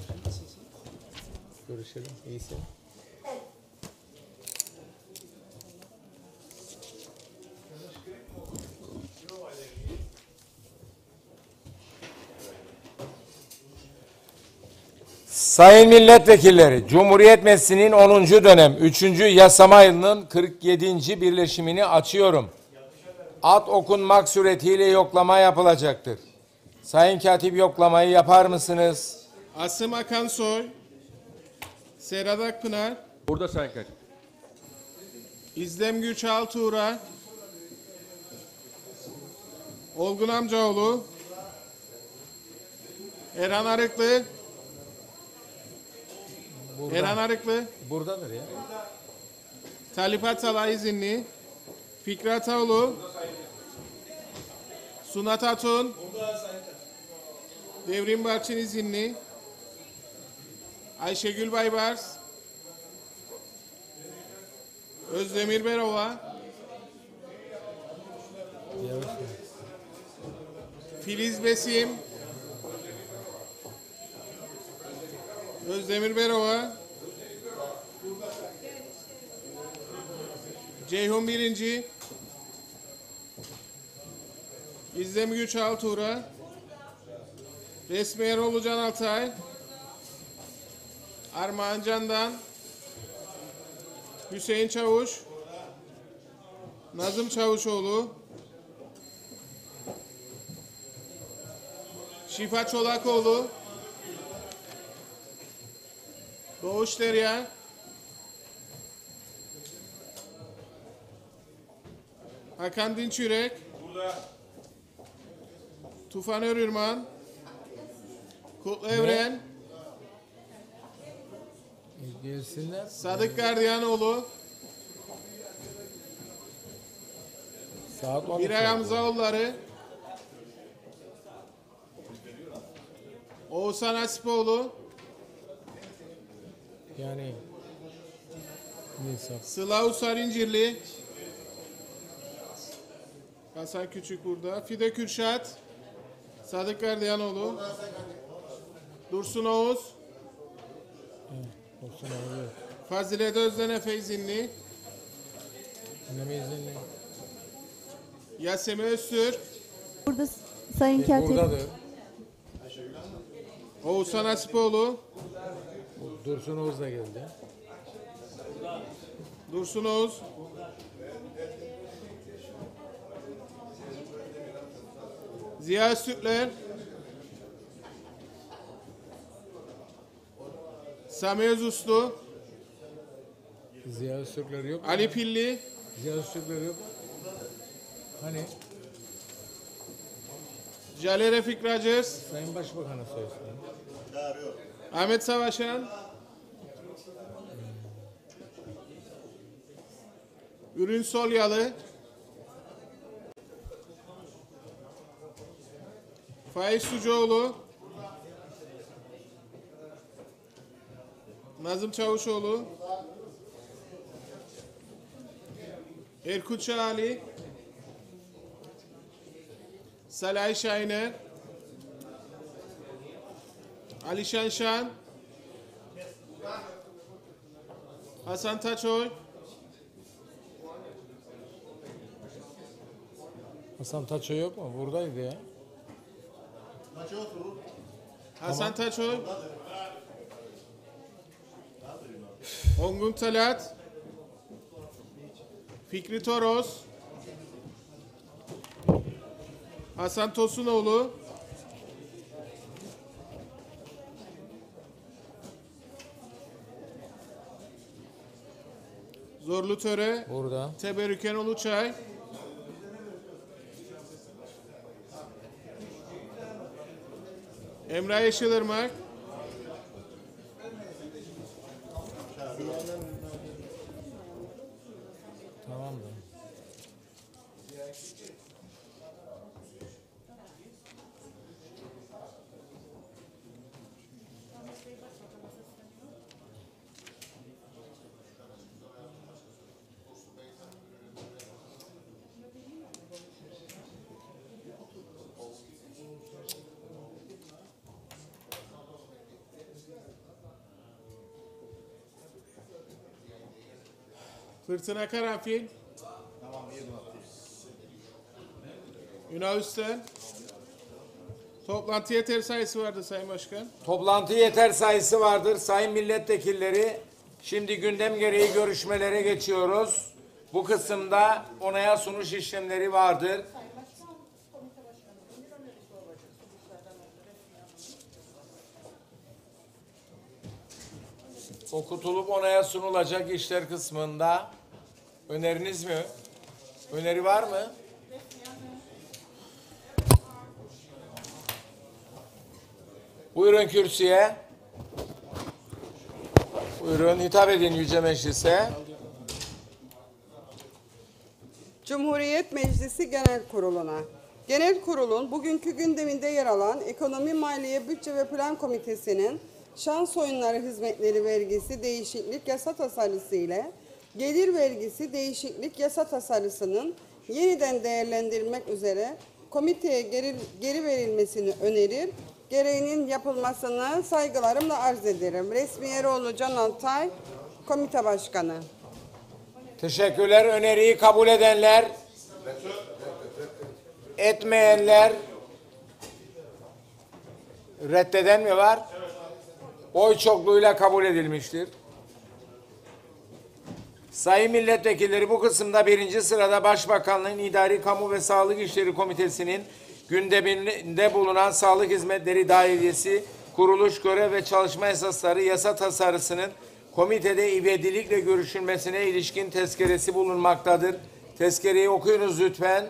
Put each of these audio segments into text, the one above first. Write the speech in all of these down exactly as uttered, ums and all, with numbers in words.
Görüşelim. İyisin. Sayın milletvekilleri, Cumhuriyet Meclisi'nin onuncu dönem üçüncü yasama yılının kırk yedinci birleşimini açıyorum. Ad okunmak suretiyle yoklama yapılacaktır. Sayın Katip yoklamayı yapar mısınız? Asım Akansoy, Serhat Akpınar, Burada Sayın Katip. İzlem Gülçal Tuğra, Olgun Amcaoğlu, Erhan Arıklı, Burada. Erhan Arıklı, Buradadır ya. Talip Atalay izinli, Fikri Ataoğlu, Sunat Atun, Devrim Barçın izinli, Ayşegül Baybars, Özdemir Berova, Yavaş. Filiz Besim, Özdemir Berova, Ceyhun Birinci, İzlem Gülçal Tuğra, Resmi Eroğlu Can Altay, Armağan Candan, Hüseyin Çavuş, Nazım Çavuşoğlu, Şifa Çolakoğlu, Doğuş Derya, Hakan Dinçürek, Tufan Örürman, Kutlu Evren, Gelsinler. Sadık Gardiyanoğlu, Saat on. Miray Hamzaoğulları, Oğuzhan Asipoğlu, Yani Nisa. Sıla Usar İncirli, Hasan Küçük burada, Fide Kürşat, Sadık Gardiyanoğlu, Dursun Oğuz, Olsun abi. Fazilet Özden Efe izinli, Annemi izleyin. Yasemin Öztürk, Burada Sayın Katip. Buradadır. Oğuzhan Asipoğlu, Dursun Oğuz da geldi. Dursun Oğuz, Ziya Öztürkler, Sami Özuslu, Ziya Öztürkler yok. Ali Pilli, Ziya Öztürkler yok. Hani Jale Refik Rogers, Sayın Başbakan'a söylesin. Ahmet Savaşan, Ürün Solyalı, Faiz Sucuoğlu, Nazım Çavuşoğlu, Erkut Şahali, Salih Şahiner, Ali Şanşan, Hasan Taçoy, Hasan Taço yok mu? Buradaydı ya. Hasan Taçoy, Ongun Talat, Fikri Toros, Hasan Tosunoğlu, Zorlu Töre, Burada. Teberrüken Uluçay, Emrah Yeşilırmak, Tamam da. Fırtına Karanfil. Ünal Üstel. Toplantı yeter sayısı vardı Sayın Başkan. Toplantı yeter sayısı vardır. Sayın milletvekilleri, şimdi gündem gereği görüşmelere geçiyoruz. Bu kısımda onaya sunuş işlemleri vardır. Okutulup onaya sunulacak işler kısmında öneriniz mi? Öneri var mı? Buyurun kürsüye. Buyurun hitap edin Yüce Meclis'e. Cumhuriyet Meclisi Genel Kurulu'na. Genel Kurul'un bugünkü gündeminde yer alan Ekonomi, Maliye, Bütçe ve Plan Komitesi'nin şans oyunları hizmetleri vergisi değişiklik yasa tasarısı ile gelir vergisi değişiklik yasa tasarısının yeniden değerlendirilmek üzere komiteye geri, geri verilmesini önerir, gereğinin yapılmasını saygılarımla arz ederim. Resmi Eroğlu Can Altay, Komite Başkanı. Teşekkürler. Öneriyi kabul edenler, etmeyenler, reddeden mi var? Oy çokluğuyla kabul edilmiştir. Sayın milletvekilleri, bu kısımda birinci sırada Başbakanlığın İdari Kamu ve Sağlık İşleri Komitesi'nin gündeminde bulunan Sağlık Hizmetleri Dairesi, kuruluş, görev ve çalışma esasları yasa tasarısının komitede ivedilikle görüşülmesine ilişkin tezkeresi bulunmaktadır. Tezkereyi okuyunuz lütfen.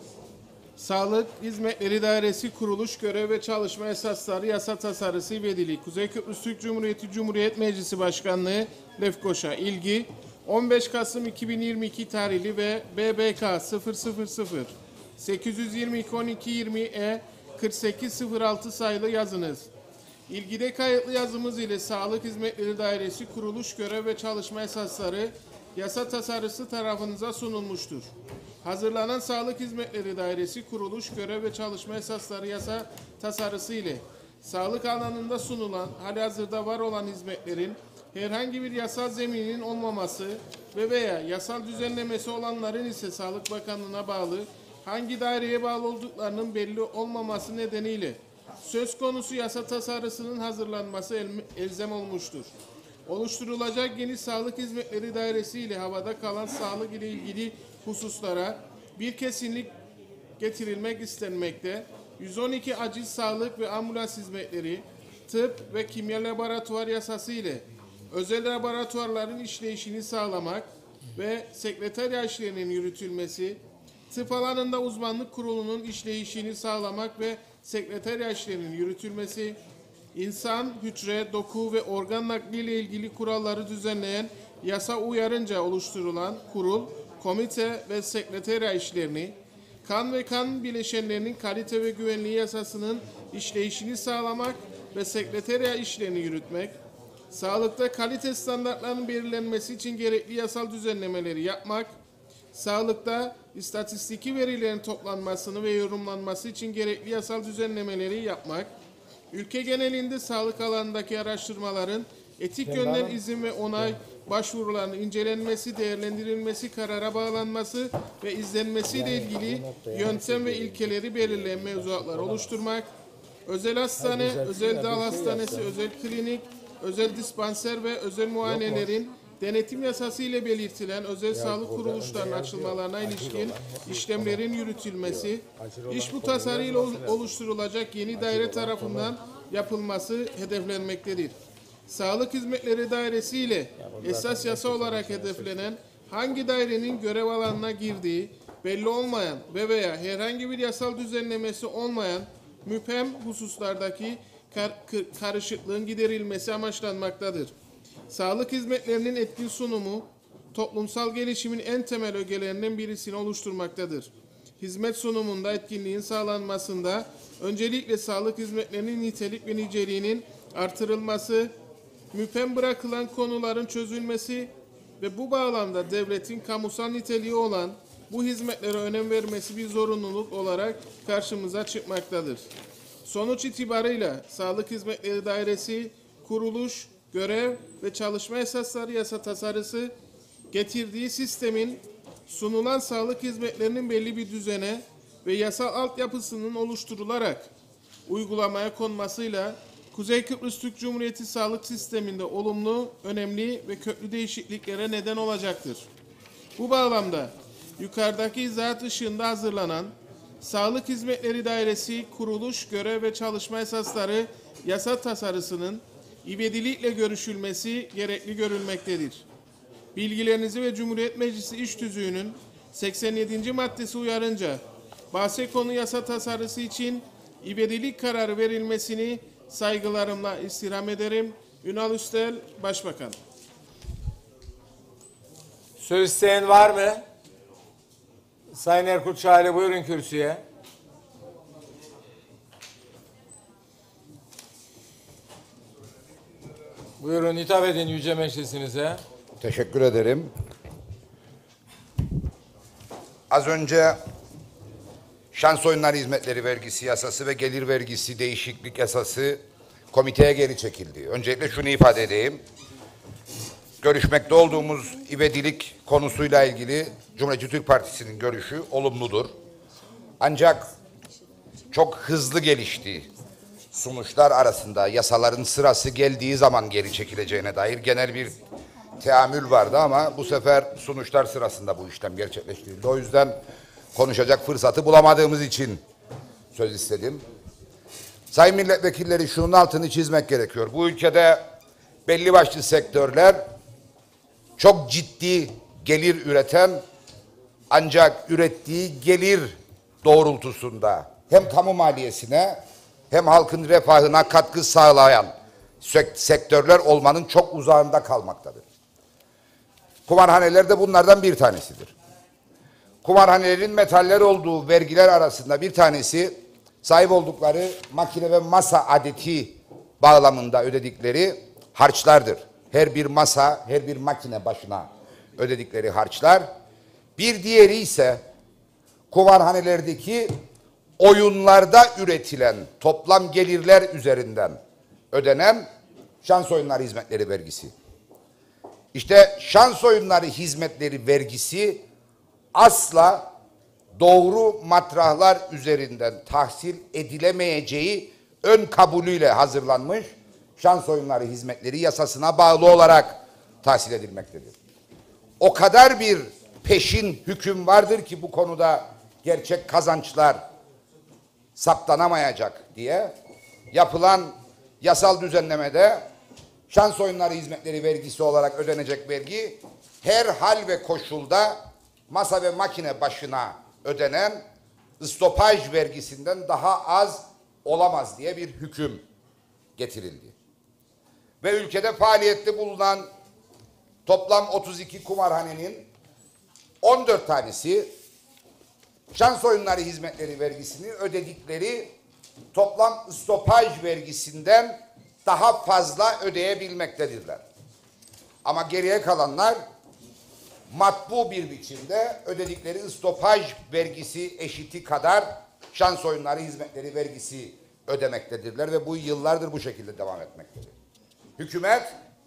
Sağlık Hizmetleri Dairesi Kuruluş, Görev ve Çalışma Esasları Yasa Tasarısı İvedili. Kuzey Kıbrıs Türk Cumhuriyeti Cumhuriyet Meclisi Başkanlığı Lefkoşa. İlgi on beş Kasım iki bin yirmi iki tarihli ve B B K sıfır sıfır sıfır sekiz yüz yirmi iki on iki yirmi E kırk sekiz sıfır altı sayılı yazınız. İlgide kayıtlı yazımız ile Sağlık Hizmetleri Dairesi Kuruluş, Görev ve Çalışma Esasları Yasa Tasarısı tarafınıza sunulmuştur. Hazırlanan Sağlık Hizmetleri Dairesi Kuruluş, Görev ve Çalışma Esasları Yasa Tasarısı ile sağlık alanında sunulan, halihazırda var olan hizmetlerin herhangi bir yasal zemininin olmaması ve veya yasal düzenlemesi olanların ise Sağlık Bakanlığı'na bağlı hangi daireye bağlı olduklarının belli olmaması nedeniyle söz konusu yasa tasarısının hazırlanması el, elzem olmuştur. Oluşturulacak yeni Sağlık Hizmetleri Dairesi ile havada kalan sağlık ile ilgili hususlara bir kesinlik getirilmek istenmekte. yüz on iki Acil Sağlık ve Ambulans Hizmetleri, Tıp ve Kimya Laboratuvar Yasası ile özel laboratuvarların işleyişini sağlamak ve sekreterya işlerinin yürütülmesi, tıp alanında uzmanlık kurulunun işleyişini sağlamak ve sekreterya işlerinin yürütülmesi, insan, hücre, doku ve organ nakliyle ilgili kuralları düzenleyen yasa uyarınca oluşturulan kurul, komite ve sekreterya işlerini, kan ve kan bileşenlerinin kalite ve güvenliği yasasının işleyişini sağlamak ve sekreterya işlerini yürütmek, sağlıkta kalite standartlarının belirlenmesi için gerekli yasal düzenlemeleri yapmak, sağlıkta istatistiki verilerin toplanmasını ve yorumlanması için gerekli yasal düzenlemeleri yapmak, ülke genelinde sağlık alanındaki araştırmaların etik yönden izin ve onay başvurularının incelenmesi, değerlendirilmesi, karara bağlanması ve izlenmesiyle ilgili yöntem ve ilkeleri belirleyen mevzuatlar oluşturmak, özel hastane, özel dal hastanesi, özel klinik, özel dispanser ve özel muayenelerin denetim yasası ile belirtilen özel sağlık kuruluşlarının açılmalarına ilişkin işlemlerin yürütülmesi, iş bu tasarıyla oluşturulacak yeni daire tarafından yapılması hedeflenmektedir. Sağlık Hizmetleri Dairesi ile esas yasa olarak hedeflenen hangi dairenin görev alanına girdiği belli olmayan ve veya herhangi bir yasal düzenlemesi olmayan müphem hususlardaki kar karışıklığın giderilmesi amaçlanmaktadır. Sağlık hizmetlerinin etkin sunumu, toplumsal gelişimin en temel ögelerinden birisini oluşturmaktadır. Hizmet sunumunda etkinliğin sağlanmasında öncelikle sağlık hizmetlerinin nitelik ve niceliğinin artırılması, müphem bırakılan konuların çözülmesi ve bu bağlamda devletin kamusal niteliği olan bu hizmetlere önem vermesi bir zorunluluk olarak karşımıza çıkmaktadır. Sonuç itibarıyla Sağlık Hizmetleri Dairesi, kuruluş, görev ve çalışma esasları yasa tasarısı getirdiği sistemin sunulan sağlık hizmetlerinin belli bir düzene ve yasal altyapısının oluşturularak uygulamaya konmasıyla Kuzey Kıbrıs Türk Cumhuriyeti sağlık sisteminde olumlu, önemli ve köklü değişikliklere neden olacaktır. Bu bağlamda yukarıdaki izahat ışığında hazırlanan Sağlık Hizmetleri Dairesi kuruluş, görev ve çalışma esasları yasa tasarısının ivedilikle görüşülmesi gerekli görülmektedir. Bilgilerinizi ve Cumhuriyet Meclisi İş Tüzüğü'nün seksen yedinci maddesi uyarınca bahse konu yasa tasarısı için ivedilik kararı verilmesini saygılarımla istirham ederim. Ünal Üstel, Başbakan. Söz isteyen var mı? Sayın Erkut Çağrı, buyurun kürsüye. Buyurun, hitap edin Yüce Meclisinize. Teşekkür ederim. Az önce şans oyunları hizmetleri vergisi yasası ve gelir vergisi değişiklik yasası komiteye geri çekildi. Öncelikle şunu ifade edeyim. Görüşmekte olduğumuz ivedilik konusuyla ilgili Cumhuriyetçi Türk Partisi'nin görüşü olumludur. Ancak çok hızlı gelişti. Sonuçlar arasında yasaların sırası geldiği zaman geri çekileceğine dair genel bir teamül vardı ama bu sefer sonuçlar sırasında bu işlem gerçekleştirildi. O yüzden konuşacak fırsatı bulamadığımız için söz istedim. Sayın milletvekilleri, şunun altını çizmek gerekiyor. Bu ülkede belli başlı sektörler çok ciddi gelir üreten, ancak ürettiği gelir doğrultusunda hem kamu maliyesine hem halkın refahına katkı sağlayan sektörler olmanın çok uzağında kalmaktadır. Kumarhaneler de bunlardan bir tanesidir. Kumarhanelerin metaller olduğu vergiler arasında bir tanesi sahip oldukları makine ve masa adeti bağlamında ödedikleri harçlardır. Her bir masa, her bir makine başına ödedikleri harçlar. Bir diğeri ise kumarhanelerdeki oyunlarda üretilen toplam gelirler üzerinden ödenen şans oyunları hizmetleri vergisi. İşte şans oyunları hizmetleri vergisi asla doğru matrahlar üzerinden tahsil edilemeyeceği ön kabulüyle hazırlanmış şans oyunları hizmetleri yasasına bağlı olarak tahsil edilmektedir. O kadar bir peşin hüküm vardır ki bu konuda gerçek kazançlar saptanamayacak diye yapılan yasal düzenlemede şans oyunları hizmetleri vergisi olarak ödenecek vergi her hal ve koşulda masa ve makine başına ödenen stopaj vergisinden daha az olamaz diye bir hüküm getirildi. Ve ülkede faaliyette bulunan toplam otuz iki kumarhanenin on dört tanesi şans oyunları hizmetleri vergisini ödedikleri toplam stopaj vergisinden daha fazla ödeyebilmektedirler. Ama geriye kalanlar matbu bir biçimde ödedikleri stopaj vergisi eşiti kadar şans oyunları hizmetleri vergisi ödemektedirler ve bu yıllardır bu şekilde devam etmektedir. Hükümet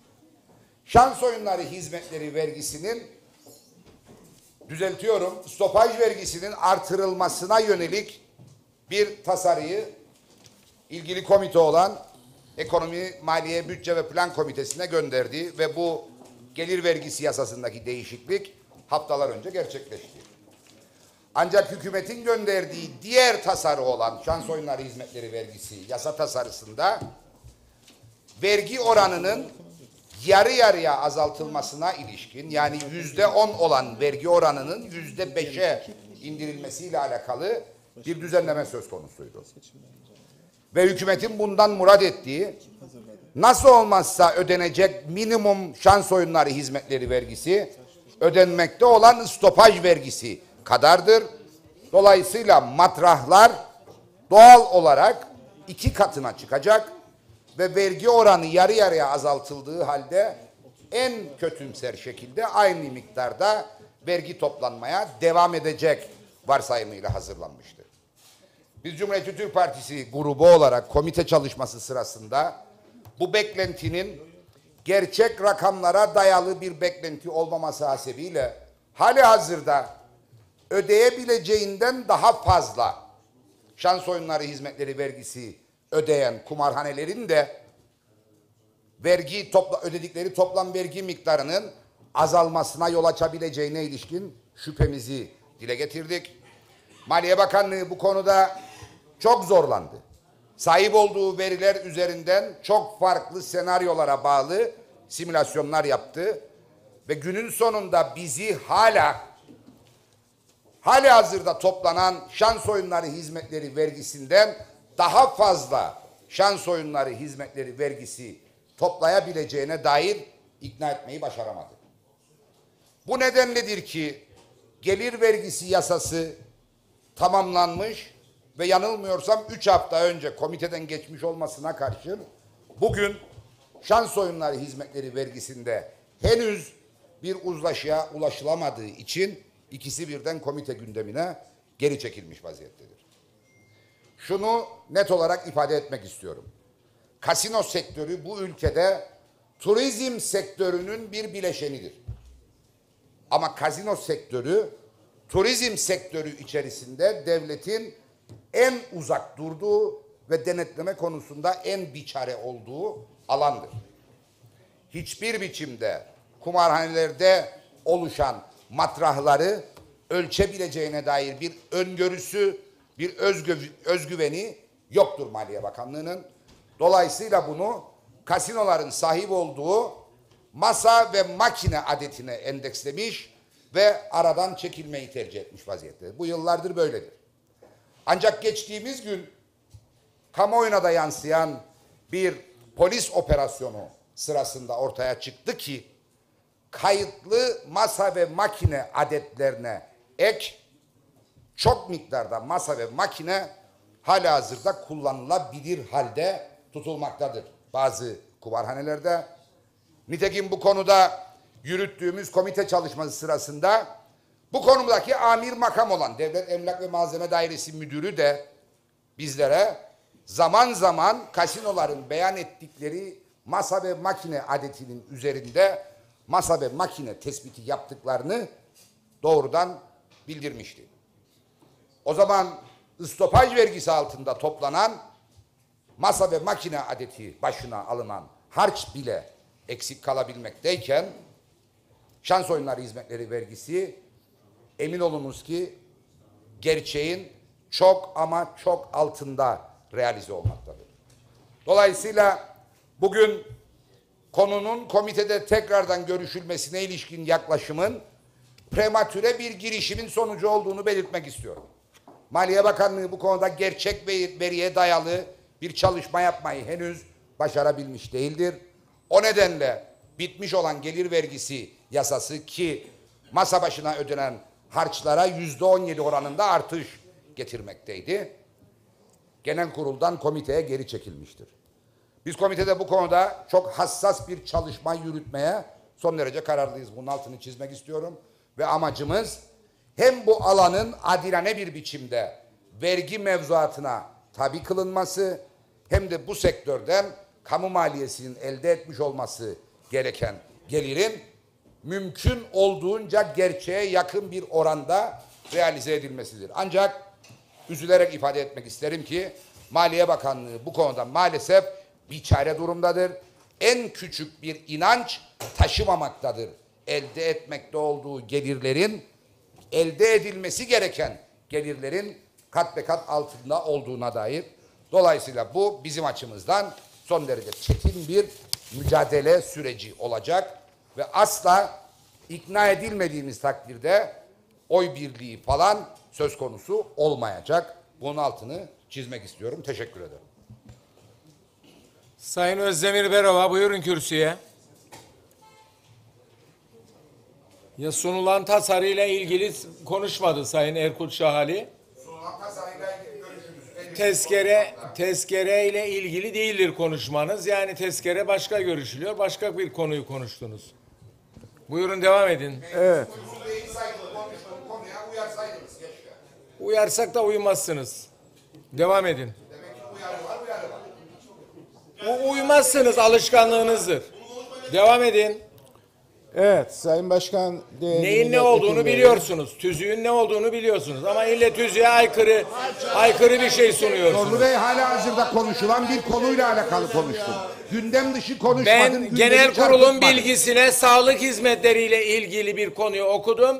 şans oyunları hizmetleri vergisinin, düzeltiyorum, stopaj vergisinin artırılmasına yönelik bir tasarıyı ilgili komite olan Ekonomi, Maliye, Bütçe ve Plan Komitesi'ne gönderdi ve bu gelir vergisi yasasındaki değişiklik haftalar önce gerçekleşti. Ancak hükümetin gönderdiği diğer tasarı olan şans oyunları hizmetleri vergisi yasa tasarısında vergi oranının yarı yarıya azaltılmasına ilişkin, yani yüzde on olan vergi oranının yüzde beşe indirilmesiyle alakalı bir düzenleme söz konusuydu. Ve hükümetin bundan murad ettiği, nasıl olmazsa ödenecek minimum şans oyunları hizmetleri vergisi ödenmekte olan stopaj vergisi kadardır. Dolayısıyla matrahlar doğal olarak iki katına çıkacak ve vergi oranı yarı yarıya azaltıldığı halde en kötümser şekilde aynı miktarda vergi toplanmaya devam edecek varsayımıyla hazırlanmıştır. Biz Cumhuriyetçi Türk Partisi grubu olarak komite çalışması sırasında bu beklentinin gerçek rakamlara dayalı bir beklenti olmaması hasebiyle hali hazırda ödeyebileceğinden daha fazla şans oyunları hizmetleri vergisi ödeyen kumarhanelerin de vergi topla, ödedikleri toplam vergi miktarının azalmasına yol açabileceğine ilişkin şüphemizi dile getirdik. Maliye Bakanlığı bu konuda çok zorlandı. Sahip olduğu veriler üzerinden çok farklı senaryolara bağlı simülasyonlar yaptı ve günün sonunda bizi hala hali hazırda toplanan şans oyunları hizmetleri vergisinden daha fazla şans oyunları hizmetleri vergisi toplayabileceğine dair ikna etmeyi başaramadı. Bu nedenledir ki gelir vergisi yasası tamamlanmış ve yanılmıyorsam üç hafta önce komiteden geçmiş olmasına karşın bugün şans oyunları hizmetleri vergisinde henüz bir uzlaşıya ulaşılamadığı için ikisi birden komite gündemine geri çekilmiş vaziyettedir. Şunu net olarak ifade etmek istiyorum. Kasino sektörü bu ülkede turizm sektörünün bir bileşenidir. Ama kasino sektörü turizm sektörü içerisinde devletin en uzak durduğu ve denetleme konusunda en biçare olduğu alandır. Hiçbir biçimde kumarhanelerde oluşan matrahları ölçebileceğine dair bir öngörüsü, bir özgü, özgüveni yoktur Maliye Bakanlığı'nın. Dolayısıyla bunu kasinoların sahip olduğu masa ve makine adetine endekslemiş ve aradan çekilmeyi tercih etmiş vaziyette. Bu yıllardır böyledir. Ancak geçtiğimiz gün kamuoyuna da yansıyan bir polis operasyonu sırasında ortaya çıktı ki kayıtlı masa ve makine adetlerine ek çok miktarda masa ve makine halihazırda kullanılabilir halde tutulmaktadır bazı kumarhanelerde. Nitekim bu konuda yürüttüğümüz komite çalışması sırasında bu konudaki amir makam olan Devlet Emlak ve Malzeme Dairesi Müdürü de bizlere zaman zaman kasinoların beyan ettikleri masa ve makine adetinin üzerinde masa ve makine tespiti yaptıklarını doğrudan bildirmişti. O zaman stopaj vergisi altında toplanan masa ve makine adeti başına alınan harç bile eksik kalabilmekteyken şans oyunları hizmetleri vergisi emin olunuz ki gerçeğin çok ama çok altında realize olmaktadır. Dolayısıyla bugün konunun komitede tekrardan görüşülmesine ilişkin yaklaşımın prematüre bir girişimin sonucu olduğunu belirtmek istiyorum. Maliye Bakanlığı bu konuda gerçek veriye dayalı bir çalışma yapmayı henüz başarabilmiş değildir. O nedenle bitmiş olan gelir vergisi yasası ki masa başına ödenen harçlara yüzde on yedi oranında artış getirmekteydi. Genel kuruldan komiteye geri çekilmiştir. Biz komitede bu konuda çok hassas bir çalışma yürütmeye son derece kararlıyız. Bunun altını çizmek istiyorum. Ve amacımız hem bu alanın adilane bir biçimde vergi mevzuatına tabi kılınması hem de bu sektörden kamu maliyesinin elde etmiş olması gereken gelirin mümkün olduğunca gerçeğe yakın bir oranda realize edilmesidir. Ancak üzülerek ifade etmek isterim ki Maliye Bakanlığı bu konuda maalesef biçare durumdadır. En küçük bir inanç taşımamaktadır. Elde etmekte olduğu gelirlerin elde edilmesi gereken gelirlerin kat be kat altında olduğuna dair. Dolayısıyla bu bizim açımızdan son derece çetin bir mücadele süreci olacak ve asla ikna edilmediğimiz takdirde oy birliği falan söz konusu olmayacak. Bunun altını çizmek istiyorum. Teşekkür ederim. Sayın Özdemir Berova buyurun kürsüye. Ya sunulan tasarıyla ilgili konuşmadı Sayın Erkut Şahali. Sunulan tasarıyla ilgili görüşümüz. Tezkere, tezkere ile ilgili değildir konuşmanız. Yani tezkere başka görüşülüyor. Başka bir konuyu konuştunuz. Buyurun devam edin. Evet. Konuya uyarsaydınız keşke. Uyarsak da uymazsınız. Devam edin. Demek ki uyarı var, uyarı var. O uymazsınız, alışkanlığınızdır. Devam edin. Evet Sayın Başkan. değerli Neyin ne olduğunu milletvekilleri. biliyorsunuz. Tüzüğün ne olduğunu biliyorsunuz. Ama ille tüzüğe aykırı aykırı bir şey sunuyorsunuz. Zorlu Bey hala hazırda konuşulan bir konuyla alakalı konuştum. Gündem dışı konuşmadım. Ben gündemi genel kurulun çarpıtmadım. bilgisine sağlık hizmetleriyle ilgili bir konuyu okudum.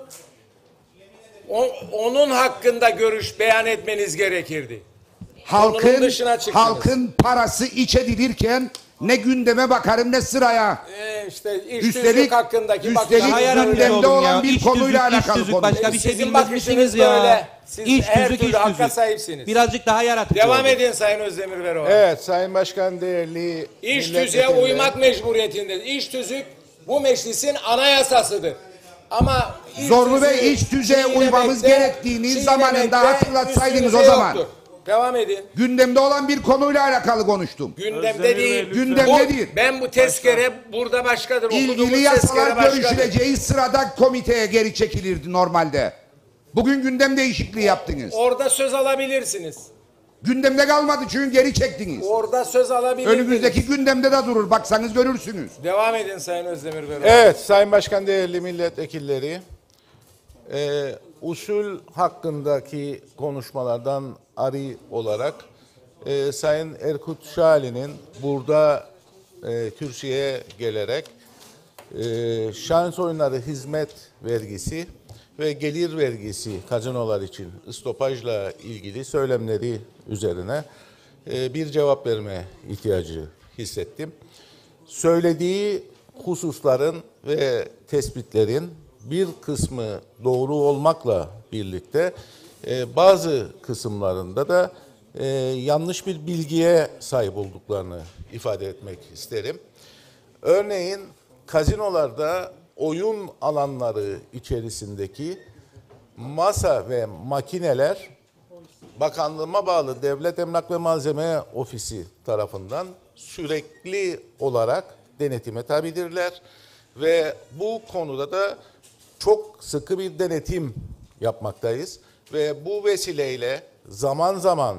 O, onun hakkında görüş beyan etmeniz gerekirdi. Konunun Halkın, dışına çıktınız. halkın parası iç edilirken ne gündeme bakarım ne sıraya. Ee, işte iş Üstelik- tüzük hakkındaki bakış üstelik açıları gündemde öyle. yardımcı olun olan ya. bir İç konuyla tüzük, iç alakalı tüzük, konu. başka bir şey Sizin bilmez bakışınız misiniz ya? böyle. Siz İç her tüzük, türlü iç hakka tüzük. sahipsiniz. Birazcık daha yaratıcı Devam olun. edin Sayın Özdemir Veroğlu. Evet Sayın Başkan, değerli İş tüzüğe milletvekilleri. uymak mecburiyetindedir. İş tüzük bu meclisin anayasasıdır. Ama iş Zorlu Bey, tüzüğü iç tüzüğe çiğnemekte- uymamız gerektiğini çiğnemekte zamanında hatırlatsaydınız üstünüze o zaman. yoktur. Devam edin. Gündemde olan bir konuyla alakalı konuştum. Gündemde değil. Gündemde Bu- değil. Ben bu tezkere burada başkadır. Okuduğumuz İlgili tezkere yasalar başkadır. görüşüleceği sırada komiteye geri çekilirdi normalde. Bugün gündem değişikliği yaptınız. Orada söz alabilirsiniz. Gündemde kalmadı çünkü geri çektiniz. Orada söz alabilirsiniz. Önümüzdeki gündemde de durur. Baksanız görürsünüz. Devam edin Sayın Özdemir Veroğlu. Evet Sayın Başkan, değerli milletvekilleri. Ee, usul hakkındaki konuşmalardan ari olarak e, Sayın Erkut Şahin'in burada e, kürsüye gelerek e, şans oyunları hizmet vergisi ve gelir vergisi kazinolar için stopajla ilgili söylemleri üzerine e, bir cevap verme ihtiyacı hissettim. Söylediği hususların ve tespitlerin bir kısmı doğru olmakla birlikte e, bazı kısımlarında da e, yanlış bir bilgiye sahip olduklarını ifade etmek isterim. Örneğin kazinolarda oyun alanları içerisindeki masa ve makineler Bakanlığıma bağlı Devlet Emlak ve Malzeme Ofisi tarafından sürekli olarak denetime tabidirler ve bu konuda da çok sıkı bir denetim yapmaktayız ve bu vesileyle zaman zaman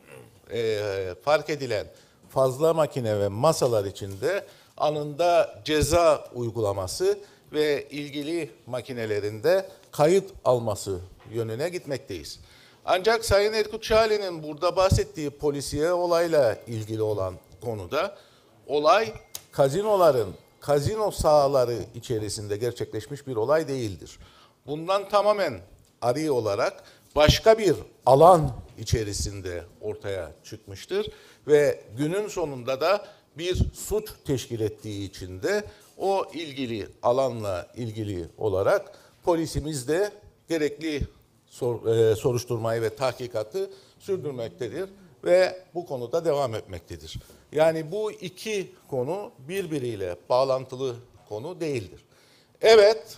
e, fark edilen fazla makine ve masalar içinde anında ceza uygulaması ve ilgili makinelerinde kayıt alması yönüne gitmekteyiz. Ancak Sayın Erkut Şahin'in burada bahsettiği polisiye olayla ilgili olan konuda olay kazinoların, kazino sahaları içerisinde gerçekleşmiş bir olay değildir. Bundan tamamen ari olarak başka bir alan içerisinde ortaya çıkmıştır ve günün sonunda da bir suç teşkil ettiği için de o ilgili alanla ilgili olarak polisimiz de gerekli sor, e, soruşturmayı ve tahkikatı sürdürmektedir ve bu konuda devam etmektedir. Yani bu iki konu birbiriyle bağlantılı konu değildir. Evet,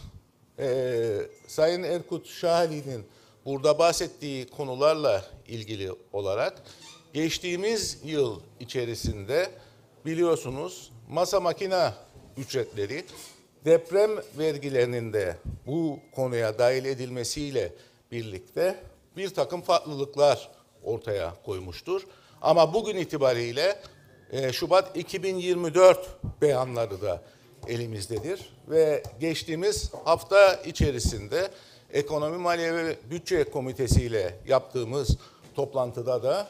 e, Sayın Erkut Şahin'in burada bahsettiği konularla ilgili olarak geçtiğimiz yıl içerisinde biliyorsunuz masa makina ücretleri deprem vergilerinin de bu konuya dahil edilmesiyle birlikte bir takım farklılıklar ortaya koymuştur. Ama bugün itibariyle e, Şubat iki bin yirmi dört beyanları da elimizdedir ve geçtiğimiz hafta içerisinde Ekonomi Maliye ve Bütçe Komitesi ile yaptığımız toplantıda da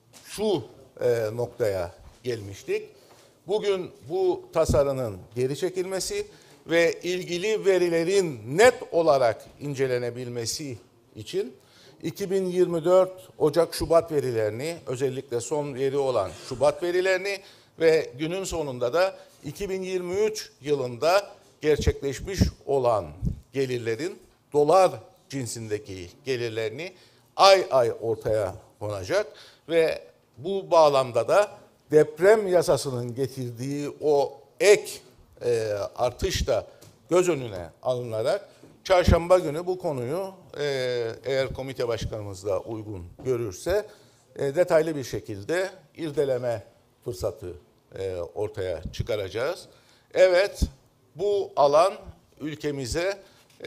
şu e, noktaya gelmiştik. Bugün bu tasarının geri çekilmesi ve ilgili verilerin net olarak incelenebilmesi için iki bin yirmi dört Ocak-Şubat verilerini, özellikle son veri olan Şubat verilerini ve günün sonunda da iki bin yirmi üç yılında gerçekleşmiş olan gelirlerin dolar cinsindeki gelirlerini ay ay ortaya konacak ve bu bağlamda da deprem yasasının getirdiği o ek e, artış da göz önüne alınarak çarşamba günü bu konuyu e, eğer komite başkanımız da uygun görürse e, detaylı bir şekilde irdeleme fırsatı e, ortaya çıkaracağız. Evet, bu alan ülkemize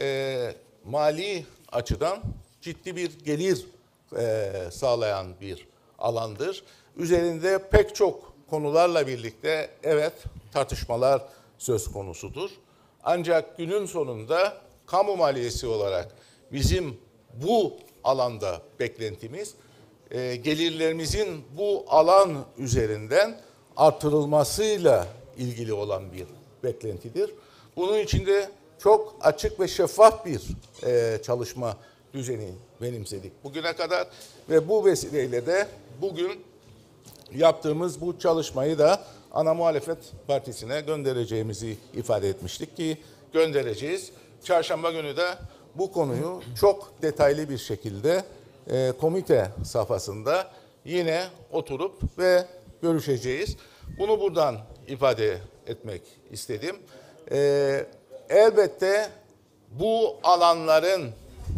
e, mali açıdan ciddi bir gelir e, sağlayan bir alandır. Üzerinde pek çok konularla birlikte evet tartışmalar söz konusudur. Ancak günün sonunda kamu maliyesi olarak bizim bu alanda beklentimiz e, gelirlerimizin bu alan üzerinden artırılmasıyla ilgili olan bir beklentidir. Bunun içinde çok açık ve şeffaf bir e, çalışma düzeni benimsedik bugüne kadar ve bu vesileyle de bugün yaptığımız bu çalışmayı da ana muhalefet partisine göndereceğimizi ifade etmiştik ki göndereceğiz. Çarşamba günü de bu konuyu çok detaylı bir şekilde e, komite safhasında yine oturup ve görüşeceğiz. Bunu buradan ifade etmek istedim. E, elbette bu alanların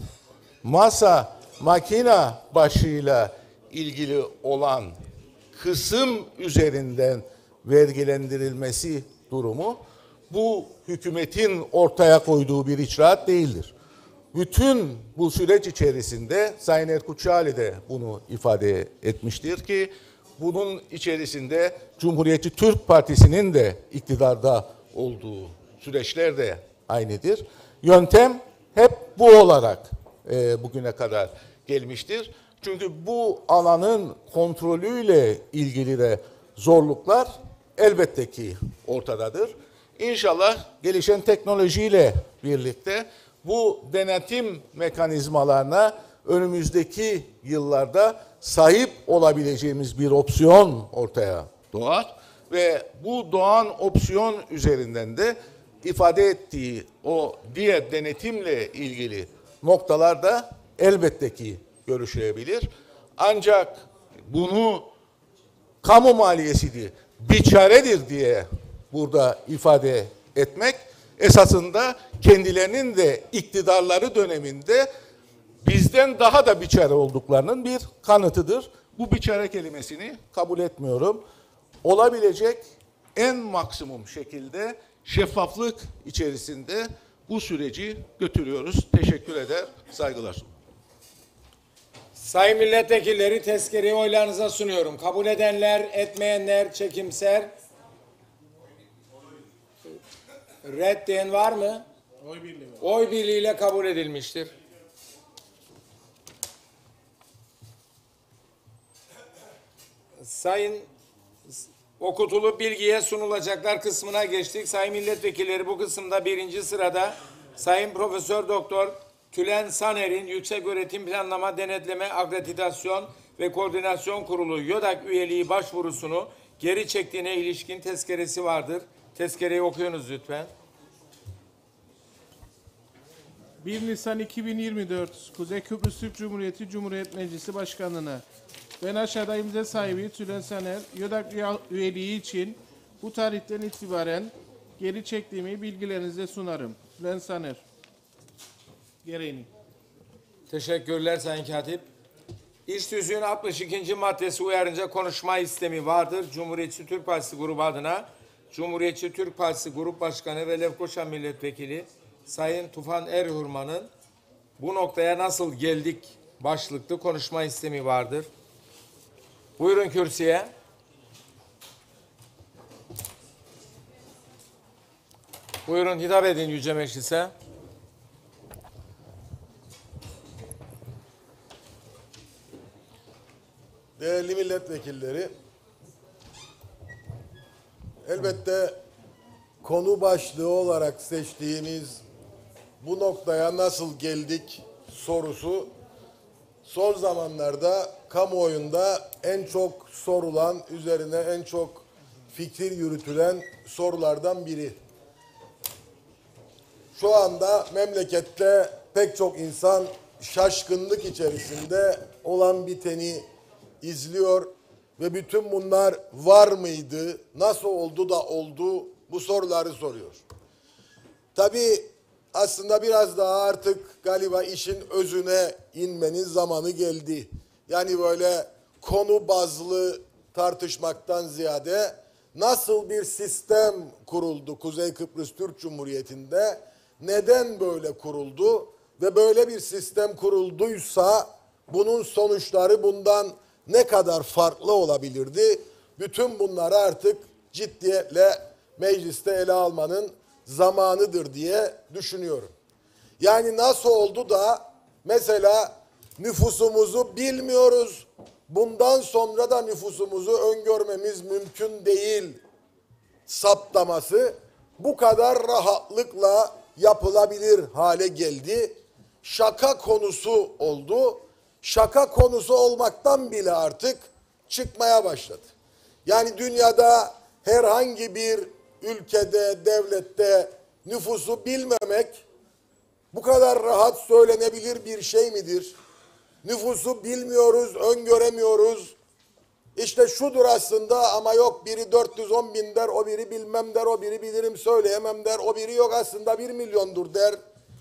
masa, makina başıyla ilgili olan kısım üzerinden vergilendirilmesi durumu bu hükümetin ortaya koyduğu bir icraat değildir. Bütün bu süreç içerisinde Sayın Erkut Şahin de bunu ifade etmiştir ki bunun içerisinde Cumhuriyetçi Türk Partisi'nin de iktidarda olduğu süreçler de aynıdır. Yöntem hep bu olarak e, bugüne kadar gelmiştir. Çünkü bu alanın kontrolüyle ilgili de zorluklar elbette ki ortadadır. İnşallah gelişen teknolojiyle birlikte bu denetim mekanizmalarına önümüzdeki yıllarda sahip olabileceğimiz bir opsiyon ortaya doğar ve bu doğan opsiyon üzerinden de ifade ettiği o diğer denetimle ilgili noktalarda elbette ki görüşülebilir. Ancak bunu kamu maliyesidir, biçaredir diye burada ifade etmek esasında kendilerinin de iktidarları döneminde bizden daha da biçare olduklarının bir kanıtıdır. Bu biçare kelimesini kabul etmiyorum. Olabilecek en maksimum şekilde şeffaflık içerisinde bu süreci götürüyoruz. Teşekkür eder, saygılar. Sayın milletvekilleri, tezkereyi oylarınıza sunuyorum. Kabul edenler, etmeyenler, çekimser. Reddiyen var mı? Oy birliği var. Oy birliğiyle kabul edilmiştir. Sayın okutulup bilgiye sunulacaklar kısmına geçtik. Sayın milletvekilleri, bu kısımda birinci sırada Sayın Profesör Doktor Tülen Saner'in Yükseköğretim Planlama, Denetleme, Akreditasyon ve Koordinasyon Kurulu YÖDAK üyeliği başvurusunu geri çektiğine ilişkin tezkeresi vardır. Tezkereyi okuyunuz lütfen. bir Nisan iki bin yirmi dört Kuzey Kıbrıs Türk Cumhuriyeti Cumhuriyet Meclisi Başkanlığı'na ben aşağıda imza sahibi Tülen Saner, YÖDAK üyeliği için bu tarihten itibaren geri çektiğimi bilgilerinize sunarım. Tülen Saner. Gereğini. Teşekkürler Sayın Katip. İş tüzüğün altmış ikinci maddesi uyarınca konuşma istemi vardır. Cumhuriyetçi Türk Partisi grubu adına Cumhuriyetçi Türk Partisi Grup Başkanı ve Lefkoşa Milletvekili Sayın Tufan Erhurman'ın bu noktaya nasıl geldik başlıklı konuşma istemi vardır. Buyurun kürsüye. Buyurun hitap edin Yüce Meclis'e. Değerli milletvekilleri, elbette konu başlığı olarak seçtiğimiz bu noktaya nasıl geldik sorusu son zamanlarda kamuoyunda en çok sorulan, üzerine en çok fikir yürütülen sorulardan biri. Şu anda memlekette pek çok insan şaşkınlık içerisinde olan biteni izliyor ve bütün bunlar var mıydı, nasıl oldu da oldu bu soruları soruyor. Tabii aslında biraz daha artık galiba işin özüne inmenin zamanı geldi. Yani böyle konu bazlı tartışmaktan ziyade nasıl bir sistem kuruldu Kuzey Kıbrıs Türk Cumhuriyeti'nde, neden böyle kuruldu ve böyle bir sistem kurulduysa bunun sonuçları bundan ne kadar farklı olabilirdi? Bütün bunları artık ciddiyetle mecliste ele almanın zamanıdır diye düşünüyorum. Yani nasıl oldu da mesela nüfusumuzu bilmiyoruz, bundan sonra da nüfusumuzu öngörmemiz mümkün değil saptaması bu kadar rahatlıkla yapılabilir hale geldi. Şaka konusu oldu. Şaka konusu olmaktan bile artık çıkmaya başladı. Yani dünyada herhangi bir ülkede, devlette nüfusu bilmemek bu kadar rahat söylenebilir bir şey midir? Nüfusu bilmiyoruz, öngöremiyoruz. İşte şudur aslında ama yok biri dört yüz on bin der, o biri bilmem der, o biri bilirim söyleyemem der, o biri yok aslında bir milyondur der.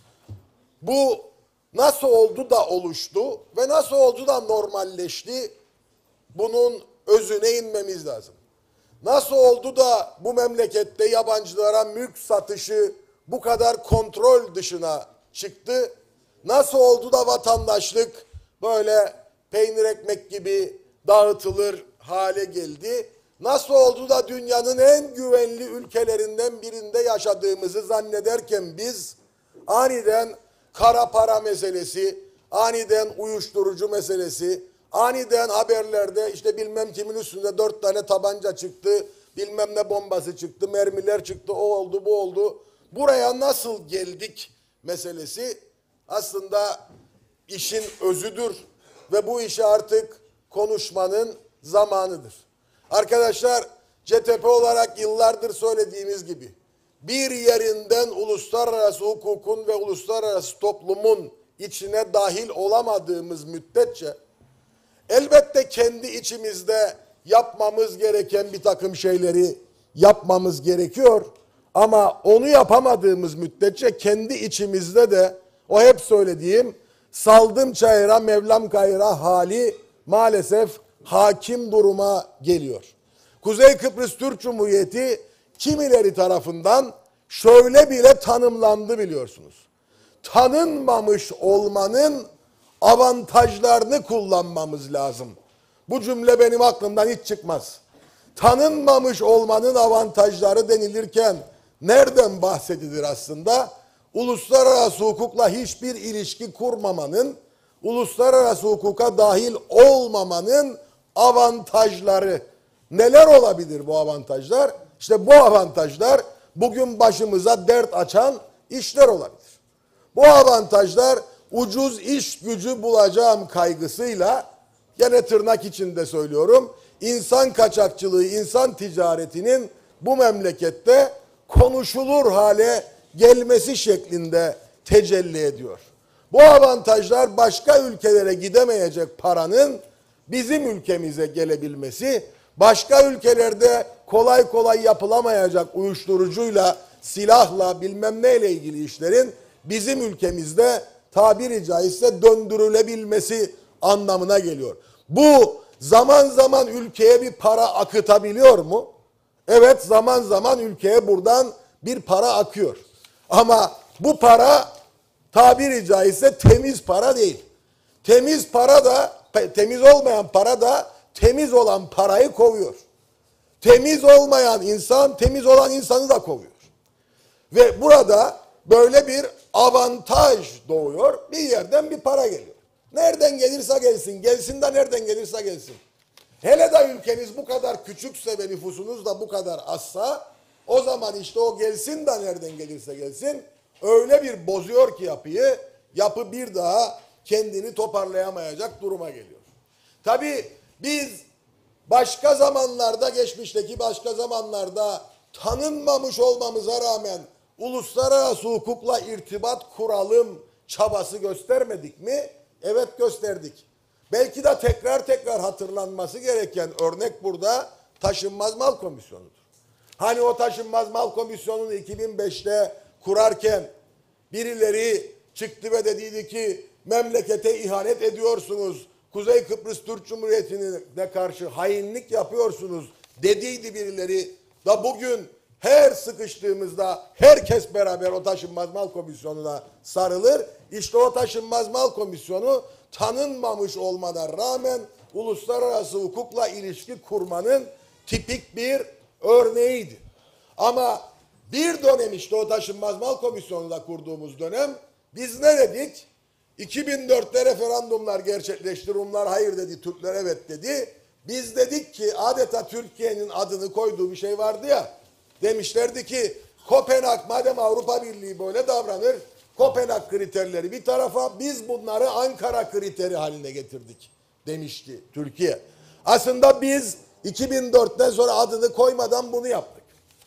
Bu nasıl oldu da oluştu ve nasıl oldu da normalleşti? Bunun özüne inmemiz lazım. Nasıl oldu da bu memlekette yabancılara mülk satışı bu kadar kontrol dışına çıktı? Nasıl oldu da vatandaşlık böyle peynir ekmek gibi dağıtılır hale geldi? Nasıl oldu da dünyanın en güvenli ülkelerinden birinde yaşadığımızı zannederken biz aniden kara para meselesi, aniden uyuşturucu meselesi, aniden haberlerde işte bilmem kimin üstünde dört tane tabanca çıktı, bilmem ne bombası çıktı, mermiler çıktı, o oldu, bu oldu. Buraya nasıl geldik meselesi aslında işin özüdür ve bu işi artık konuşmanın zamanıdır. Arkadaşlar C T P olarak yıllardır söylediğimiz gibi bir yerinden uluslararası hukukun ve uluslararası toplumun içine dahil olamadığımız müddetçe elbette kendi içimizde yapmamız gereken bir takım şeyleri yapmamız gerekiyor. Ama onu yapamadığımız müddetçe kendi içimizde de o hep söylediğim saldım çayıra Mevlam kayıra hali maalesef hakim duruma geliyor. Kuzey Kıbrıs Türk Cumhuriyeti kimileri tarafından şöyle bile tanımlandı biliyorsunuz. Tanınmamış olmanın avantajlarını kullanmamız lazım. Bu cümle benim aklımdan hiç çıkmaz. Tanınmamış olmanın avantajları denilirken nereden bahsedilir aslında? Uluslararası hukukla hiçbir ilişki kurmamanın, uluslararası hukuka dahil olmamanın avantajları. Neler olabilir bu avantajlar? İşte bu avantajlar bugün başımıza dert açan işler olabilir. Bu avantajlar ucuz iş gücü bulacağım kaygısıyla, gene tırnak içinde söylüyorum, insan kaçakçılığı, insan ticaretinin bu memlekette konuşulur hale gelmesi şeklinde tecelli ediyor. Bu avantajlar başka ülkelere gidemeyecek paranın bizim ülkemize gelebilmesi, başka ülkelerde kolay kolay yapılamayacak uyuşturucuyla, silahla, bilmem neyle ilgili işlerin bizim ülkemizde tabiri caizse döndürülebilmesi anlamına geliyor. Bu zaman zaman ülkeye bir para akıtabiliyor mu? Evet, zaman zaman ülkeye buradan bir para akıyor. Ama bu para tabiri caizse temiz para değil. Temiz para da, temiz olmayan para da temiz olan parayı kovuyor. Temiz olmayan insan temiz olan insanı da kovuyor. Ve burada böyle bir avantaj doğuyor. Bir yerden bir para geliyor. Nereden gelirse gelsin, gelsin de nereden gelirse gelsin. Hele de ülkeniz bu kadar küçükse ve nüfusunuz da bu kadar azsa, o zaman işte o gelsin de nereden gelirse gelsin öyle bir bozuyor ki yapıyı, yapı bir daha kendini toparlayamayacak duruma geliyor. Tabii biz başka zamanlarda, geçmişteki başka zamanlarda tanınmamış olmamıza rağmen uluslararası hukukla irtibat kuralım çabası göstermedik mi? Evet, gösterdik. Belki de tekrar tekrar hatırlanması gereken örnek burada Taşınmaz Mal Komisyonu'dur. Hani o Taşınmaz Mal Komisyonu'nu iki bin beşte kurarken birileri çıktı ve dediydi ki memlekete ihanet ediyorsunuz, Kuzey Kıbrıs Türk Cumhuriyeti'ne karşı hainlik yapıyorsunuz dediydi birileri. Da bugün her sıkıştığımızda herkes beraber o Taşınmaz Mal Komisyonu'na sarılır. İşte o Taşınmaz Mal Komisyonu tanınmamış olmana rağmen uluslararası hukukla ilişki kurmanın tipik bir örneğiydi. Ama bir dönem işte o taşınmaz mal komisyonunda kurduğumuz dönem biz ne dedik? iki bin dörtte referandumlar gerçekleşti. Rumlar hayır dedi, Türkler evet dedi. Biz dedik ki adeta Türkiye'nin adını koyduğu bir şey vardı ya. Demişlerdi ki Kopenhag madem Avrupa Birliği böyle davranır, Kopenhag kriterleri bir tarafa, biz bunları Ankara kriteri haline getirdik demişti Türkiye. Aslında biz iki bin dörtten sonra adını koymadan bunu yaptık.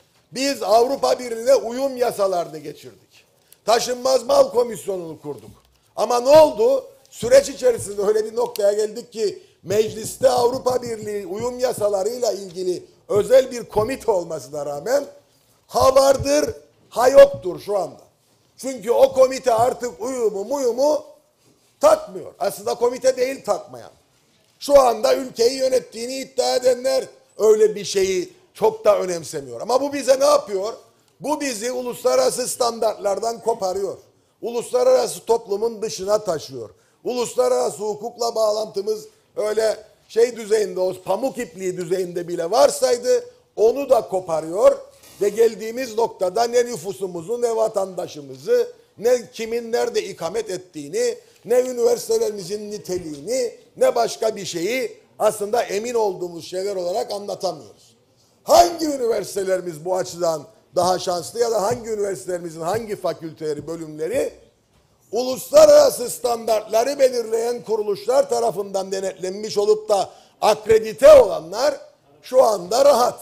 Biz Avrupa Birliği'ne uyum yasalarını geçirdik. Taşınmaz mal komisyonunu kurduk. Ama ne oldu? Süreç içerisinde öyle bir noktaya geldik ki mecliste Avrupa Birliği uyum yasalarıyla ilgili özel bir komite olmasına rağmen ha vardır ha yoktur şu anda. Çünkü o komite artık uyumu muyumu takmıyor. Aslında komite değil takmayan. Şu anda ülkeyi yönettiğini iddia edenler öyle bir şeyi çok da önemsemiyor. Ama bu bize ne yapıyor? Bu bizi uluslararası standartlardan koparıyor. Uluslararası toplumun dışına taşıyor. Uluslararası hukukla bağlantımız öyle şey düzeyinde, o pamuk ipliği düzeyinde bile varsaydı onu da koparıyor. Ve geldiğimiz noktada ne nüfusumuzu, ne vatandaşımızı, ne kimin nerede ikamet ettiğini, ne üniversitelerimizin niteliğini, ne başka bir şeyi aslında emin olduğumuz şeyler olarak anlatamıyoruz. Hangi üniversitelerimiz bu açıdan daha şanslı ya da hangi üniversitelerimizin hangi fakülteleri, bölümleri uluslararası standartları belirleyen kuruluşlar tarafından denetlenmiş olup da akredite olanlar şu anda rahat.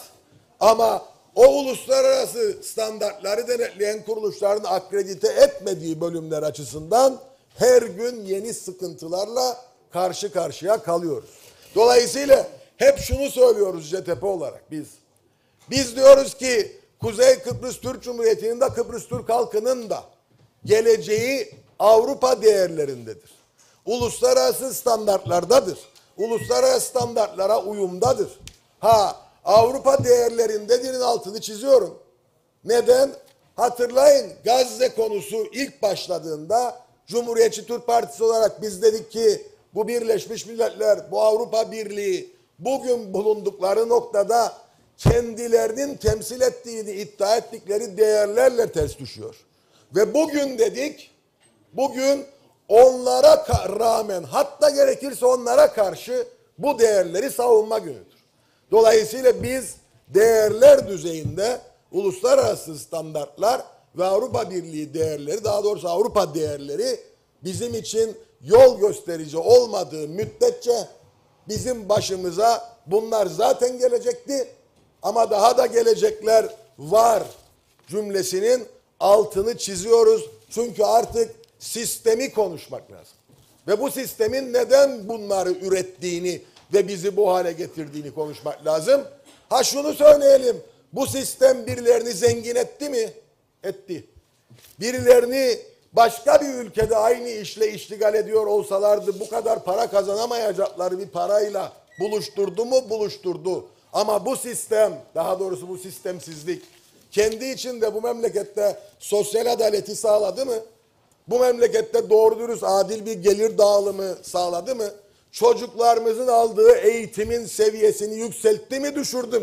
Ama o uluslararası standartları denetleyen kuruluşların akredite etmediği bölümler açısından her gün yeni sıkıntılarla karşı karşıya kalıyoruz. Dolayısıyla hep şunu söylüyoruz C T P olarak biz. Biz diyoruz ki Kuzey Kıbrıs Türk Cumhuriyeti'nin de Kıbrıs Türk halkının da geleceği Avrupa değerlerindedir. Uluslararası standartlardadır. Uluslararası standartlara uyumdadır. Ha Avrupa değerlerindedir'in altını çiziyorum. Neden? Hatırlayın Gazze konusu ilk başladığında Cumhuriyetçi Türk Partisi olarak biz dedik ki bu Birleşmiş Milletler, bu Avrupa Birliği bugün bulundukları noktada kendilerinin temsil ettiğini iddia ettikleri değerlerle ters düşüyor. Ve bugün dedik, bugün onlara rağmen hatta gerekirse onlara karşı bu değerleri savunma günüdür. Dolayısıyla biz değerler düzeyinde uluslararası standartlar ve Avrupa Birliği değerleri, daha doğrusu Avrupa değerleri bizim için yol gösterici olmadığı müddetçe bizim başımıza bunlar zaten gelecekti ama daha da gelecekler var cümlesinin altını çiziyoruz. Çünkü artık sistemi konuşmak lazım. Ve bu sistemin neden bunları ürettiğini ve bizi bu hale getirdiğini konuşmak lazım. Ha şunu söyleyelim, bu sistem birilerini zengin etti mi? Etti. Birilerini başka bir ülkede aynı işle iştigal ediyor olsalardı bu kadar para kazanamayacakları bir parayla buluşturdu mu? Buluşturdu. Ama bu sistem, daha doğrusu bu sistemsizlik kendi içinde bu memlekette sosyal adaleti sağladı mı? Bu memlekette doğru dürüst adil bir gelir dağılımı sağladı mı? Çocuklarımızın aldığı eğitimin seviyesini yükseltti mi, düşürdü mü?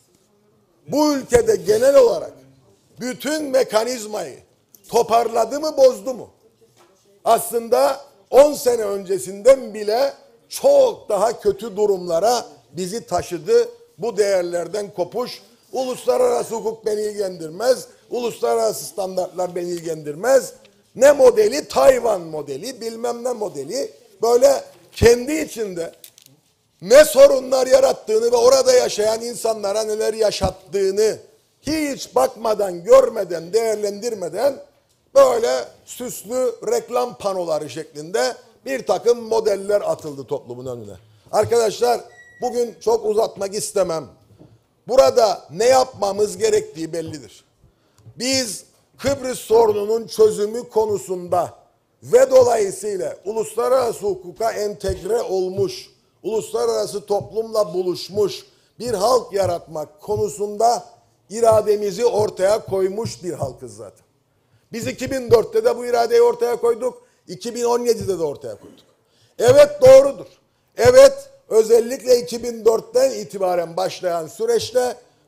Bu ülkede genel olarak bütün mekanizmayı toparladı mı, bozdu mu? Aslında on sene öncesinden bile çok daha kötü durumlara bizi taşıdı. Bu değerlerden kopuş, uluslararası hukuk beni ilgilendirmez, uluslararası standartlar beni ilgilendirmez. Ne modeli? Tayvan modeli, bilmem ne modeli. Böyle kendi içinde ne sorunlar yarattığını ve orada yaşayan insanlara neler yaşattığını hiç bakmadan, görmeden, değerlendirmeden böyle süslü reklam panoları şeklinde bir takım modeller atıldı toplumun önüne. Arkadaşlar bugün çok uzatmak istemem. Burada ne yapmamız gerektiği bellidir. Biz Kıbrıs sorununun çözümü konusunda ve dolayısıyla uluslararası hukuka entegre olmuş, uluslararası toplumla buluşmuş bir halk yaratmak konusunda irademizi ortaya koymuş bir halkız zaten. Biz iki bin dörtte de bu iradeyi ortaya koyduk, iki bin on yedide de ortaya koyduk. Evet doğrudur. Evet özellikle iki bin dörtten itibaren başlayan süreçte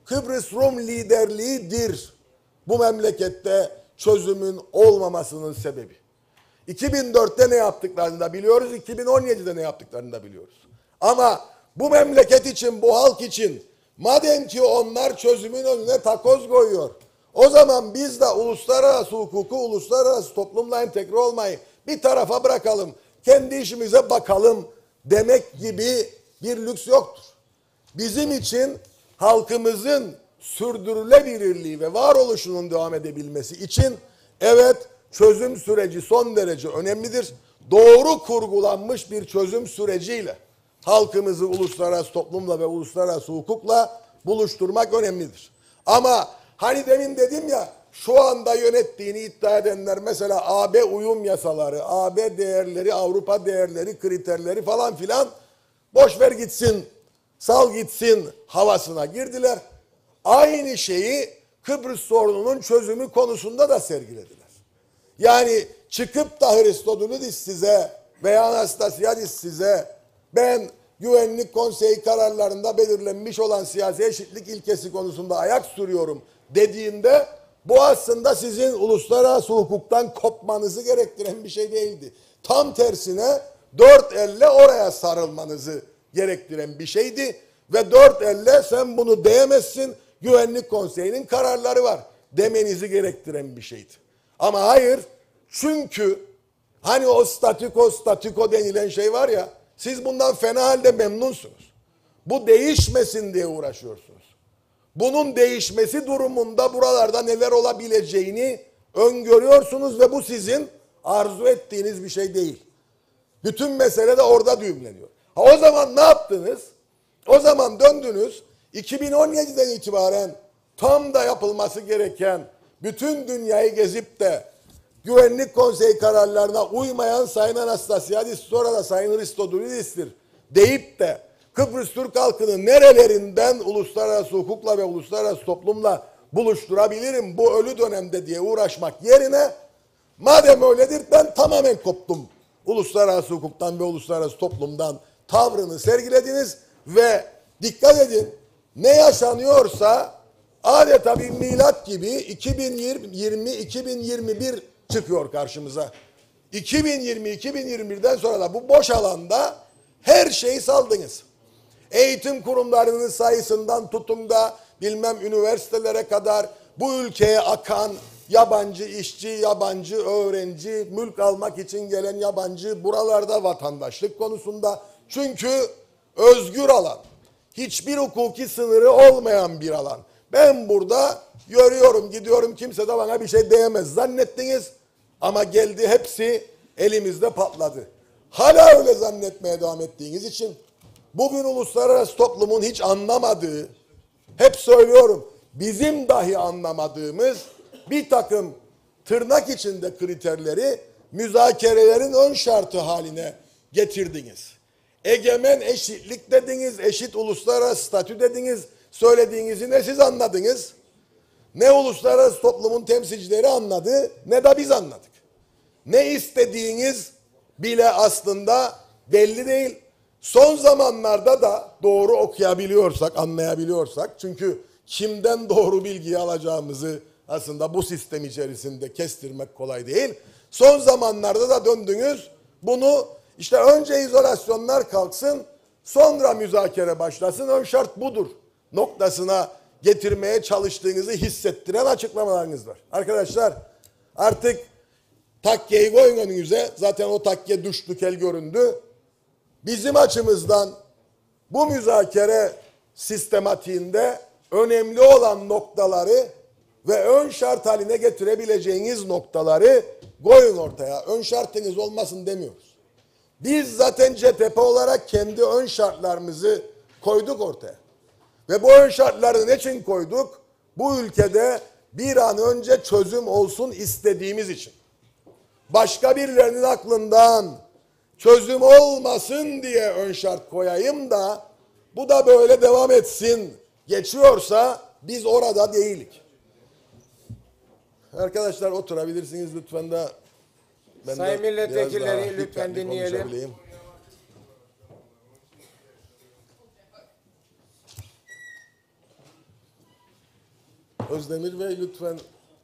Kıbrıs Rum liderliğidir bu memlekette çözümün olmamasının sebebi. iki bin dörtte ne yaptıklarını da biliyoruz, iki bin on yedide ne yaptıklarını da biliyoruz. Ama bu memleket için, bu halk için madem ki onlar çözümün önüne takoz koyuyor, o zaman biz de uluslararası hukuku, uluslararası toplumla entegre olmayı bir tarafa bırakalım, kendi işimize bakalım demek gibi bir lüks yoktur. Bizim için halkımızın sürdürülebilirliği ve varoluşunun devam edebilmesi için evet çözüm süreci son derece önemlidir. Doğru kurgulanmış bir çözüm süreciyle halkımızı uluslararası toplumla ve uluslararası hukukla buluşturmak önemlidir. Ama hani demin dedim ya, şu anda yönettiğini iddia edenler mesela A B uyum yasaları, A B değerleri, Avrupa değerleri, kriterleri falan filan boş ver gitsin, sal gitsin havasına girdiler. Aynı şeyi Kıbrıs sorununun çözümü konusunda da sergilediler. Yani çıkıp da Hristodoulidis size veya Anastasiadis size ben Güvenlik Konseyi kararlarında belirlenmiş olan siyasi eşitlik ilkesi konusunda ayak sürüyorum dediğinde bu aslında sizin uluslararası hukuktan kopmanızı gerektiren bir şey değildi. Tam tersine dört elle oraya sarılmanızı gerektiren bir şeydi ve dört elle sen bunu diyemezsin, Güvenlik Konseyi'nin kararları var demenizi gerektiren bir şeydi. Ama hayır, çünkü hani o statiko statiko denilen şey var ya, siz bundan fena halde memnunsunuz. Bu değişmesin diye uğraşıyorsunuz. Bunun değişmesi durumunda buralarda neler olabileceğini öngörüyorsunuz ve bu sizin arzu ettiğiniz bir şey değil. Bütün mesele de orada düğümleniyor. Ha, o zaman ne yaptınız? O zaman döndünüz iki bin on yediden itibaren tam da yapılması gereken bütün dünyayı gezip de Güvenlik Konseyi kararlarına uymayan Sayın Anastasiadis sonra da Sayın Hristodoulidis'tir deyip de Kıbrıs Türk halkını nerelerinden uluslararası hukukla ve uluslararası toplumla buluşturabilirim bu ölü dönemde diye uğraşmak yerine madem öyledir ben tamamen koptum uluslararası hukuktan ve uluslararası toplumdan tavrını sergilediniz ve dikkat edin, ne yaşanıyorsa adeta bir milat gibi iki bin yirmi iki bin yirmi bir çıkıyor karşımıza. iki bin yirmi iki bin yirmi birden sonra da bu boş alanda her şeyi saldınız. Eğitim kurumlarının sayısından tutun da bilmem üniversitelere kadar bu ülkeye akan yabancı işçi, yabancı öğrenci, mülk almak için gelen yabancı, buralarda vatandaşlık konusunda. Çünkü özgür alan, hiçbir hukuki sınırı olmayan bir alan. Ben burada görüyorum, gidiyorum, kimse de bana bir şey diyemez zannettiniz. Ama geldi hepsi elimizde patladı. Hala öyle zannetmeye devam ettiğiniz için bugün uluslararası toplumun hiç anlamadığı, hep söylüyorum, bizim dahi anlamadığımız bir takım tırnak içinde kriterleri müzakerelerin ön şartı haline getirdiniz. Egemen eşitlik dediniz, eşit uluslararası statü dediniz, söylediğinizi ne siz anladınız, ne uluslararası toplumun temsilcileri anladı, ne de biz anladık. Ne istediğiniz bile aslında belli değil. Son zamanlarda da doğru okuyabiliyorsak, anlayabiliyorsak, çünkü kimden doğru bilgiyi alacağımızı aslında bu sistem içerisinde kestirmek kolay değil. Son zamanlarda da döndünüz, bunu işte önce izolasyonlar kalksın, sonra müzakere başlasın, ön şart budur noktasına getirmeye çalıştığınızı hissettiren açıklamalarınız var. Arkadaşlar artık takkeyi koyun önünüze, zaten o takke düştü, kel göründü. Bizim açımızdan bu müzakere sistematiğinde önemli olan noktaları ve ön şart haline getirebileceğiniz noktaları koyun ortaya. Ön şartınız olmasın demiyoruz. Biz zaten C T P olarak kendi ön şartlarımızı koyduk ortaya. Ve bu ön şartları ne için koyduk? Bu ülkede bir an önce çözüm olsun istediğimiz için. Başka birilerinin aklından çözüm olmasın diye ön şart koyayım da bu da böyle devam etsin geçiyorsa biz orada değilik. Arkadaşlar oturabilirsiniz lütfen de. Ben Sayın de milletvekilleri biraz daha lütfen dikkatli dinleyelim. konuşabileyim. Özdemir Bey lütfen.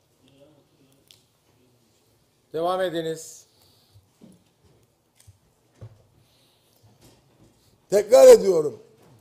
Devam ediniz. Tekrar ediyorum.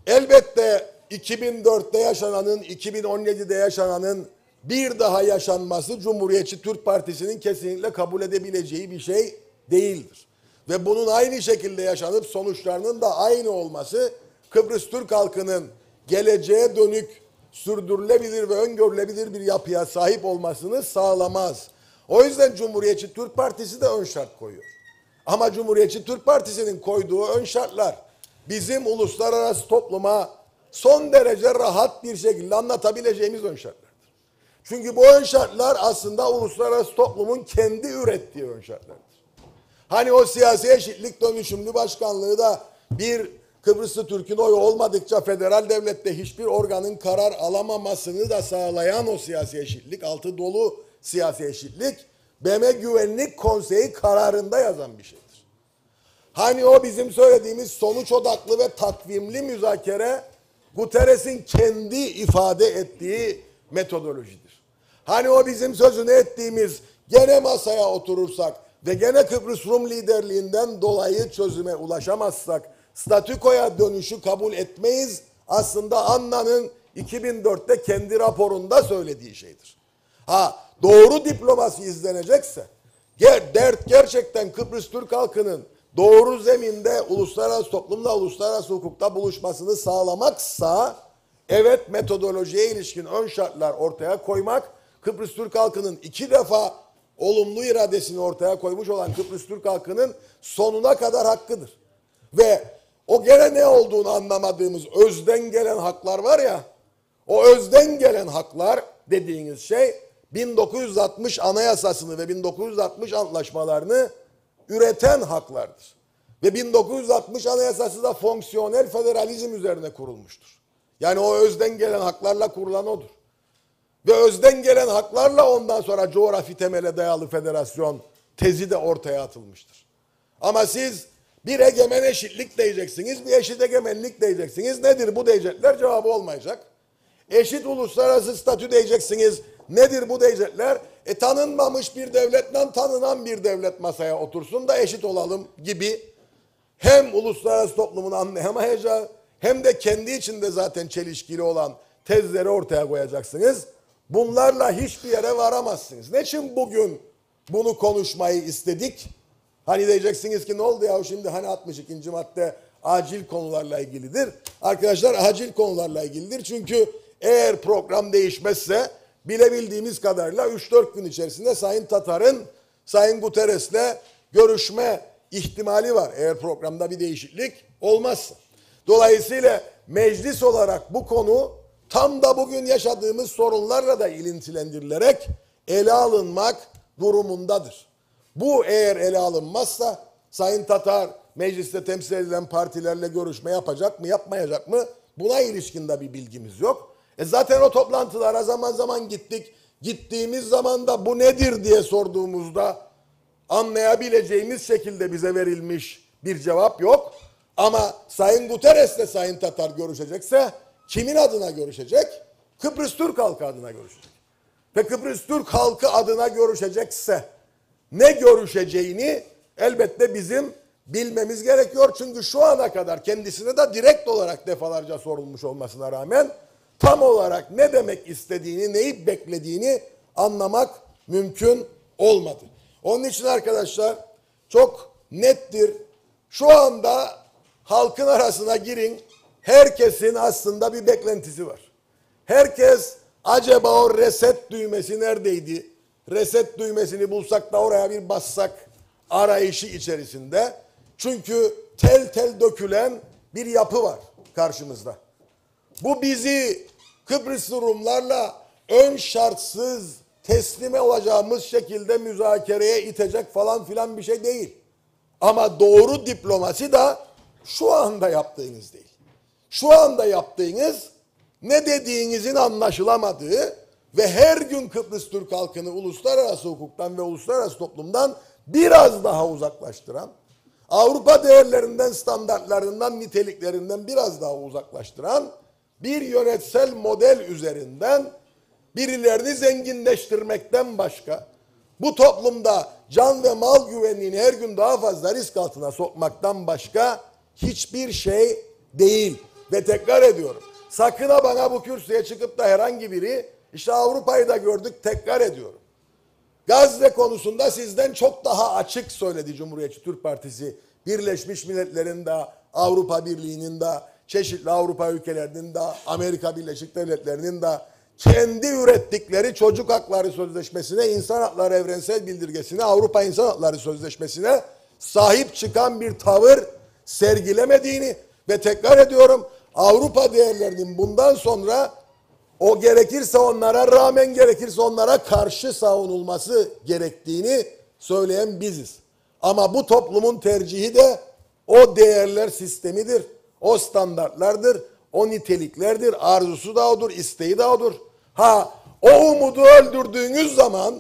Elbette iki bin dörtte yaşananın, iki bin on yedide yaşananın bir daha yaşanması Cumhuriyetçi Türk Partisi'nin kesinlikle kabul edebileceği bir şey değildir. Ve bunun aynı şekilde yaşanıp sonuçlarının da aynı olması Kıbrıs Türk halkının geleceğe dönük sürdürülebilir ve öngörülebilir bir yapıya sahip olmasını sağlamaz. O yüzden Cumhuriyetçi Türk Partisi de ön şart koyuyor. Ama Cumhuriyetçi Türk Partisi'nin koyduğu ön şartlar bizim uluslararası topluma son derece rahat bir şekilde anlatabileceğimiz ön şartlardır. Çünkü bu ön şartlar aslında uluslararası toplumun kendi ürettiği ön şartlardır. Hani o siyasi eşitlik dönüşümlü başkanlığı da bir Kıbrıslı Türk'ün oyu olmadıkça federal devlette hiçbir organın karar alamamasını da sağlayan o siyasi eşitlik, altı dolu siyasi eşitlik, B M Güvenlik Konseyi kararında yazan bir şeydir. Hani o bizim söylediğimiz sonuç odaklı ve takvimli müzakere Guterres'in kendi ifade ettiği metodolojidir. Hani o bizim sözünü ettiğimiz gene masaya oturursak ve gene Kıbrıs Rum liderliğinden dolayı çözüme ulaşamazsak statükoya dönüşü kabul etmeyiz. Aslında Anna'nın iki bin dörtte kendi raporunda söylediği şeydir. Ha doğru diplomasi izlenecekse, ger dert gerçekten Kıbrıs Türk halkının doğru zeminde uluslararası toplumla uluslararası hukukta buluşmasını sağlamaksa, evet metodolojiye ilişkin ön şartlar ortaya koymak, Kıbrıs Türk halkının iki defa olumlu iradesini ortaya koymuş olan Kıbrıs Türk halkının sonuna kadar hakkıdır. Ve o gene ne olduğunu anlamadığımız özden gelen haklar var ya, o özden gelen haklar dediğiniz şey bin dokuz yüz altmış Anayasasını ve bin dokuz yüz altmış antlaşmalarını üreten haklardır. Ve bin dokuz yüz altmış Anayasası da fonksiyonel federalizm üzerine kurulmuştur. Yani o özden gelen haklarla kurulan odur. Ve özden gelen haklarla ondan sonra coğrafi temele dayalı federasyon tezi de ortaya atılmıştır. Ama siz bir egemen eşitlik diyeceksiniz, bir eşit egemenlik diyeceksiniz. Nedir bu diyecekler? Cevabı olmayacak. Eşit uluslararası statü diyeceksiniz. Nedir bu diyecekler? E tanınmamış bir devletle tanınan bir devlet masaya otursun da eşit olalım gibi hem uluslararası toplumun anlayamayacağı hem de kendi içinde zaten çelişkili olan tezleri ortaya koyacaksınız. Bunlarla hiçbir yere varamazsınız. Ne için bugün bunu konuşmayı istedik? Hani diyeceksiniz ki ne oldu ya şimdi hani altmış ikinci madde acil konularla ilgilidir. Arkadaşlar acil konularla ilgilidir. Çünkü eğer program değişmezse bilebildiğimiz kadarıyla üç dört gün içerisinde Sayın Tatar'ın Sayın Guterres'le görüşme ihtimali var. Eğer programda bir değişiklik olmazsa. Dolayısıyla meclis olarak bu konu tam da bugün yaşadığımız sorunlarla da ilintilendirilerek ele alınmak durumundadır. Bu eğer ele alınmazsa Sayın Tatar mecliste temsil edilen partilerle görüşme yapacak mı yapmayacak mı buna ilişkin de bir bilgimiz yok. E zaten o toplantılara zaman zaman gittik. Gittiğimiz zaman da bu nedir diye sorduğumuzda anlayabileceğimiz şekilde bize verilmiş bir cevap yok. Ama Sayın Guterres'le Sayın Tatar görüşecekse kimin adına görüşecek? Kıbrıs Türk halkı adına görüşecek. Ve Kıbrıs Türk halkı adına görüşecekse ne görüşeceğini elbette bizim bilmemiz gerekiyor. Çünkü şu ana kadar kendisine de direkt olarak defalarca sorulmuş olmasına rağmen tam olarak ne demek istediğini, neyi beklediğini anlamak mümkün olmadı. Onun için arkadaşlar çok nettir. Şu anda halkın arasına girin. Herkesin aslında bir beklentisi var. Herkes acaba o reset düğmesi neredeydi? Reset düğmesini bulsak da oraya bir bassak arayışı içerisinde. Çünkü tel tel dökülen bir yapı var karşımızda. Bu bizi Kıbrıslı Rumlarla ön şartsız teslime olacağımız şekilde müzakereye itecek falan filan bir şey değil. Ama doğru diplomasi de şu anda yaptığınız değil. Şu anda yaptığınız ne dediğinizin anlaşılamadığı ve her gün Kıbrıs Türk halkını uluslararası hukuktan ve uluslararası toplumdan biraz daha uzaklaştıran, Avrupa değerlerinden, standartlarından, niteliklerinden biraz daha uzaklaştıran bir yönetsel model üzerinden birilerini zenginleştirmekten başka, bu toplumda can ve mal güvenliğini her gün daha fazla risk altına sokmaktan başka hiçbir şey değil. Ve tekrar ediyorum, sakın ha bana bu kürsüye çıkıp da herhangi biri, işte Avrupa'yı da gördük, tekrar ediyorum. Gazze konusunda sizden çok daha açık söyledi Cumhuriyetçi Türk Partisi. Birleşmiş Milletler'in de, Avrupa Birliği'nin de, çeşitli Avrupa ülkelerinin de, Amerika Birleşik Devletleri'nin de kendi ürettikleri Çocuk Hakları Sözleşmesi'ne, İnsan Hakları Evrensel Bildirgesi'ne, Avrupa İnsan Hakları Sözleşmesi'ne sahip çıkan bir tavır sergilemediğini ve tekrar ediyorum, Avrupa değerlerinin bundan sonra o gerekirse onlara rağmen, gerekirse onlara karşı savunulması gerektiğini söyleyen biziz. Ama bu toplumun tercihi de o değerler sistemidir, o standartlardır, o niteliklerdir, arzusu da odur, isteği de odur. Ha, o umudu öldürdüğünüz zaman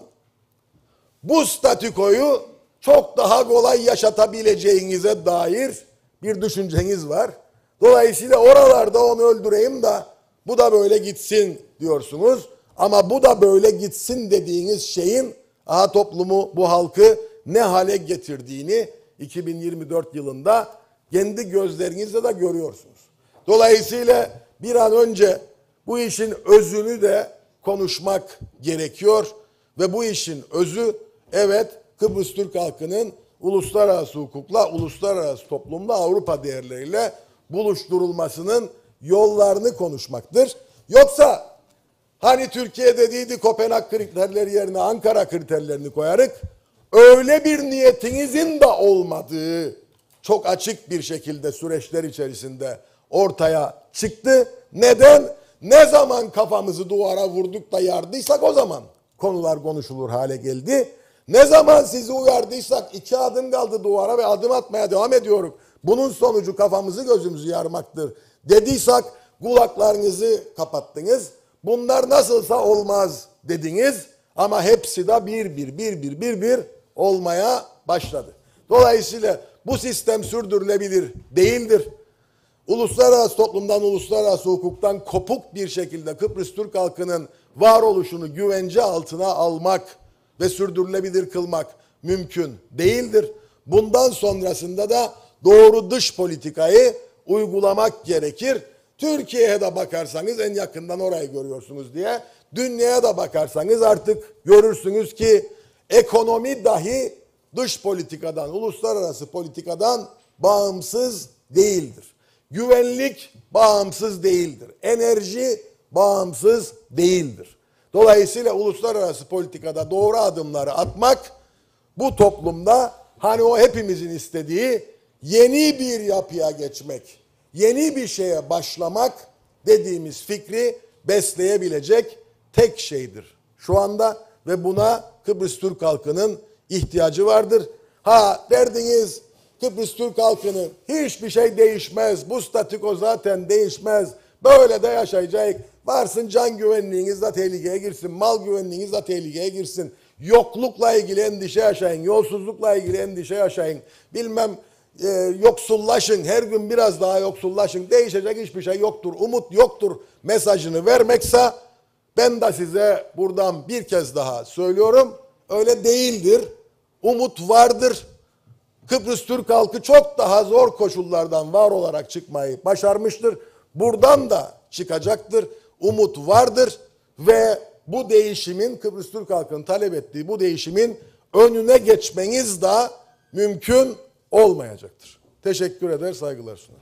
bu statükoyu çok daha kolay yaşatabileceğinize dair bir düşünceniz var. Dolayısıyla oralarda onu öldüreyim de bu da böyle gitsin diyorsunuz. Ama bu da böyle gitsin dediğiniz şeyin aha toplumu, bu halkı ne hale getirdiğini iki bin yirmi dört yılında kendi gözlerinizle de görüyorsunuz. Dolayısıyla bir an önce bu işin özünü de konuşmak gerekiyor ve bu işin özü, evet, Kıbrıs Türk halkının uluslararası hukukla, uluslararası toplumla, Avrupa değerleriyle buluşturulmasının yollarını konuşmaktır. Yoksa hani Türkiye dediydi Kopenhag kriterleri yerine Ankara kriterlerini koyarık, öyle bir niyetinizin de olmadığı çok açık bir şekilde süreçler içerisinde ortaya çıktı. Neden? Ne zaman kafamızı duvara vurduk da yardıysak o zaman konular konuşulur hale geldi. Ne zaman sizi uyardıysak iki adım kaldı duvara ve adım atmaya devam ediyoruz. Bunun sonucu kafamızı gözümüzü yarmaktır dediysek kulaklarınızı kapattınız. Bunlar nasılsa olmaz dediniz ama hepsi de bir bir bir bir bir bir olmaya başladı. Dolayısıyla bu sistem sürdürülebilir değildir. Uluslararası toplumdan, uluslararası hukuktan kopuk bir şekilde Kıbrıs Türk halkının varoluşunu güvence altına almak ve sürdürülebilir kılmak mümkün değildir. Bundan sonrasında da doğru dış politikayı uygulamak gerekir. Türkiye'ye de bakarsanız en yakından orayı görüyorsunuz diye, dünyaya da bakarsanız artık görürsünüz ki ekonomi dahi dış politikadan, uluslararası politikadan bağımsız değildir. Güvenlik bağımsız değildir. Enerji bağımsız değildir. Dolayısıyla uluslararası politikada doğru adımları atmak, bu toplumda hani o hepimizin istediği yeni bir yapıya geçmek, yeni bir şeye başlamak dediğimiz fikri besleyebilecek tek şeydir şu anda ve buna Kıbrıs Türk halkının ihtiyacı vardır. Ha derdiniz Kıbrıs Türk halkının hiçbir şey değişmez, bu statüko zaten değişmez, böyle de yaşayacak, varsın can güvenliğiniz de tehlikeye girsin, mal güvenliğiniz de tehlikeye girsin, yoklukla ilgili endişe yaşayın, yolsuzlukla ilgili endişe yaşayın, bilmem e, yoksullaşın, her gün biraz daha yoksullaşın, değişecek hiçbir şey yoktur, umut yoktur mesajını vermekse, ben de size buradan bir kez daha söylüyorum, öyle değildir, umut vardır. Kıbrıs Türk halkı çok daha zor koşullardan var olarak çıkmayı başarmıştır. Buradan da çıkacaktır. Umut vardır ve bu değişimin, Kıbrıs Türk halkının talep ettiği bu değişimin önüne geçmeniz de mümkün olmayacaktır. Teşekkür eder, saygılar sunarım.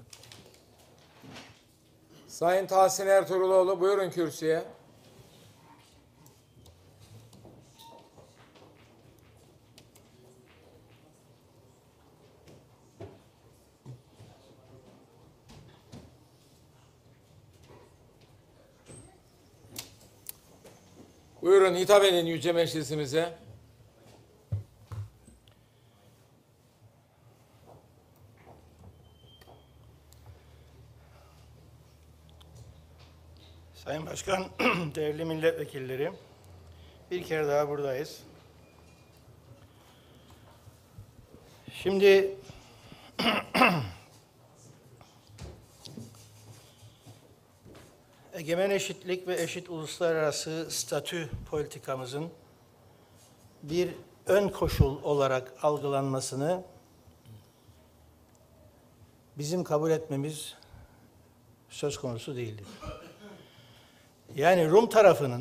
Sayın Tahsin Ertuğruloğlu, buyurun kürsüye. Buyurun hitap edin Yüce Meclisimize. Sayın Başkan, değerli milletvekilleri, bir kere daha buradayız. Şimdi Egemen eşitlik ve eşit uluslararası statü politikamızın bir ön koşul olarak algılanmasını bizim kabul etmemiz söz konusu değildir. Yani Rum tarafının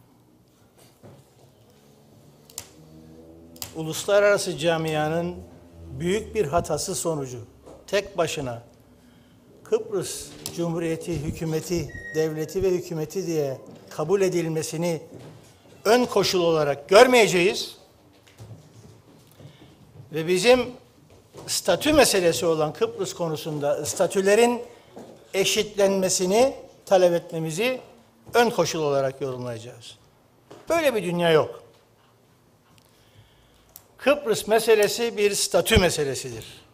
uluslararası camianın büyük bir hatası sonucu tek başına Kıbrıs Cumhuriyeti hükümeti, devleti ve hükümeti diye kabul edilmesini ön koşul olarak görmeyeceğiz. Ve bizim statü meselesi olan Kıbrıs konusunda statülerin eşitlenmesini talep etmemizi ön koşul olarak yorumlayacağız. Böyle bir dünya yok. Kıbrıs meselesi bir statü meselesidir.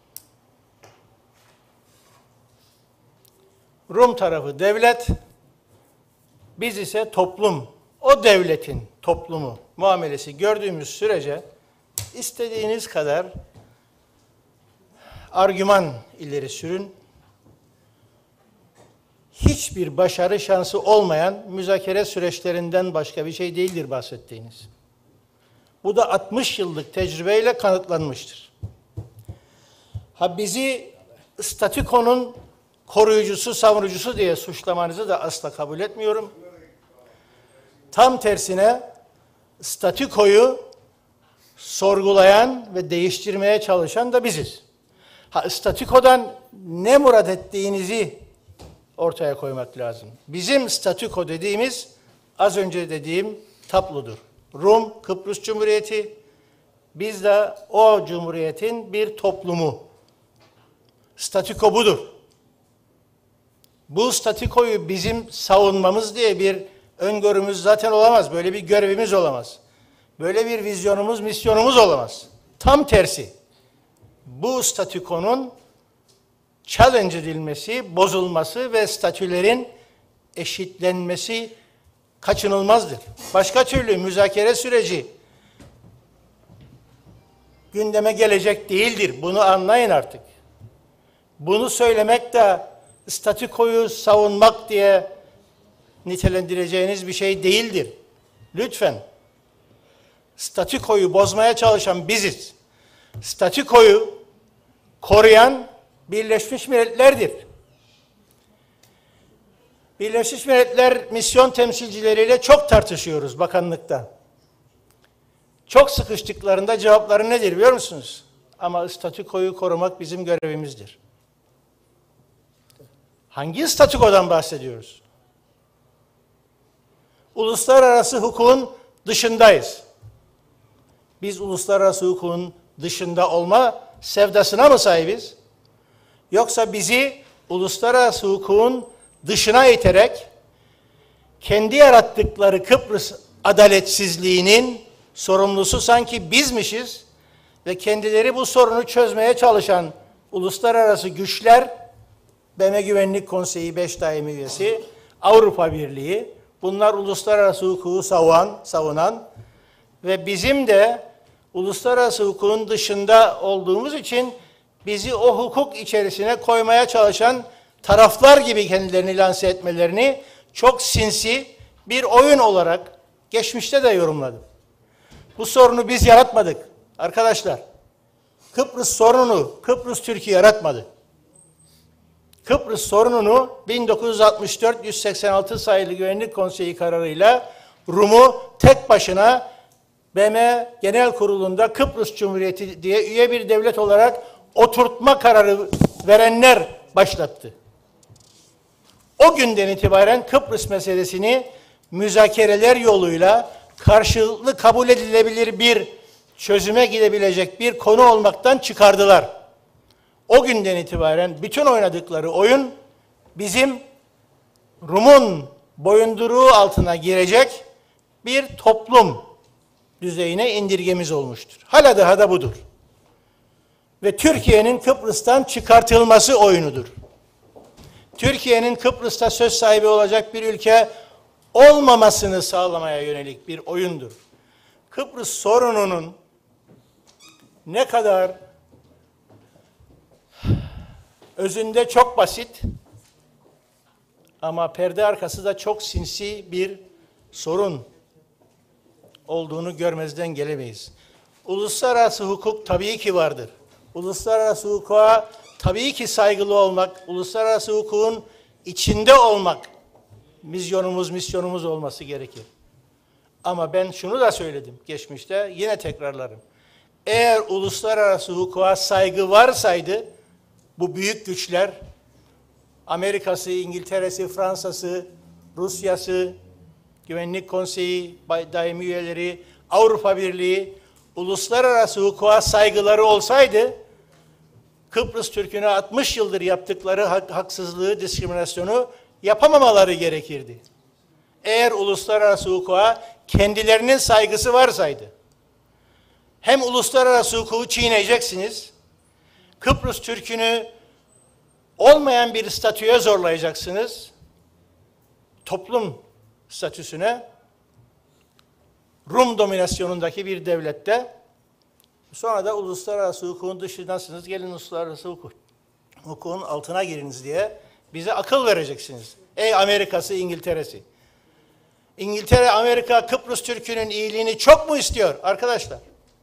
Rum tarafı devlet, biz ise toplum. O devletin toplumu muamelesi gördüğümüz sürece istediğiniz kadar argüman ileri sürün. Hiçbir başarı şansı olmayan müzakere süreçlerinden başka bir şey değildir bahsettiğiniz. Bu da altmış yıllık tecrübeyle kanıtlanmıştır. Ha bizi statükonun koruyucusu, savunucusu diye suçlamanızı da asla kabul etmiyorum. Tam tersine statükoyu sorgulayan ve değiştirmeye çalışan da biziz. Ha, statükodan ne murad ettiğinizi ortaya koymak lazım. Bizim statüko dediğimiz az önce dediğim tablodur. Rum, Kıbrıs Cumhuriyeti, biz de o cumhuriyetin bir toplumu. Statüko budur. Bu statükoyu bizim savunmamız diye bir öngörümüz zaten olamaz. Böyle bir görevimiz olamaz. Böyle bir vizyonumuz, misyonumuz olamaz. Tam tersi. Bu statükonun challenge edilmesi, bozulması ve statülerin eşitlenmesi kaçınılmazdır. Başka türlü müzakere süreci gündeme gelecek değildir. Bunu anlayın artık. Bunu söylemek de statükoyu savunmak diye nitelendireceğiniz bir şey değildir. Lütfen. Statükoyu bozmaya çalışan biziz. Statükoyu koruyan Birleşmiş Milletler'dir. Birleşmiş Milletler misyon temsilcileriyle çok tartışıyoruz bakanlıkta. Çok sıkıştıklarında cevapları nedir biliyor musunuz? Ama statükoyu korumak bizim görevimizdir. Hangi statükodan bahsediyoruz? Uluslararası hukukun dışındayız. Biz uluslararası hukukun dışında olma sevdasına mı sahibiz? Yoksa bizi uluslararası hukukun dışına iterek kendi yarattıkları Kıbrıs adaletsizliğinin sorumlusu sanki bizmişiz ve kendileri bu sorunu çözmeye çalışan uluslararası güçler, B M Güvenlik Konseyi beş daimi üyesi, Avrupa Birliği, bunlar uluslararası hukuku savunan, savunan ve bizim de uluslararası hukukun dışında olduğumuz için bizi o hukuk içerisine koymaya çalışan taraflar gibi kendilerini lanse etmelerini çok sinsi bir oyun olarak geçmişte de yorumladım. Bu sorunu biz yaratmadık arkadaşlar. Kıbrıs sorununu Kıbrıs Türkiye yaratmadı. Kıbrıs sorununu bin dokuz yüz altmış dört yüz seksen altı sayılı Güvenlik Konseyi kararıyla Rum'u tek başına B M Genel Kurulu'nda Kıbrıs Cumhuriyeti diye üye bir devlet olarak oturtma kararı verenler başlattı. O günden itibaren Kıbrıs meselesini müzakereler yoluyla karşılıklı kabul edilebilir bir çözüme gidebilecek bir konu olmaktan çıkardılar. O günden itibaren bütün oynadıkları oyun bizim Rum'un boyunduruğu altına girecek bir toplum düzeyine indirgemiz olmuştur. Hala daha da budur. Ve Türkiye'nin Kıbrıs'tan çıkartılması oyunudur. Türkiye'nin Kıbrıs'ta söz sahibi olacak bir ülke olmamasını sağlamaya yönelik bir oyundur. Kıbrıs sorununun ne kadar özünde çok basit Ama perde arkası da çok sinsi bir sorun olduğunu görmezden gelemeyiz. Uluslararası hukuk tabii ki vardır. Uluslararası hukuka tabii ki saygılı olmak, uluslararası hukukun içinde olmak misyonumuz, misyonumuz olması gerekir. Ama ben şunu da söyledim geçmişte, yine tekrarlarım. Eğer uluslararası hukuka saygı varsaydı, bu büyük güçler, Amerika'sı, İngiltere'si, Fransa'sı, Rusya'sı, Güvenlik Konseyi, daimi üyeleri, Avrupa Birliği, uluslararası hukuka saygıları olsaydı, Kıbrıs Türk'üne altmış yıldır yaptıkları hak, haksızlığı, diskriminasyonu yapamamaları gerekirdi. Eğer uluslararası hukuka kendilerinin saygısı varsaydı, hem uluslararası hukuku çiğneyeceksiniz, Kıbrıs Türk'ünü olmayan bir statüye zorlayacaksınız, toplum statüsüne, Rum dominasyonundaki bir devlette, sonra da uluslararası hukukun dışındasınız, gelin uluslararası hukuk, hukukun altına giriniz diye bize akıl vereceksiniz. Ey Amerika'sı, İngiltere'si. İngiltere, Amerika, Kıbrıs Türk'ünün iyiliğini çok mu istiyor arkadaşlar?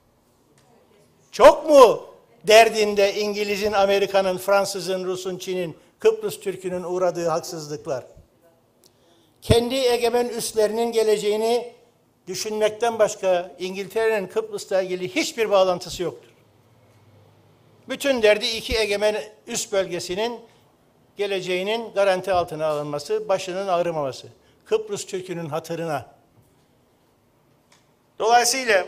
Çok mu derdinde İngiliz'in, Amerika'nın, Fransız'ın, Rus'un, Çin'in, Kıbrıs Türk'ünün uğradığı haksızlıklar? Kendi egemen üslerinin geleceğini düşünmekten başka İngiltere'nin Kıbrıs'la ilgili hiçbir bağlantısı yoktur. Bütün derdi iki egemen üst bölgesinin geleceğinin garanti altına alınması, başının ağrımaması. Kıbrıs Türk'ünün hatırına. Dolayısıyla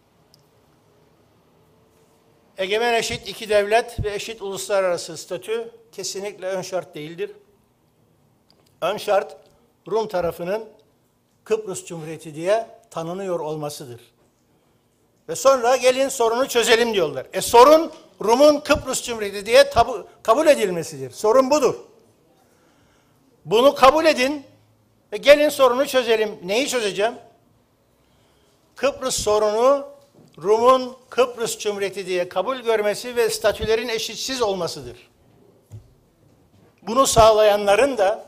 egemen eşit iki devlet ve eşit uluslararası statü kesinlikle ön şart değildir. Ön şart Rum tarafının Kıbrıs Cumhuriyeti diye tanınıyor olmasıdır. Ve sonra gelin sorunu çözelim diyorlar. E sorun Rum'un Kıbrıs Cumhuriyeti diye tabu, kabul edilmesidir. Sorun budur. Bunu kabul edin ve gelin sorunu çözelim. Neyi çözeceğim? Kıbrıs sorunu Rum'un Kıbrıs Cumhuriyeti diye kabul görmesi ve statülerin eşitsiz olmasıdır. Bunu sağlayanların da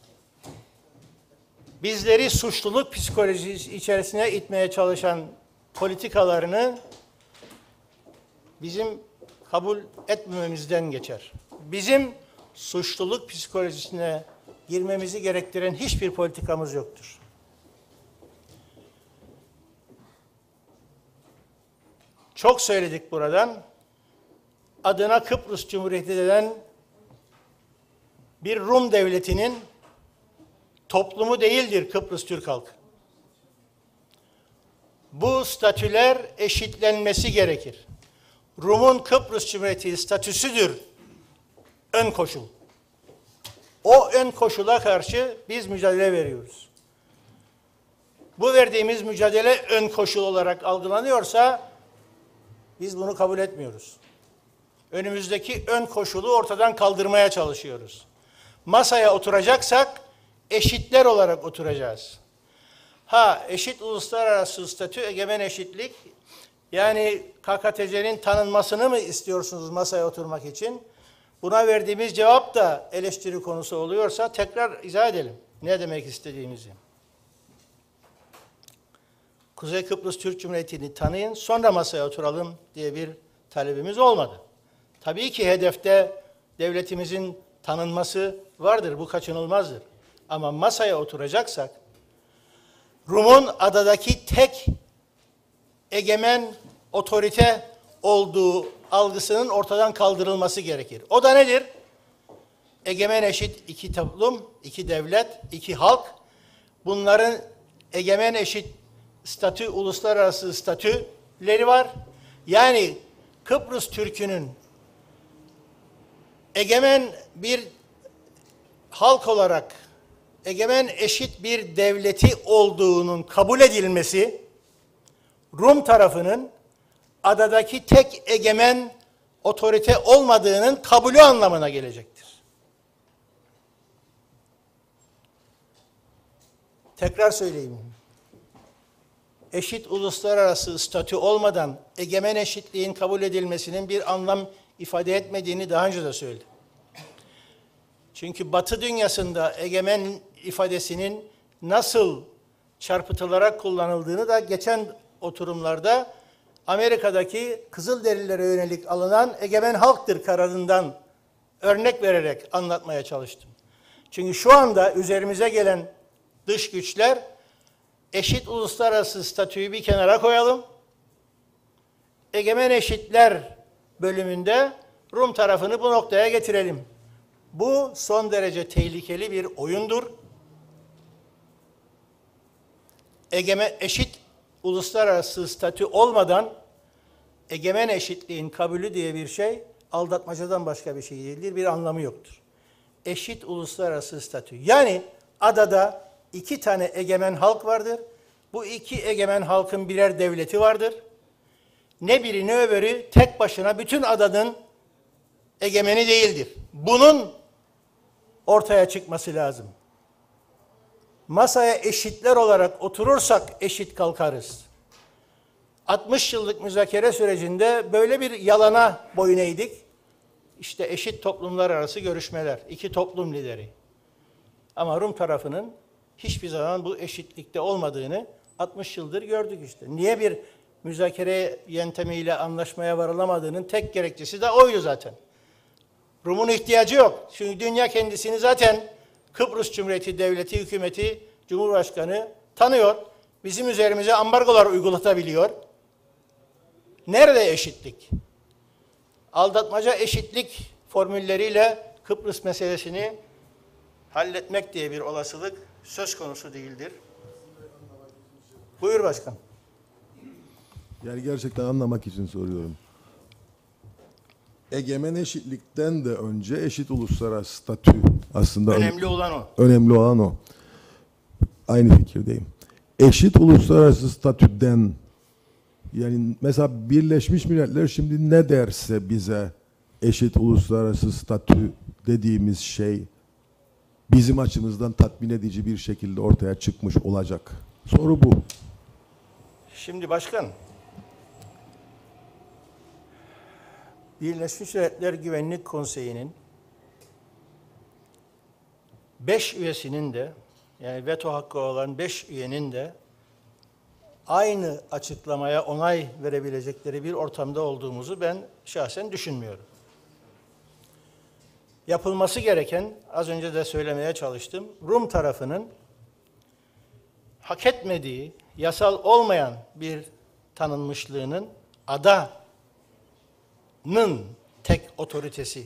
bizleri suçluluk psikolojisi içerisine itmeye çalışan politikalarını bizim kabul etmememizden geçer. Bizim suçluluk psikolojisine girmemizi gerektiren hiçbir politikamız yoktur. Çok söyledik buradan. Adına Kıbrıs Cumhuriyeti denen bir Rum devletinin toplumu değildir Kıbrıs Türk halkı. Bu statüler eşitlenmesi gerekir. Rum'un Kıbrıs Cumhuriyeti statüsüdür ön koşul. O ön koşula karşı biz mücadele veriyoruz. Bu verdiğimiz mücadele ön koşul olarak algılanıyorsa biz bunu kabul etmiyoruz. Önümüzdeki ön koşulu ortadan kaldırmaya çalışıyoruz. Masaya oturacaksak eşitler olarak oturacağız. Ha, eşit uluslararası statü, egemen eşitlik, yani K K T C'nin tanınmasını mı istiyorsunuz masaya oturmak için? Buna verdiğimiz cevap da eleştiri konusu oluyorsa tekrar izah edelim ne demek istediğimizi. Kuzey Kıbrıs Türk Cumhuriyeti'ni tanıyın, sonra masaya oturalım diye bir talebimiz olmadı. Tabii ki hedefte devletimizin tanınması vardır, bu kaçınılmazdır. Ama masaya oturacaksak, Rum'un adadaki tek egemen otorite olduğu algısının ortadan kaldırılması gerekir. O da nedir? Egemen eşit iki toplum, iki devlet, iki halk. Bunların egemen eşit statü, uluslararası statüleri var. Yani Kıbrıs Türk'ünün egemen bir halk olarak egemen eşit bir devleti olduğunun kabul edilmesi, Rum tarafının adadaki tek egemen otorite olmadığının kabulü anlamına gelecektir. Tekrar söyleyeyim. Eşit uluslararası statü olmadan egemen eşitliğin kabul edilmesinin bir anlam ifade etmediğini daha önce de söyledim. Çünkü Batı dünyasında egemen ifadesinin nasıl çarpıtılarak kullanıldığını da geçen oturumlarda Amerika'daki Kızılderililere yönelik alınan egemen halktır kararından örnek vererek anlatmaya çalıştım. Çünkü şu anda üzerimize gelen dış güçler eşit uluslararası statüyü bir kenara koyalım. Egemen eşitler bölümünde Rum tarafını bu noktaya getirelim. Bu son derece tehlikeli bir oyundur. Egemen eşit uluslararası statü olmadan egemen eşitliğin kabulü diye bir şey aldatmacadan başka bir şey değildir. Bir anlamı yoktur. Eşit uluslararası statü. Yani adada iki tane egemen halk vardır. Bu iki egemen halkın birer devleti vardır. Ne biri ne öbürü tek başına bütün adanın egemeni değildir. Bunun ortaya çıkması lazım. Masaya eşitler olarak oturursak eşit kalkarız. altmış yıllık müzakere sürecinde böyle bir yalana boyun eğdik. İşte eşit toplumlar arası görüşmeler, iki toplum lideri. Ama Rum tarafının hiçbir zaman bu eşitlikte olmadığını altmış yıldır gördük işte. Niye bir müzakere yöntemiyle anlaşmaya varılamadığının tek gerekçesi de oydu zaten. Rum'un ihtiyacı yok. Çünkü dünya kendisini zaten Kıbrıs Cumhuriyeti Devleti, hükümeti, Cumhurbaşkanı tanıyor. Bizim üzerimize ambargolar uygulatabiliyor. Nerede eşitlik? Aldatmaca eşitlik formülleriyle Kıbrıs meselesini halletmek diye bir olasılık söz konusu değildir. Buyur başkan. Yani gerçekten anlamak için soruyorum. Egemen eşitlikten de önce eşit uluslararası statü aslında Önemli olan o. önemli olan o. Aynı fikirdeyim. Eşit uluslararası statüden, yani mesela Birleşmiş Milletler şimdi ne derse bize eşit uluslararası statü dediğimiz şey bizim açımızdan tatmin edici bir şekilde ortaya çıkmış olacak. Soru bu. Şimdi başkan, Birleşmiş Milletler Güvenlik Konseyi'nin beş üyesinin de, yani veto hakkı olan beş üyenin de aynı açıklamaya onay verebilecekleri bir ortamda olduğumuzu ben şahsen düşünmüyorum. Yapılması gereken, az önce de söylemeye çalıştım, Rum tarafının hak etmediği, yasal olmayan bir tanınmışlığının adanın tek otoritesi,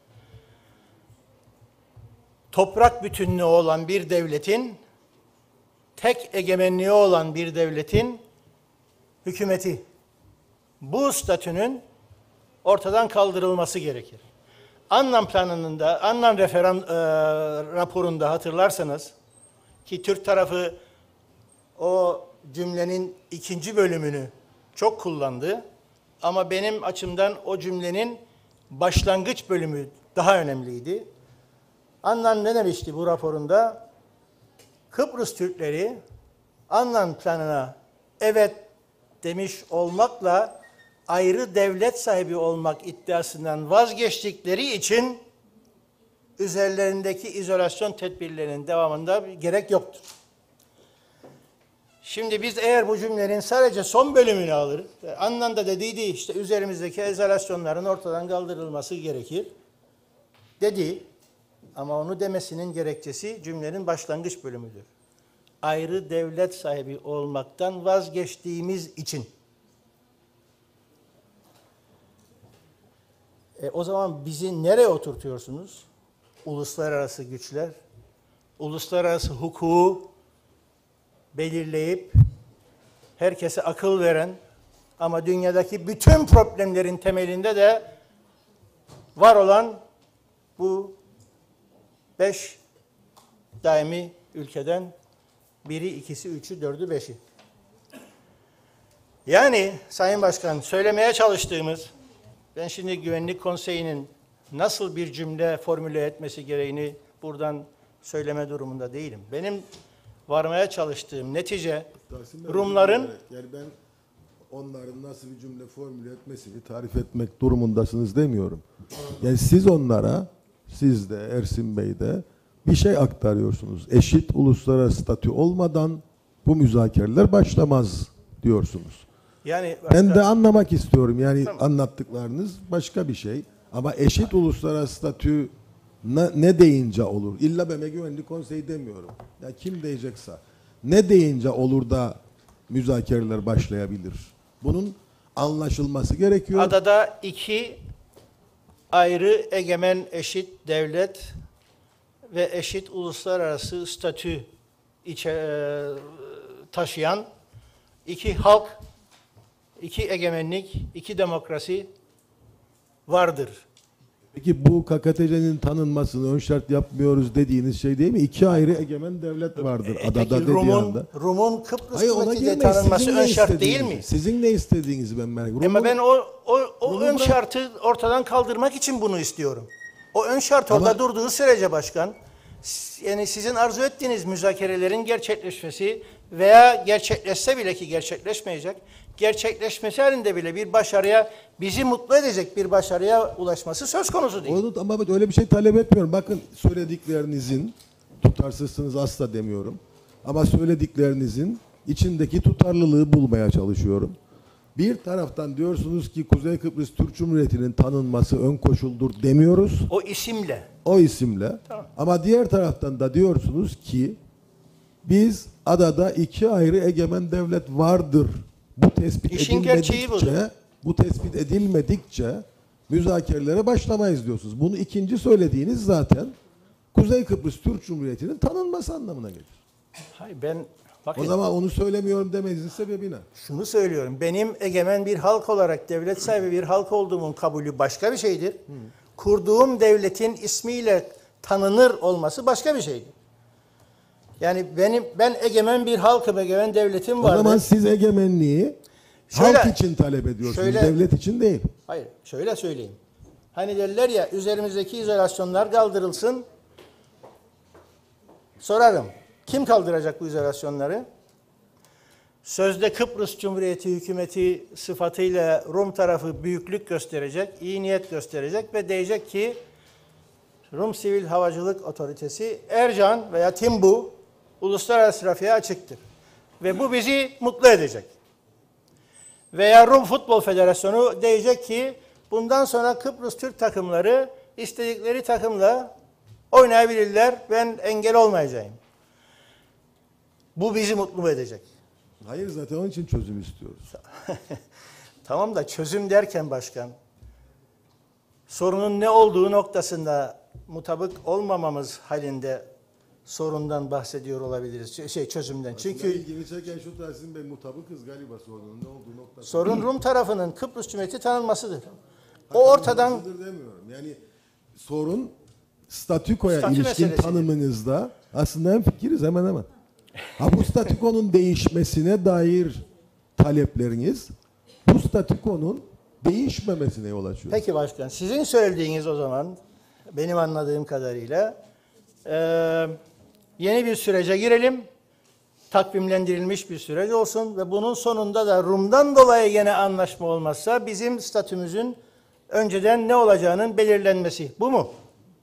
toprak bütünlüğü olan bir devletin, tek egemenliği olan bir devletin hükümeti. Bu statünün ortadan kaldırılması gerekir. Annan planının da, Annan referan e, raporunda hatırlarsanız ki Türk tarafı o cümlenin ikinci bölümünü çok kullandı. Ama benim açımdan o cümlenin başlangıç bölümü daha önemliydi. Annan ne demişti bu raporunda? Kıbrıs Türkleri Annan planına evet demiş olmakla ayrı devlet sahibi olmak iddiasından vazgeçtikleri için üzerlerindeki izolasyon tedbirlerinin devamında gerek yoktur. Şimdi biz eğer bu cümlenin sadece son bölümünü alır, Annan da dediydi işte üzerimizdeki izolasyonların ortadan kaldırılması gerekir dedi. Ama onu demesinin gerekçesi cümlenin başlangıç bölümüdür. Ayrı devlet sahibi olmaktan vazgeçtiğimiz için. E, o zaman bizi nereye oturtuyorsunuz? Uluslararası güçler, uluslararası hukuku belirleyip herkese akıl veren ama dünyadaki bütün problemlerin temelinde de var olan bu beş daimi ülkeden biri, ikisi, üçü, dördü, beşi. Yani Sayın Başkan söylemeye çalıştığımız, ben şimdi Güvenlik Konseyi'nin nasıl bir cümle formüle etmesi gereğini buradan söyleme durumunda değilim. Benim varmaya çalıştığım netice Rumların... Yani ben onların nasıl bir cümle formüle etmesini tarif etmek durumundasınız demiyorum. Yani siz onlara siz de Ersin Bey de bir şey aktarıyorsunuz. Eşit uluslararası statü olmadan bu müzakereler başlamaz diyorsunuz. Yani Ben de başka- anlamak istiyorum. Yani Tamam. anlattıklarınız başka bir şey. Ama eşit uluslararası statü ne, ne deyince olur? İlla B M Güvenlik Konseyi demiyorum. Ya kim diyecekse. Ne deyince olur da müzakereler başlayabilir? Bunun anlaşılması gerekiyor. Adada iki ayrı egemen eşit devlet ve eşit uluslararası statü içe, e, taşıyan iki halk, iki egemenlik, iki demokrasi vardır. Peki bu K K T C'nin tanınmasını ön şart yapmıyoruz dediğiniz şey değil mi? İki ayrı egemen devlet vardır E, adada peki dediği Rum'un, anda. Rum'un Kıbrıs Hayır ona Cumhuriyeti'ne girmeyin. tanınması Sizin ön ne şart değil istediğinizi- mi? Sizin ne istediğinizi ben merak ediyorum. Ama Rum'un- ben o, o, o Rum'u ön bırak- şartı ortadan kaldırmak için bunu istiyorum. O ön şart orada Ama- durduğu sürece başkan, s- yani sizin arzu ettiğiniz müzakerelerin gerçekleşmesi veya gerçekleşse bile ki gerçekleşmeyecek, gerçekleşmesi halinde bile bir başarıya, bizi mutlu edecek bir başarıya ulaşması söz konusu değil. Onu, ama öyle bir şey talep etmiyorum. Bakın söylediklerinizin tutarsızsınız asla demiyorum. Ama söylediklerinizin içindeki tutarlılığı bulmaya çalışıyorum. Bir taraftan diyorsunuz ki Kuzey Kıbrıs Türk Cumhuriyeti'nin tanınması ön koşuldur demiyoruz. O isimle. O isimle. Tamam. Ama diğer taraftan da diyorsunuz ki biz adada iki ayrı egemen devlet vardır. Bu tespit İşin gerçeği edilmedikçe, bu tespit edilmedikçe müzakerelere başlamayız diyorsunuz. Bunu ikinci söylediğiniz zaten Kuzey Kıbrıs Türk Cumhuriyeti'nin tanınması anlamına gelir. Hayır, ben bakın, O zaman onu söylemiyorum demenizin sebebi ne? şunu söylüyorum. Benim egemen bir halk olarak devlet sahibi bir halk olduğumun kabulü başka bir şeydir. Kurduğum devletin ismiyle tanınır olması başka bir şeydir. Yani benim ben egemen bir halkım, egemen devletim O vardır. zaman siz egemenliği Şöyle- halk için talep ediyorsunuz, şöyle- devlet için değil. Hayır, şöyle söyleyeyim. Hani derler ya, üzerimizdeki izolasyonlar kaldırılsın. Sorarım, kim kaldıracak bu izolasyonları? Sözde Kıbrıs Cumhuriyeti hükümeti sıfatıyla Rum tarafı büyüklük gösterecek, iyi niyet gösterecek ve diyecek ki Rum Sivil Havacılık Otoritesi Ercan veya Timbu uluslararası trafiğe açıktır. Ve bu bizi mutlu edecek. Veya Rum Futbol Federasyonu diyecek ki bundan sonra Kıbrıs Türk takımları istedikleri takımla oynayabilirler. Ben engel olmayacağım. Bu bizi mutlu edecek. Hayır zaten onun için çözüm istiyoruz. Tamam da çözüm derken başkan, sorunun ne olduğu noktasında mutabık olmamamız halinde sorundan bahsediyor olabiliriz. Şey çözümden. Çünkü ilgimi çeken şu Tahsin Bey mutabıkız galiba sorunun ne olduğu noktada. sorun Rum tarafının Kıbrıs Cumhuriyeti tanınmasıdır. O ortadan Tanınmasıdır demiyorum. Yani sorun statükoya Statü ilişkin meselesi. tanımınızda aslında hem fikiriz hemen hemen. Ha bu statükonun değişmesine dair talepleriniz bu statükonun değişmemesine yol açıyor. Peki başkan, sizin söylediğiniz o zaman benim anladığım kadarıyla eee, yeni bir sürece girelim, takvimlendirilmiş bir süreç olsun ve bunun sonunda da Rum'dan dolayı yine anlaşma olmazsa bizim statümüzün önceden ne olacağının belirlenmesi. Bu mu?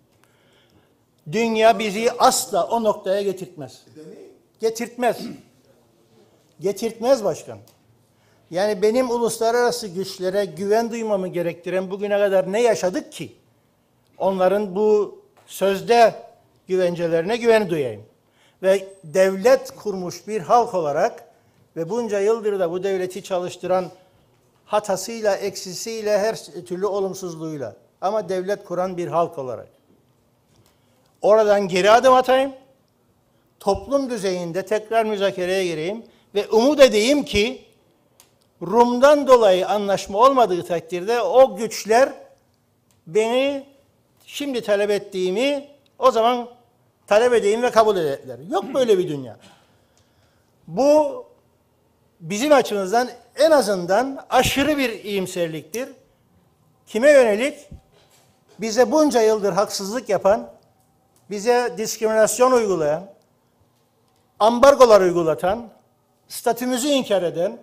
Dünya bizi asla o noktaya getirtmez. Getirtmez. Getirtmez başkan. Yani benim uluslararası güçlere güven duymamı gerektiren bugüne kadar ne yaşadık ki? Onların bu sözde güvencelerine güven duyayım. Ve devlet kurmuş bir halk olarak ve bunca yıldır da bu devleti çalıştıran hatasıyla, eksisiyle, her türlü olumsuzluğuyla ama devlet kuran bir halk olarak. Oradan geri adım atayım, toplum düzeyinde tekrar müzakereye gireyim ve umut edeyim ki Rum'dan dolayı anlaşma olmadığı takdirde o güçler beni şimdi talep ettiğimi o zaman talep edeyim ve kabul ederler. Yok böyle bir dünya. Bu bizim açımızdan en azından aşırı bir iyimserliktir. Kime yönelik? Bize bunca yıldır haksızlık yapan, bize diskriminasyon uygulayan, ambargolar uygulatan, statümüzü inkar eden,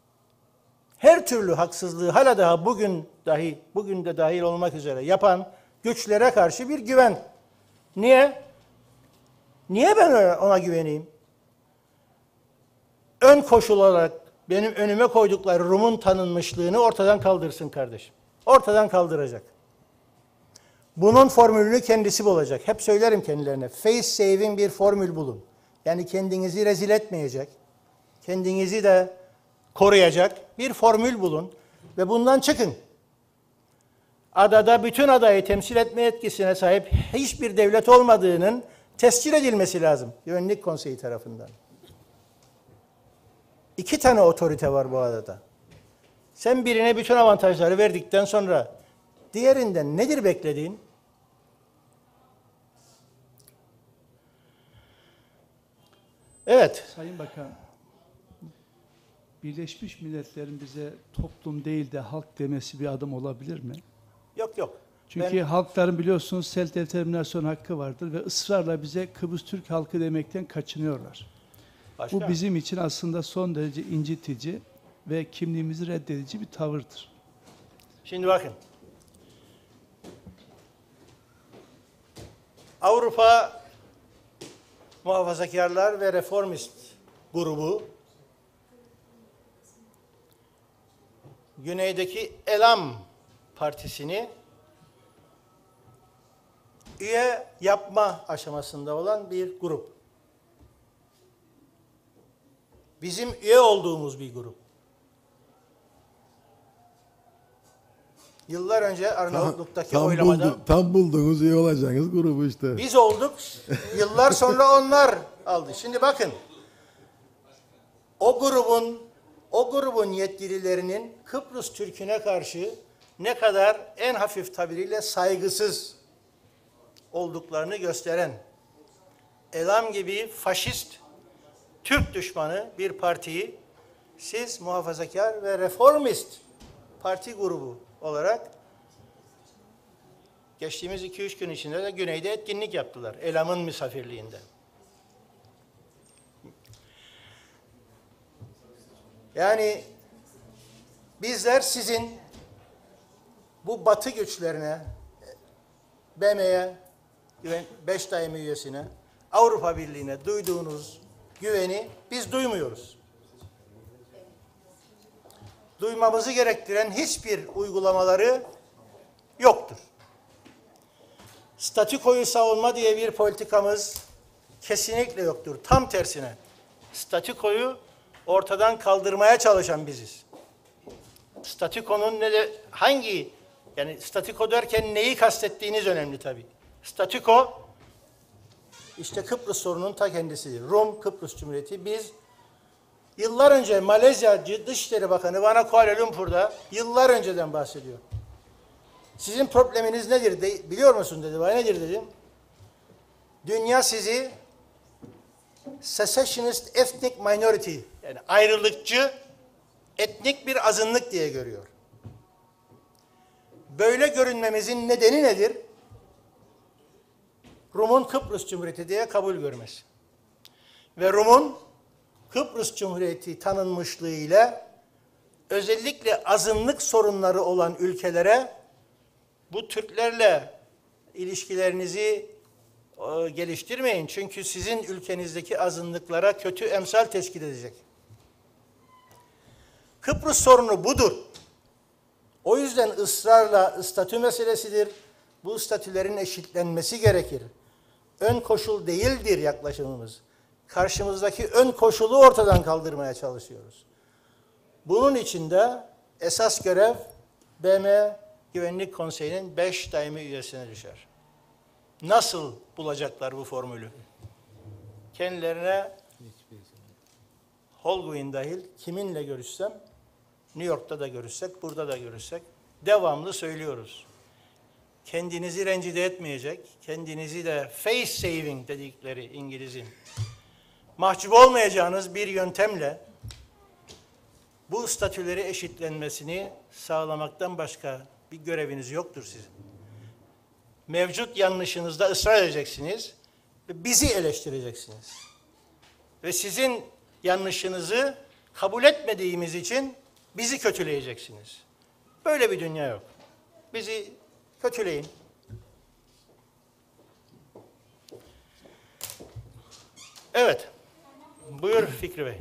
her türlü haksızlığı hala daha bugün dahi, bugün de dahil olmak üzere yapan güçlere karşı bir güven. Niye? Niye ben ona güveneyim? Ön koşul olarak benim önüme koydukları Rum'un tanınmışlığını ortadan kaldırsın kardeşim. Ortadan kaldıracak. Bunun formülünü kendisi bulacak. Hep söylerim kendilerine. Face saving bir formül bulun. Yani kendinizi rezil etmeyecek, kendinizi de koruyacak bir formül bulun ve bundan çıkın. Adada bütün adayı temsil etme yetkisine sahip hiçbir devlet olmadığının tescil edilmesi lazım Güvenlik Konseyi tarafından. İki tane otorite var bu adada. Sen birine bütün avantajları verdikten sonra diğerinden nedir beklediğin? Evet. Sayın Bakan, Birleşmiş Milletler'in bize toplum değil de halk demesi bir adım olabilir mi? Yok yok. Çünkü Ben, halkların biliyorsunuz self determinasyon hakkı vardır ve ısrarla bize Kıbrıs Türk halkı demekten kaçınıyorlar. başka? Bu bizim için aslında son derece incitici ve kimliğimizi reddedici bir tavırdır. Şimdi bakın. Avrupa Muhafazakarlar ve Reformist grubu güneydeki Elam Partisi'ni üye yapma aşamasında olan bir grup. Bizim üye olduğumuz bir grup. Yıllar önce Arnavutluk'taki tam, oylamada buldu, tam buldunuz iyi olacağınız grubu işte. biz olduk. Yıllar sonra onlar aldı. Şimdi bakın. O grubun o grubun yetkililerinin Kıbrıs Türk'üne karşı ne kadar en hafif tabiriyle saygısız olduklarını gösteren Elam gibi faşist Türk düşmanı bir partiyi siz muhafazakar ve reformist parti grubu olarak geçtiğimiz iki üç gün içinde de Güney'de etkinlik yaptılar. Elam'ın misafirliğinde. Yani bizler sizin bu batı güçlerine, B M'ye, beş daimi üyesine, Avrupa Birliği'ne duyduğunuz güveni biz duymuyoruz. Duymamızı gerektiren hiçbir uygulamaları yoktur. Statükoyu savunma diye bir politikamız kesinlikle yoktur. Tam tersine statükoyu ortadan kaldırmaya çalışan biziz. Statükonun ne de hangi, yani statüko derken neyi kastettiğiniz önemli tabii. Statüko işte Kıbrıs sorunun ta kendisidir. Rum Kıbrıs Cumhuriyeti. Biz yıllar önce Malezya Dışişleri Bakanı bana Kuala Lumpur'da yıllar önceden bahsediyor. Sizin probleminiz nedir de, biliyor musun dedi. Bana nedir dedim. Dünya sizi secessionist ethnic minority, yani ayrılıkçı etnik bir azınlık diye görüyor. Böyle görünmemizin nedeni nedir? Rum'un Kıbrıs Cumhuriyeti diye kabul görmesi. Ve Rum'un Kıbrıs Cumhuriyeti tanınmışlığı ile özellikle azınlık sorunları olan ülkelere bu Türklerle ilişkilerinizi e, geliştirmeyin. Çünkü sizin ülkenizdeki azınlıklara kötü emsal teşkil edecek. Kıbrıs sorunu budur. O yüzden ısrarla statü meselesidir. Bu statülerin eşitlenmesi gerekir. Ön koşul değildir yaklaşımımız. Karşımızdaki ön koşulu ortadan kaldırmaya çalışıyoruz. Bunun için de esas görev B M Güvenlik Konseyi'nin beş daimi üyesine düşer. Nasıl bulacaklar bu formülü? Kendilerine Holguin dahil kiminle görüşsem, New York'ta da görüşsek, burada da görüşsek, devamlı söylüyoruz. Kendinizi rencide etmeyecek, kendinizi de face saving dedikleri İngiliz'in mahcup olmayacağınız bir yöntemle bu statüleri eşitlenmesini sağlamaktan başka bir göreviniz yoktur sizin. Mevcut yanlışınızda ısrar edeceksiniz ve bizi eleştireceksiniz. Ve sizin yanlışınızı kabul etmediğimiz için bizi kötüleyeceksiniz. Böyle bir dünya yok. Bizi kötüleyin, Evet. Buyur Fikri Bey.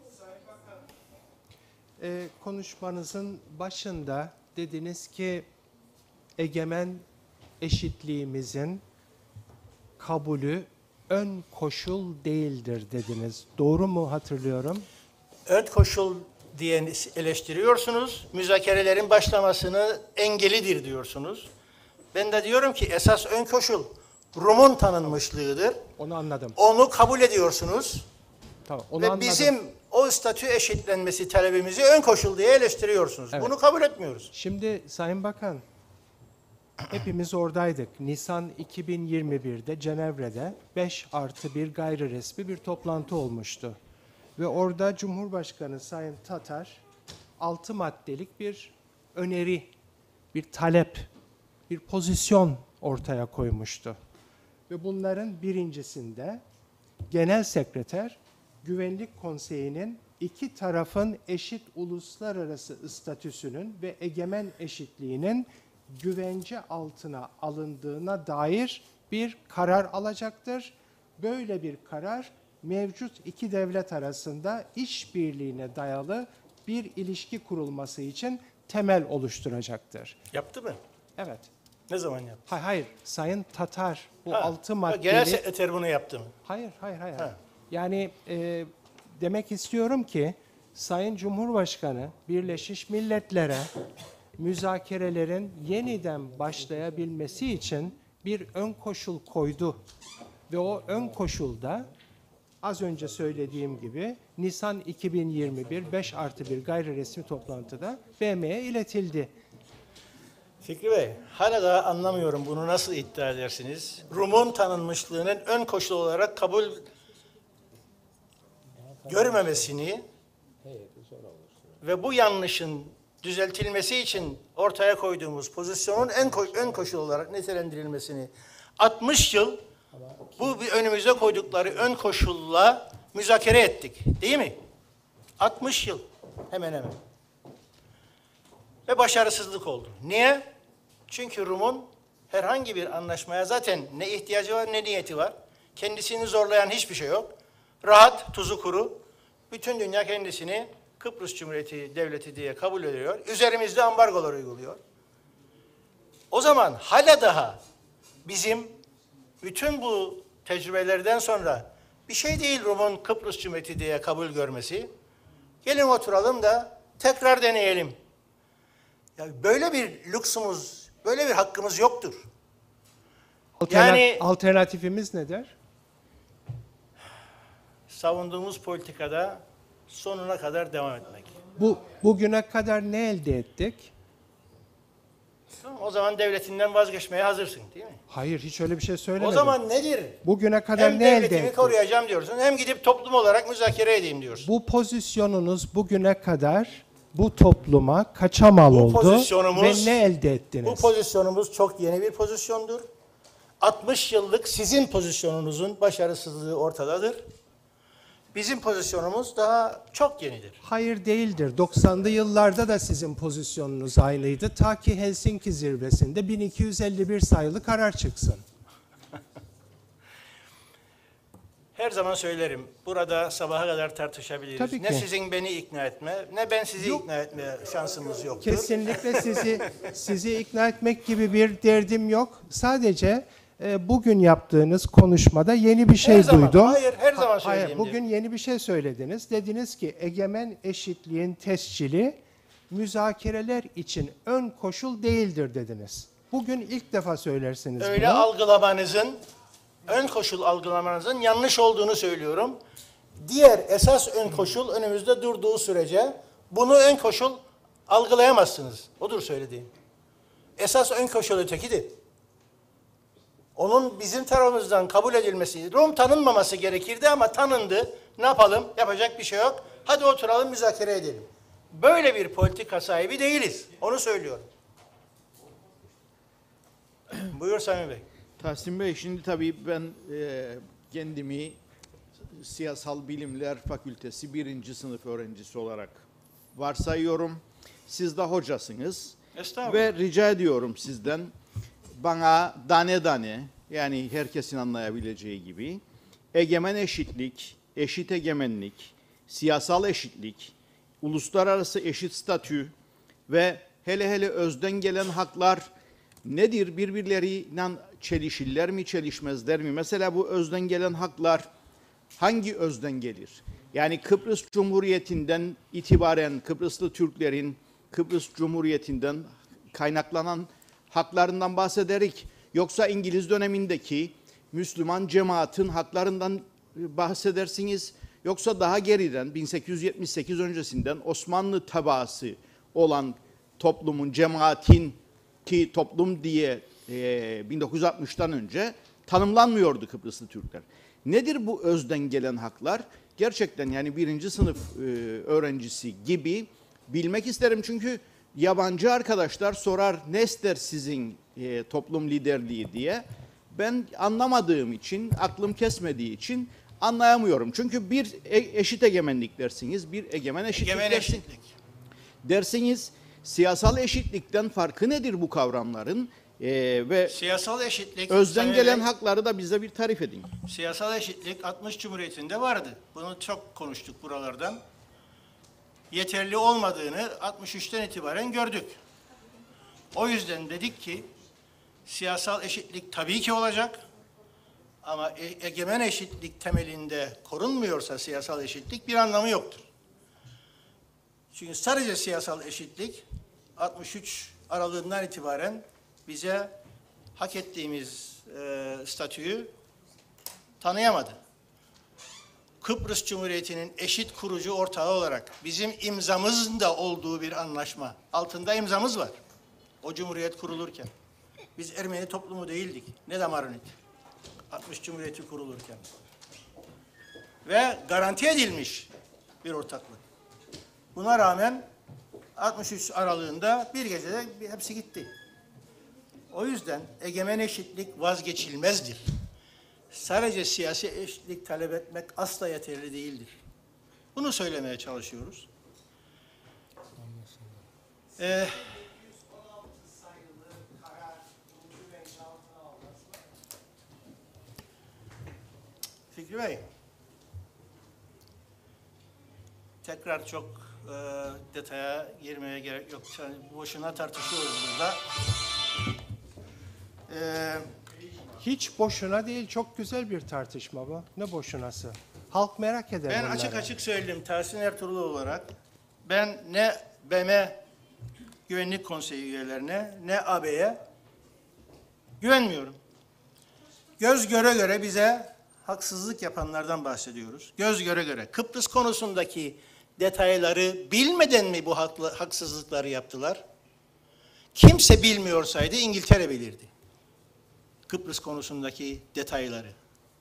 Ee, konuşmanızın başında dediniz ki egemen eşitliğimizin kabulü ön koşul değildir dediniz. Doğru mu hatırlıyorum? Ön koşul diye eleştiriyorsunuz. Müzakerelerin başlamasını engelidir diyorsunuz. Ben de diyorum ki esas ön koşul Rum'un tanınmışlığıdır. Onu anladım. Onu kabul ediyorsunuz. Tamam, onu Ve anladım. bizim o statü eşitlenmesi talebimizi ön koşul diye eleştiriyorsunuz. Evet. Bunu kabul etmiyoruz. Şimdi Sayın Bakan, hepimiz oradaydık. Nisan iki bin yirmi bir'de Cenevre'de beş artı bir gayri resmi bir toplantı olmuştu. Ve orada Cumhurbaşkanı Sayın Tatar altı maddelik bir öneri, bir talep, bir pozisyon ortaya koymuştu. Ve bunların birincisinde Genel Sekreter Güvenlik Konseyi'nin iki tarafın eşit uluslararası statüsünün ve egemen eşitliğinin güvence altına alındığına dair bir karar alacaktır. Böyle bir karar mevcut iki devlet arasında işbirliğine dayalı bir ilişki kurulması için temel oluşturacaktır. Yaptı mı? Evet. Ne zaman yaptı? Hayır, hayır. Sayın Tatar bu Ha, altı maddeli... Genel Sekreter bunu yaptı mı? Hayır, hayır, hayır. Ha. Yani e, demek istiyorum ki Sayın Cumhurbaşkanı Birleşmiş Milletler'e müzakerelerin yeniden başlayabilmesi için bir ön koşul koydu. Ve o ön koşulda az önce söylediğim gibi Nisan iki bin yirmi bir beş artı bir gayri resmi toplantıda B M'ye iletildi. Fikri Bey, hala da anlamıyorum bunu nasıl iddia edersiniz? Rum'un tanınmışlığının ön koşul olarak kabul görmemesini ve bu yanlışın düzeltilmesi için ortaya koyduğumuz pozisyonun en ko- ön koşul olarak nitelendirilmesini altmış yıl bu bir önümüze koydukları ön koşulla müzakere ettik, değil mi? altmış yıl hemen hemen. Ve başarısızlık oldu. Niye? Çünkü Rum'un herhangi bir anlaşmaya zaten ne ihtiyacı var ne niyeti var. Kendisini zorlayan hiçbir şey yok. Rahat, tuzu kuru. Bütün dünya kendisini Kıbrıs Cumhuriyeti Devleti diye kabul ediyor. Üzerimizde ambargolar uyguluyor. O zaman hala daha bizim bütün bu tecrübelerden sonra bir şey değil Rum'un Kıbrıs Cumhuriyeti diye kabul görmesi. Gelin oturalım da tekrar deneyelim. Ya böyle bir lüksümüz, böyle bir hakkımız yoktur. Alterna- Yani- alternatifimiz nedir? Savunduğumuz politikada sonuna kadar devam etmek. Bu bugüne kadar ne elde ettik? Tamam, o zaman devletinden vazgeçmeye hazırsın, değil mi? Hayır, hiç öyle bir şey söylemedim. O zaman nedir? Bugüne kadar Hem ne elde devletimi ettik? koruyacağım diyorsun, hem gidip toplum olarak müzakere edeyim diyorsun. Bu pozisyonunuz bugüne kadar bu topluma kaça mal Bu oldu pozisyonumuz- ve ne elde ettiniz? Bu pozisyonumuz çok yeni bir pozisyondur. altmış yıllık sizin pozisyonunuzun başarısızlığı ortadadır. Bizim pozisyonumuz daha çok yenidir. Hayır değildir. doksanlı yıllarda da sizin pozisyonunuz aynıydı. Ta ki Helsinki zirvesinde bin iki yüz elli bir sayılı karar çıksın. Her zaman söylerim, burada sabaha kadar tartışabiliriz. Tabii ne ki. sizin beni ikna etme, ne ben sizi Yok. ikna etme şansımız yoktur. Kesinlikle sizi sizi ikna etmek gibi bir derdim yok. Sadece e, bugün yaptığınız konuşmada yeni bir şey Her zaman, duydum. hayır, her zaman Ha- söylediğim Hayır, bugün yeni bir şey söylediniz. Dediniz ki egemen eşitliğin tescili müzakereler için ön koşul değildir dediniz. Bugün ilk defa söylersiniz Öyle bunu. algılamanızın, ön koşul algılamanızın yanlış olduğunu söylüyorum. Diğer esas ön koşul önümüzde durduğu sürece bunu ön koşul algılayamazsınız. Odur söylediğim. Esas ön koşul ötekidir. Onun bizim tarafımızdan kabul edilmesi, Rum tanınmaması gerekirdi ama tanındı. Ne yapalım? Yapacak bir şey yok. Hadi oturalım müzakere edelim. Böyle bir politika sahibi değiliz. Onu söylüyorum. Buyur Sami Bey. Tahsin Bey, şimdi tabii ben e, kendimi Siyasal Bilimler Fakültesi birinci sınıf öğrencisi olarak varsayıyorum. Siz de hocasınız. Estağfurullah. Ve rica ediyorum sizden bana tane tane, yani herkesin anlayabileceği gibi egemen eşitlik, eşit egemenlik, siyasal eşitlik, uluslararası eşit statü ve hele hele özden gelen haklar nedir? Birbirleriyle çelişirler mi, çelişmezler mi? Mesela bu özden gelen haklar hangi özden gelir? Yani Kıbrıs Cumhuriyeti'nden itibaren Kıbrıslı Türklerin Kıbrıs Cumhuriyeti'nden kaynaklanan haklarından bahsederik. Yoksa İngiliz dönemindeki Müslüman cemaatin haklarından bahsedersiniz. Yoksa daha geriden bin sekiz yüz yetmiş sekiz öncesinden Osmanlı tebaası olan toplumun, cemaatin ki toplum diye e, bin dokuz yüz altmıştan önce tanımlanmıyordu Kıbrıslı Türkler. Nedir bu özden gelen haklar? Gerçekten yani birinci sınıf e, öğrencisi gibi bilmek isterim. Çünkü yabancı arkadaşlar sorar ne ister sizin e, toplum liderliği diye. Ben anlamadığım için, aklım kesmediği için anlayamıyorum. Çünkü bir e, eşit egemenlik dersiniz, bir egemen eşitlik, Egemen dersin, eşitlik. dersiniz. Siyasal eşitlikten farkı nedir bu kavramların? Ee, ve Siyasal eşitlik, özden Sayın gelen Bey, hakları da bize bir tarif edin. siyasal eşitlik altmış Cumhuriyeti'nde vardı. Bunu çok konuştuk buralardan. Yeterli olmadığını altmış üçten itibaren gördük. O yüzden dedik ki siyasal eşitlik tabii ki olacak ama e- egemen eşitlik temelinde korunmuyorsa siyasal eşitlik bir anlamı yoktur. Çünkü sadece siyasal eşitlik altmış üç aralığından itibaren bize hak ettiğimiz e, statüyü tanıyamadı. Kıbrıs Cumhuriyeti'nin eşit kurucu ortağı olarak bizim imzamızın da olduğu bir anlaşma. Altında imzamız var. O cumhuriyet kurulurken. Biz Ermeni toplumu değildik. Ne damarınık. altmış Cumhuriyeti kurulurken. Ve garanti edilmiş bir ortaklık. Buna rağmen altmış üç aralığında bir gecede hepsi gitti. O yüzden egemen eşitlik vazgeçilmezdir. Sadece siyasi eşitlik talep etmek asla yeterli değildir. Bunu söylemeye çalışıyoruz. Ee, Fikri Bey, tekrar çok e, detaya girmeye gerek yok. Yani boşuna tartışıyoruz burada. Ee, Hiç boşuna değil, çok güzel bir tartışma bu. Ne boşunası? Halk merak eder Ben bunları. açık açık söyleyeyim Tahsin Ertuğrul olarak ben ne B M Güvenlik Konseyi üyelerine ne A B'ye güvenmiyorum. Göz göre göre bize haksızlık yapanlardan bahsediyoruz. Göz göre göre. Kıbrıs konusundaki detayları bilmeden mi bu haklı, haksızlıkları yaptılar? Kimse bilmiyorsaydı İngiltere bilirdi. Kıbrıs konusundaki detayları.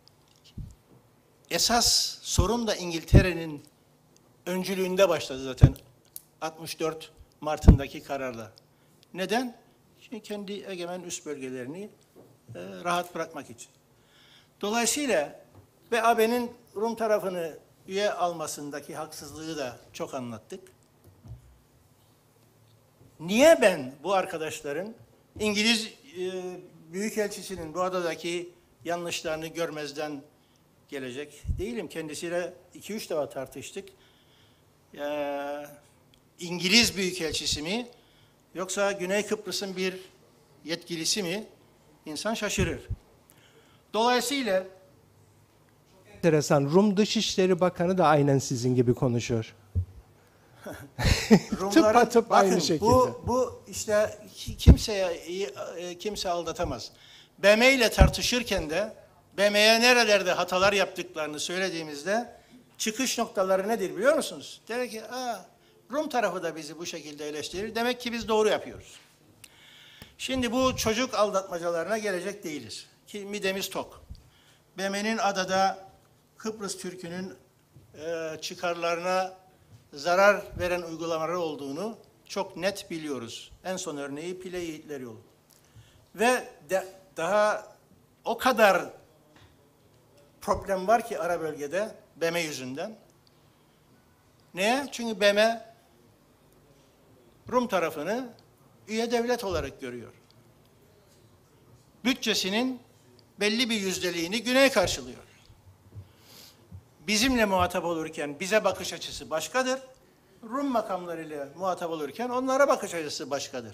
Esas sorun da İngiltere'nin öncülüğünde başladı zaten altmış dört Mart'ındaki kararla. Neden? Çünkü kendi egemen üst bölgelerini e, rahat bırakmak için. Dolayısıyla ve A B'nin Rum tarafını üye almasındaki haksızlığı da çok anlattık. Niye ben bu arkadaşların İngiliz e, Büyükelçisinin bu adadaki yanlışlarını görmezden gelecek değilim. Kendisiyle iki üç defa tartıştık. Ee, İngiliz Büyükelçisi mi yoksa Güney Kıbrıs'ın bir yetkilisi mi? İnsan şaşırır. Dolayısıyla Enteresan. Rum Dışişleri Bakanı da aynen sizin gibi konuşuyor. Rumların, Tıpatıp bakın, aynı şekilde. Bu, bu işte kimseye kimse aldatamaz. B M ile tartışırken de B M'ye nerelerde hatalar yaptıklarını söylediğimizde çıkış noktaları nedir biliyor musunuz? Der ki, Aa, Rum tarafı da bizi bu şekilde eleştirir. Demek ki biz doğru yapıyoruz. Şimdi bu çocuk aldatmacalarına gelecek değiliz. Ki midemiz tok. B M'nin adada Kıbrıs Türk'ünün e, çıkarlarına zarar veren uygulamaları olduğunu çok net biliyoruz. En son örneği Pile Yiğitler Yolu. Ve de, daha o kadar problem var ki ara bölgede B M yüzünden. Niye? Çünkü B M Rum tarafını üye devlet olarak görüyor. Bütçesinin belli bir yüzdeliğini Güney karşılıyor. bizimle muhatap olurken bize bakış açısı başkadır. Rum makamlarıyla muhatap olurken onlara bakış açısı başkadır.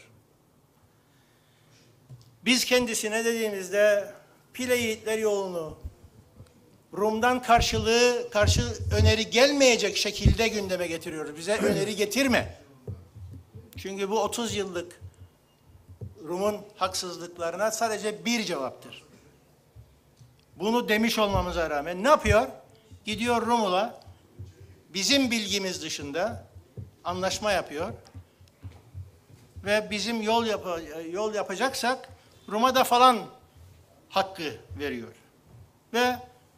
Biz kendisine dediğimizde Pile Yiğitler yolunu Rum'dan karşılığı, karşı öneri gelmeyecek şekilde gündeme getiriyoruz. Bize öneri getirme. Çünkü bu otuz yıllık Rum'un haksızlıklarına sadece bir cevaptır. Bunu demiş olmamıza rağmen ne yapıyor? Gidiyor Rum'la bizim bilgimiz dışında anlaşma yapıyor. Ve bizim yol, yap yol yapacaksak Rum'a da falan hakkı veriyor. Ve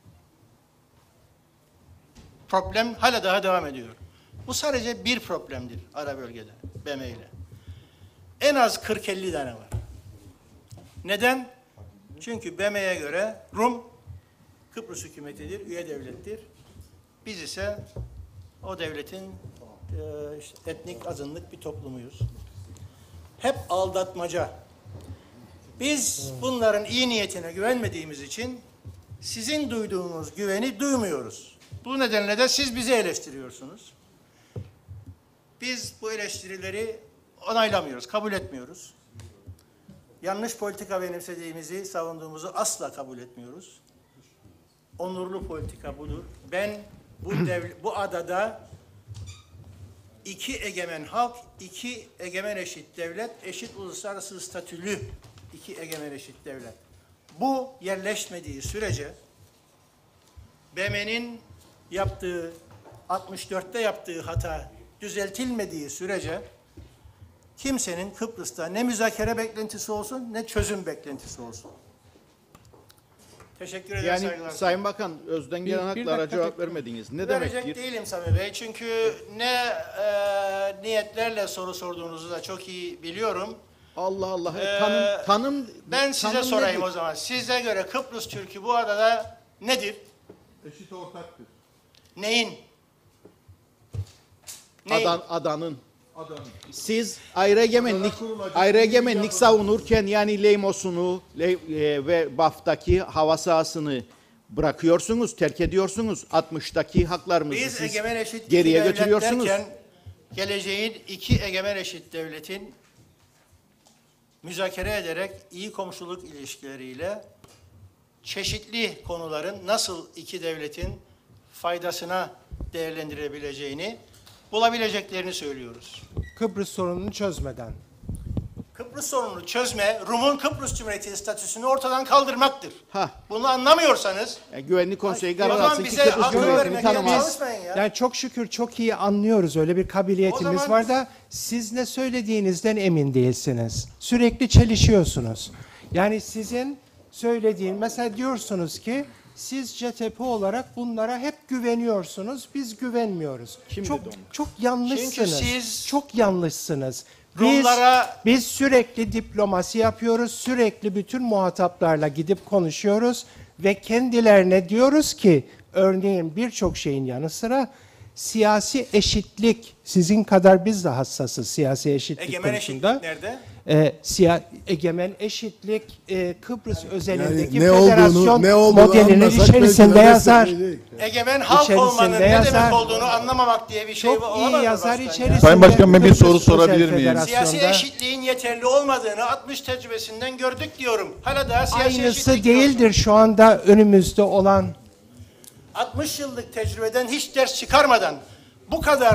problem hala daha devam ediyor. Bu sadece bir problemdir ara bölgede, B M ile. En az kırk elli tane var. Neden? Çünkü B M'ye göre Rum Kıbrıs hükümetidir, üye devlettir. Biz ise o devletin e, işte etnik azınlık bir toplumuyuz. Hep aldatmaca. Biz bunların iyi niyetine güvenmediğimiz için sizin duyduğunuz güveni duymuyoruz. Bu nedenle de siz bizi eleştiriyorsunuz. Biz bu eleştirileri onaylamıyoruz, kabul etmiyoruz. Yanlış politika benimsediğimizi, savunduğumuzu asla kabul etmiyoruz. Onurlu politika budur. Ben bu dev, bu adada iki egemen halk, iki egemen eşit devlet, eşit uluslararası statülü iki egemen eşit devlet. Bu yerleşmediği sürece B M'nin yaptığı, altmış dörtte yaptığı hata düzeltilmediği sürece kimsenin Kıbrıs'ta ne müzakere beklentisi olsun ne çözüm beklentisi olsun. Teşekkür ederim. Yani saygılar. Sayın Bakan, özden gelen Bir- bir haklara dakika cevap tekrar- vermediniz. Ne Verecek demektir? değilim Sami Bey. Çünkü ne e, niyetlerle soru sorduğunuzu da çok iyi biliyorum. Allah Allah. Ee, tanım, tanım, Ben size tanım sorayım nedir? o zaman. Size göre Kıbrıs Türk'ü bu adada nedir? Eşit ortaktır. Neyin? Neyin? Adan, adanın. Adanın. Siz ayrı egemenlik, Adana kurulacak, ayrı bir egemenlik yapı. savunurken yani Leymos'unu Le, e, ve Baf'taki hava sahasını bırakıyorsunuz, terk ediyorsunuz. altmıştaki haklarımızı Biz siz egemen eşit iki geriye devlet götürüyorsunuz. derken, geleceğin iki egemen eşit devletin müzakere ederek iyi komşuluk ilişkileriyle çeşitli konuların nasıl iki devletin faydasına değerlendirebileceğini bulabileceklerini söylüyoruz. Kıbrıs sorununu çözmeden. Kıbrıs sorununu çözme, Rum'un Kıbrıs Cumhuriyeti statüsünü ortadan kaldırmaktır. Ha. Bunu anlamıyorsanız Yani Güvenlik Konseyi o karar zaman alsın ki bize Kıbrıs akıl Cumhuriyeti'ni vermeye tanımaz. çalışmayın ya. Yani çok şükür çok iyi anlıyoruz. Öyle bir kabiliyetimiz O zaman- var da siz ne söylediğinizden emin değilsiniz. Sürekli çelişiyorsunuz. Yani sizin söylediğin, mesela diyorsunuz ki siz C T P olarak bunlara hep güveniyorsunuz, biz güvenmiyoruz. Kim çok dedi onu? çok yanlışsınız. Çünkü siz çok yanlışsınız. Biz, Rumlara- biz sürekli diplomasi yapıyoruz, sürekli bütün muhataplarla gidip konuşuyoruz ve kendilerine diyoruz ki, örneğin birçok şeyin yanı sıra siyasi eşitlik, sizin kadar biz de hassasız siyasi eşitlik egemen konusunda. eşitlik nerede? E, siya, egemen eşitlik e, Kıbrıs özelindeki Yani ne olduğunu- federasyon ne olduğunu modelinin anlasak içerisinde belki de yazar. destekleyecek. Egemen halk İçerisinde olmanın ne yazar. demek olduğunu anlamamak diye bir şey Çok olamaz iyi mı yazar başkan ya? içerisinde. Sayın Başkan, ben bir Kıbrıs soru Özel sorabilir miyim? Federasyonu'nda Siyasi eşitliğin yeterli olmadığını altmış tecrübesinden gördük diyorum. Hala daha siyasi Aynısı eşitlik yok. değildir şu anda önümüzde olan. altmış yıllık tecrübeden hiç ders çıkarmadan bu kadar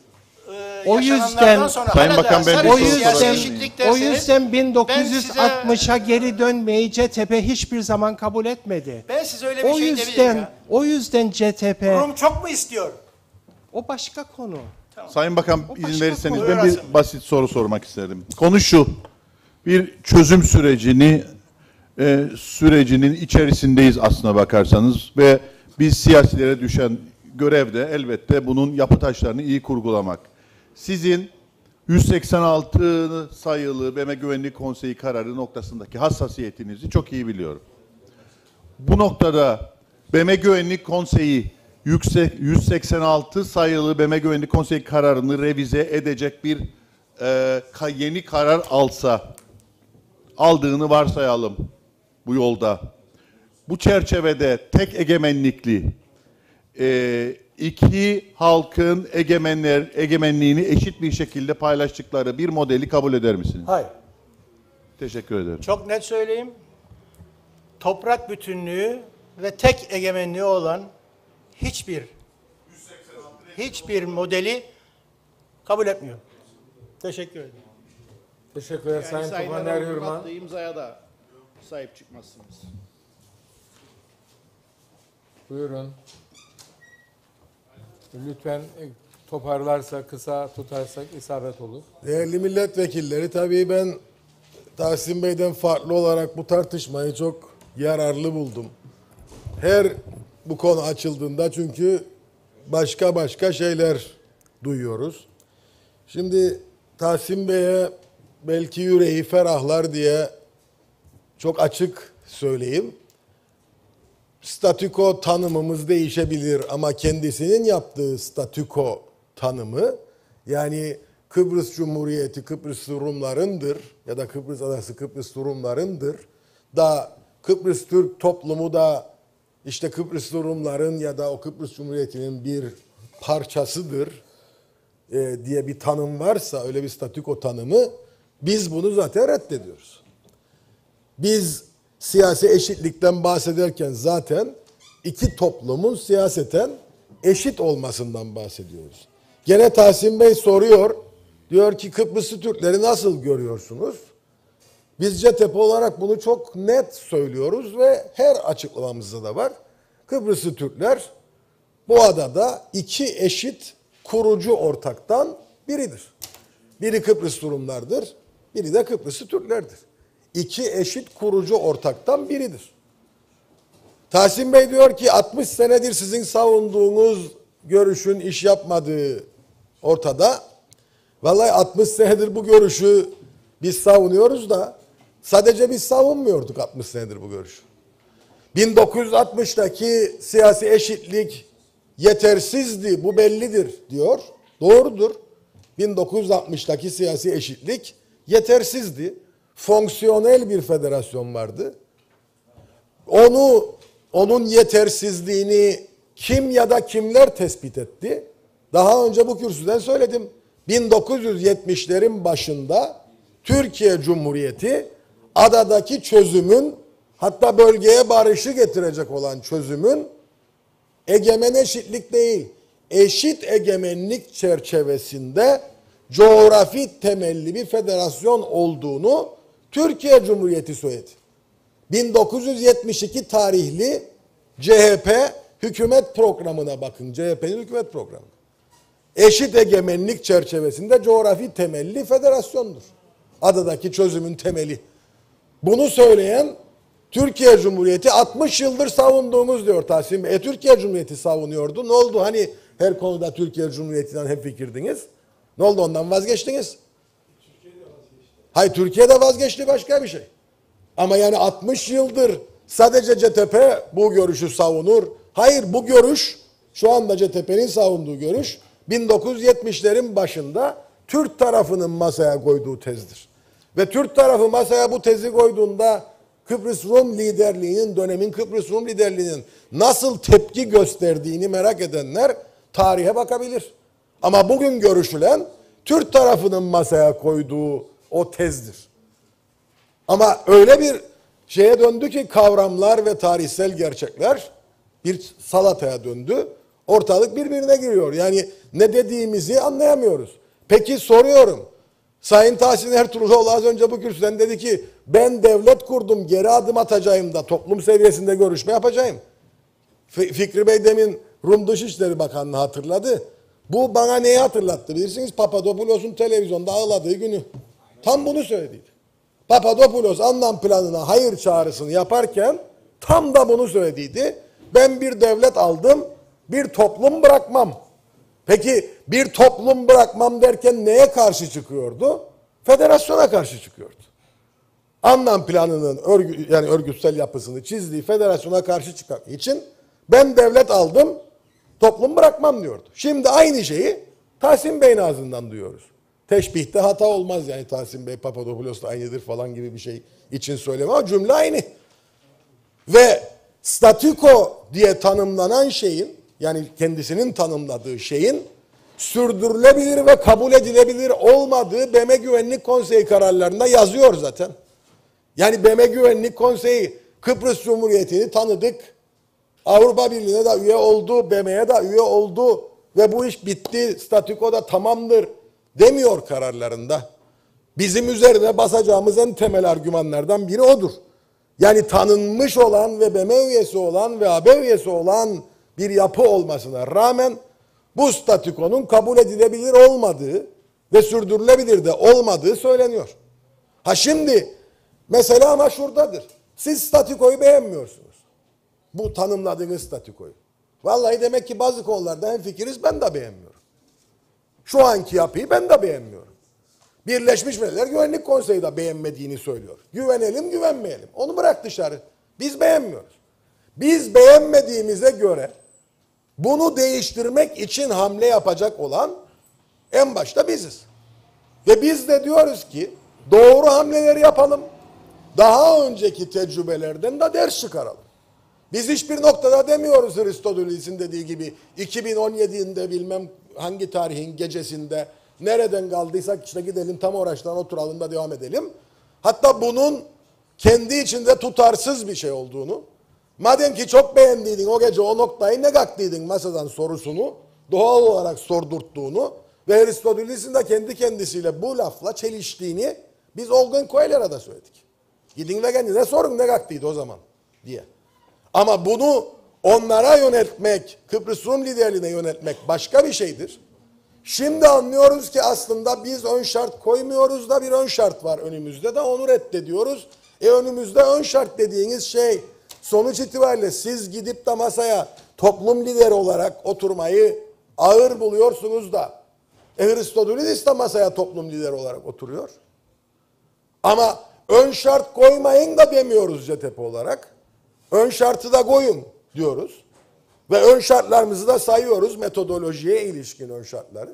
e, O yaşananlardan yüzden- sonra Sayın hala Bakan, daha ben bir sadece O soru siyasi yüzden, sorabilir miyim? eşitlik o derseniz yüzden bin ben dokuz size- yüz altmışa geri dönmeyi C T P hiçbir zaman kabul etmedi. ben size öyle bir O şey demeyeyim yüzden, ya. o yüzden C T P, Rum çok mu istiyor? o başka konu. Sayın Bakan, O izin başka verirseniz konu. ben Buyurun. bir basit soru sormak isterim. Konu şu, bir çözüm sürecini e, sürecinin içerisindeyiz aslına bakarsanız ve biz siyasilere düşen görevde elbette bunun yapı taşlarını iyi kurgulamak. Sizin yüz seksen altı sayılı B M Güvenlik Konseyi kararı noktasındaki hassasiyetinizi çok iyi biliyorum. Bu noktada B M Güvenlik Konseyi yüksek yüz seksen altı sayılı B M Güvenlik Konseyi kararını revize edecek bir e, ka- yeni karar alsa, aldığını varsayalım bu yolda. Bu çerçevede tek egemenlikli, e, iki halkın egemenler egemenliğini eşit bir şekilde paylaştıkları bir modeli kabul eder misiniz? Hayır. Teşekkür ederim. Çok net söyleyeyim. Toprak bütünlüğü ve tek egemenliği olan hiçbir hiçbir modeli kabul etmiyor. Teşekkür ederim. Teşekkürler Yani Sayın Sayın Tufaner Erol'un Hürman. attığı imzaya da sahip çıkmazsınız. Buyurun. Lütfen e, toparlarsa, kısa tutarsak isabet olur. Değerli milletvekilleri, tabii ben Tahsin Bey'den farklı olarak bu tartışmayı çok yararlı buldum. Her bu konu açıldığında çünkü başka başka şeyler duyuyoruz. Şimdi Tahsin Bey'e belki yüreği ferahlar diye çok açık söyleyeyim. Statüko tanımımız değişebilir ama kendisinin yaptığı statüko tanımı, yani Kıbrıs Cumhuriyeti Kıbrıs Rumlarındır ya da Kıbrıs Adası Kıbrıs Rumlarındır da Kıbrıs Türk toplumu da işte Kıbrıs Rumların ya da o Kıbrıs Cumhuriyeti'nin bir parçasıdır e, diye bir tanım varsa, öyle bir statüko tanımı, biz bunu zaten reddediyoruz. Biz siyasi eşitlikten bahsederken zaten iki toplumun siyaseten eşit olmasından bahsediyoruz. Gene Tahsin Bey soruyor, diyor ki Kıbrıslı Türkleri nasıl görüyorsunuz? Biz C T P olarak bunu çok net söylüyoruz ve her açıklamamızda da var. Kıbrıslı Türkler bu adada iki eşit kurucu ortaktan biridir. Biri Kıbrıs Rumlardır, biri de Kıbrıslı Türklerdir. İki eşit kurucu ortaktan biridir. Tahsin Bey diyor ki altmış senedir sizin savunduğunuz görüşün iş yapmadığı ortada. Vallahi altmış senedir bu görüşü biz savunuyoruz da sadece biz savunmuyorduk altmış senedir bu görüşü. bin dokuz yüz altmıştaki siyasi eşitlik yetersizdi, bu bellidir diyor. Doğrudur. bin dokuz yüz altmıştaki siyasi eşitlik yetersizdi. Fonksiyonel bir federasyon vardı. Onu, onun yetersizliğini kim ya da kimler tespit etti? Daha önce bu kürsüden söyledim. bin dokuz yüz yetmişlerin başında Türkiye Cumhuriyeti adadaki çözümün, hatta bölgeye barışı getirecek olan çözümün egemen eşitlik değil, eşit egemenlik çerçevesinde coğrafi temelli bir federasyon olduğunu Türkiye Cumhuriyeti söyledi. bin dokuz yüz yetmiş iki tarihli C H P hükümet programına bakın. C H P'nin hükümet programı. Eşit egemenlik çerçevesinde coğrafi temelli federasyondur. Adadaki çözümün temeli. Bunu söyleyen Türkiye Cumhuriyeti altmış yıldır savunduğumuz diyor Tahsin Bey. E, Türkiye Cumhuriyeti savunuyordu. Ne oldu? Hani her konuda Türkiye Cumhuriyeti'nden hemfikirdiniz. Ne oldu, ondan vazgeçtiniz? Hayır, Türkiye de vazgeçti, başka bir şey. Ama yani altmış yıldır sadece C T P bu görüşü savunur. Hayır, bu görüş, şu anda C T P'nin savunduğu görüş bin dokuz yüz yetmişlerin başında Türk tarafının masaya koyduğu tezdir. Ve Türk tarafı masaya bu tezi koyduğunda Kıbrıs Rum liderliğinin, dönemin Kıbrıs Rum liderliğinin nasıl tepki gösterdiğini merak edenler tarihe bakabilir. Ama bugün görüşülen Türk tarafının masaya koyduğu o tezdir. Ama öyle bir şeye döndü ki kavramlar ve tarihsel gerçekler bir salataya döndü. Ortalık birbirine giriyor. Yani ne dediğimizi anlayamıyoruz. Peki soruyorum. Sayın Tahsin Ertuğrul az önce bu kürsüden dedi ki ben devlet kurdum, geri adım atacağım da toplum seviyesinde görüşme yapacağım. Fikri Bey demin Rum Dışişleri Bakanlığı hatırladı. Bu bana neyi hatırlattı bilirsiniz? Papadopoulos'un televizyonda ağladığı günü. Tam bunu söylediydi. Papadopoulos anlam planına hayır çağrısını yaparken tam da bunu söylediydi. Ben bir devlet aldım, bir toplum bırakmam. Peki bir toplum bırakmam derken neye karşı çıkıyordu? Federasyona karşı çıkıyordu. Anlam planının örgü, yani örgütsel yapısını çizdiği federasyona karşı çıkmak için ben devlet aldım, toplum bırakmam diyordu. Şimdi aynı şeyi Tahsin Bey'in ağzından duyuyoruz. Teşbihte hata olmaz yani Tahsin Bey Papadopoulos'la aynıdır falan gibi bir şey için söyleme ama cümle aynı. Ve statüko diye tanımlanan şeyin yani kendisinin tanımladığı şeyin sürdürülebilir ve kabul edilebilir olmadığı B M Güvenlik Konseyi kararlarında yazıyor zaten. Yani B M Güvenlik Konseyi Kıbrıs Cumhuriyeti'ni tanıdık. Avrupa Birliği'ne de üye oldu, B M'ye de üye oldu ve bu iş bitti, statüko da tamamdır demiyor kararlarında. Bizim üzerine basacağımız en temel argümanlardan biri odur. Yani tanınmış olan ve B M üyesi olan ve A B üyesi olan bir yapı olmasına rağmen bu statükonun kabul edilebilir olmadığı ve sürdürülebilir de olmadığı söyleniyor. Ha şimdi mesela ama şuradadır. Siz statükoyu beğenmiyorsunuz. Bu tanımladığınız statükoyu. Vallahi demek ki bazı konularda hemfikiriz, ben de beğenmiyorum. Şu anki yapıyı ben de beğenmiyorum. Birleşmiş Milletler Güvenlik Konseyi de beğenmediğini söylüyor. Güvenelim güvenmeyelim. Onu bırak dışarı. Biz beğenmiyoruz. Biz beğenmediğimize göre bunu değiştirmek için hamle yapacak olan en başta biziz. Ve biz de diyoruz ki doğru hamleleri yapalım. Daha önceki tecrübelerden de ders çıkaralım. Biz hiçbir noktada demiyoruz Aristoteles'in dediği gibi iki bin on yedi'inde bilmem hangi tarihin gecesinde nereden kaldıysak işte gidelim tam oraçtan oturalım da devam edelim. Hatta bunun kendi içinde tutarsız bir şey olduğunu, madem ki çok beğendiydin o gece o noktayı ne kalktıydın masadan sorusunu doğal olarak sordurttuğunu ve Aristoteles'in de kendi kendisiyle bu lafla çeliştiğini biz Olgun Koyler'e da söyledik. Gidin ve kendine sorun ne kalktıydı o zaman diye. Ama bunu onlara yöneltmek, Kıbrıs Rum liderliğine yöneltmek başka bir şeydir. Şimdi anlıyoruz ki aslında biz ön şart koymuyoruz da bir ön şart var önümüzde de onu reddediyoruz. E önümüzde ön şart dediğiniz şey sonuç itibariyle siz gidip de masaya toplum lideri olarak oturmayı ağır buluyorsunuz da Aristoteles de masaya toplum lideri olarak oturuyor. Ama ön şart koymayın da demiyoruz C T P olarak. Ön şartı da koyun diyoruz. Ve ön şartlarımızı da sayıyoruz metodolojiye ilişkin ön şartları.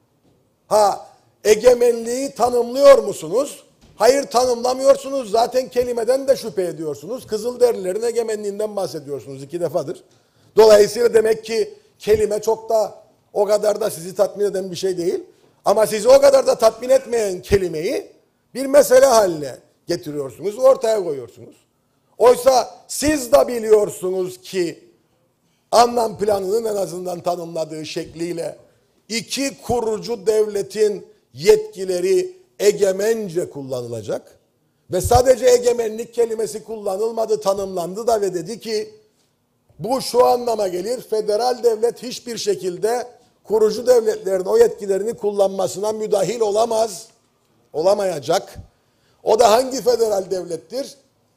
Ha egemenliği tanımlıyor musunuz? Hayır tanımlamıyorsunuz. Zaten kelimeden de şüphe ediyorsunuz. Kızılderililerin egemenliğinden bahsediyorsunuz iki defadır. Dolayısıyla demek ki kelime çok da o kadar da sizi tatmin eden bir şey değil. Ama sizi o kadar da tatmin etmeyen kelimeyi bir mesele haline getiriyorsunuz, ortaya koyuyorsunuz. Oysa siz de biliyorsunuz ki anlam planının en azından tanımladığı şekliyle iki kurucu devletin yetkileri egemence kullanılacak. Ve sadece egemenlik kelimesi kullanılmadı, tanımlandı da ve dedi ki bu şu anlama gelir, federal devlet hiçbir şekilde kurucu devletlerin o yetkilerini kullanmasına müdahil olamaz, olamayacak. O da hangi federal devlettir?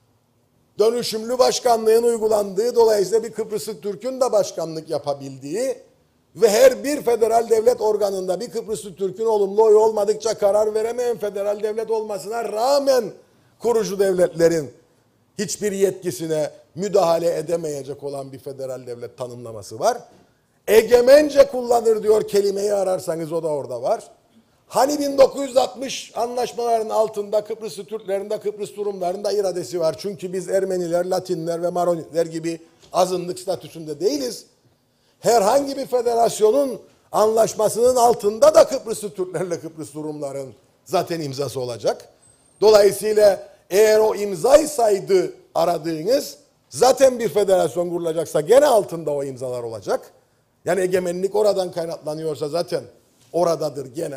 Dönüşümlü başkanlığın uygulandığı, dolayısıyla bir Kıbrıslı Türk'ün de başkanlık yapabildiği ve her bir federal devlet organında bir Kıbrıslı Türk'ün olumlu oyu olmadıkça karar veremeyen federal devlet olmasına rağmen kurucu devletlerin hiçbir yetkisine müdahale edemeyecek olan bir federal devlet tanımlaması var. Egemence kullanır diyor kelimeyi ararsanız o da orada var. Hani bin dokuz yüz altmış anlaşmaların altında Kıbrıslı Türklerin de Kıbrıs Rumların da iradesi var. Çünkü biz Ermeniler, Latinler ve Maronitler gibi azınlık statüsünde değiliz. Herhangi bir federasyonun anlaşmasının altında da Kıbrıslı Türklerle Kıbrıs Rumların zaten imzası olacak. Dolayısıyla eğer o imzaysaydı aradığınız zaten bir federasyon kurulacaksa gene altında o imzalar olacak. Yani egemenlik oradan kaynaklanıyorsa zaten oradadır gene.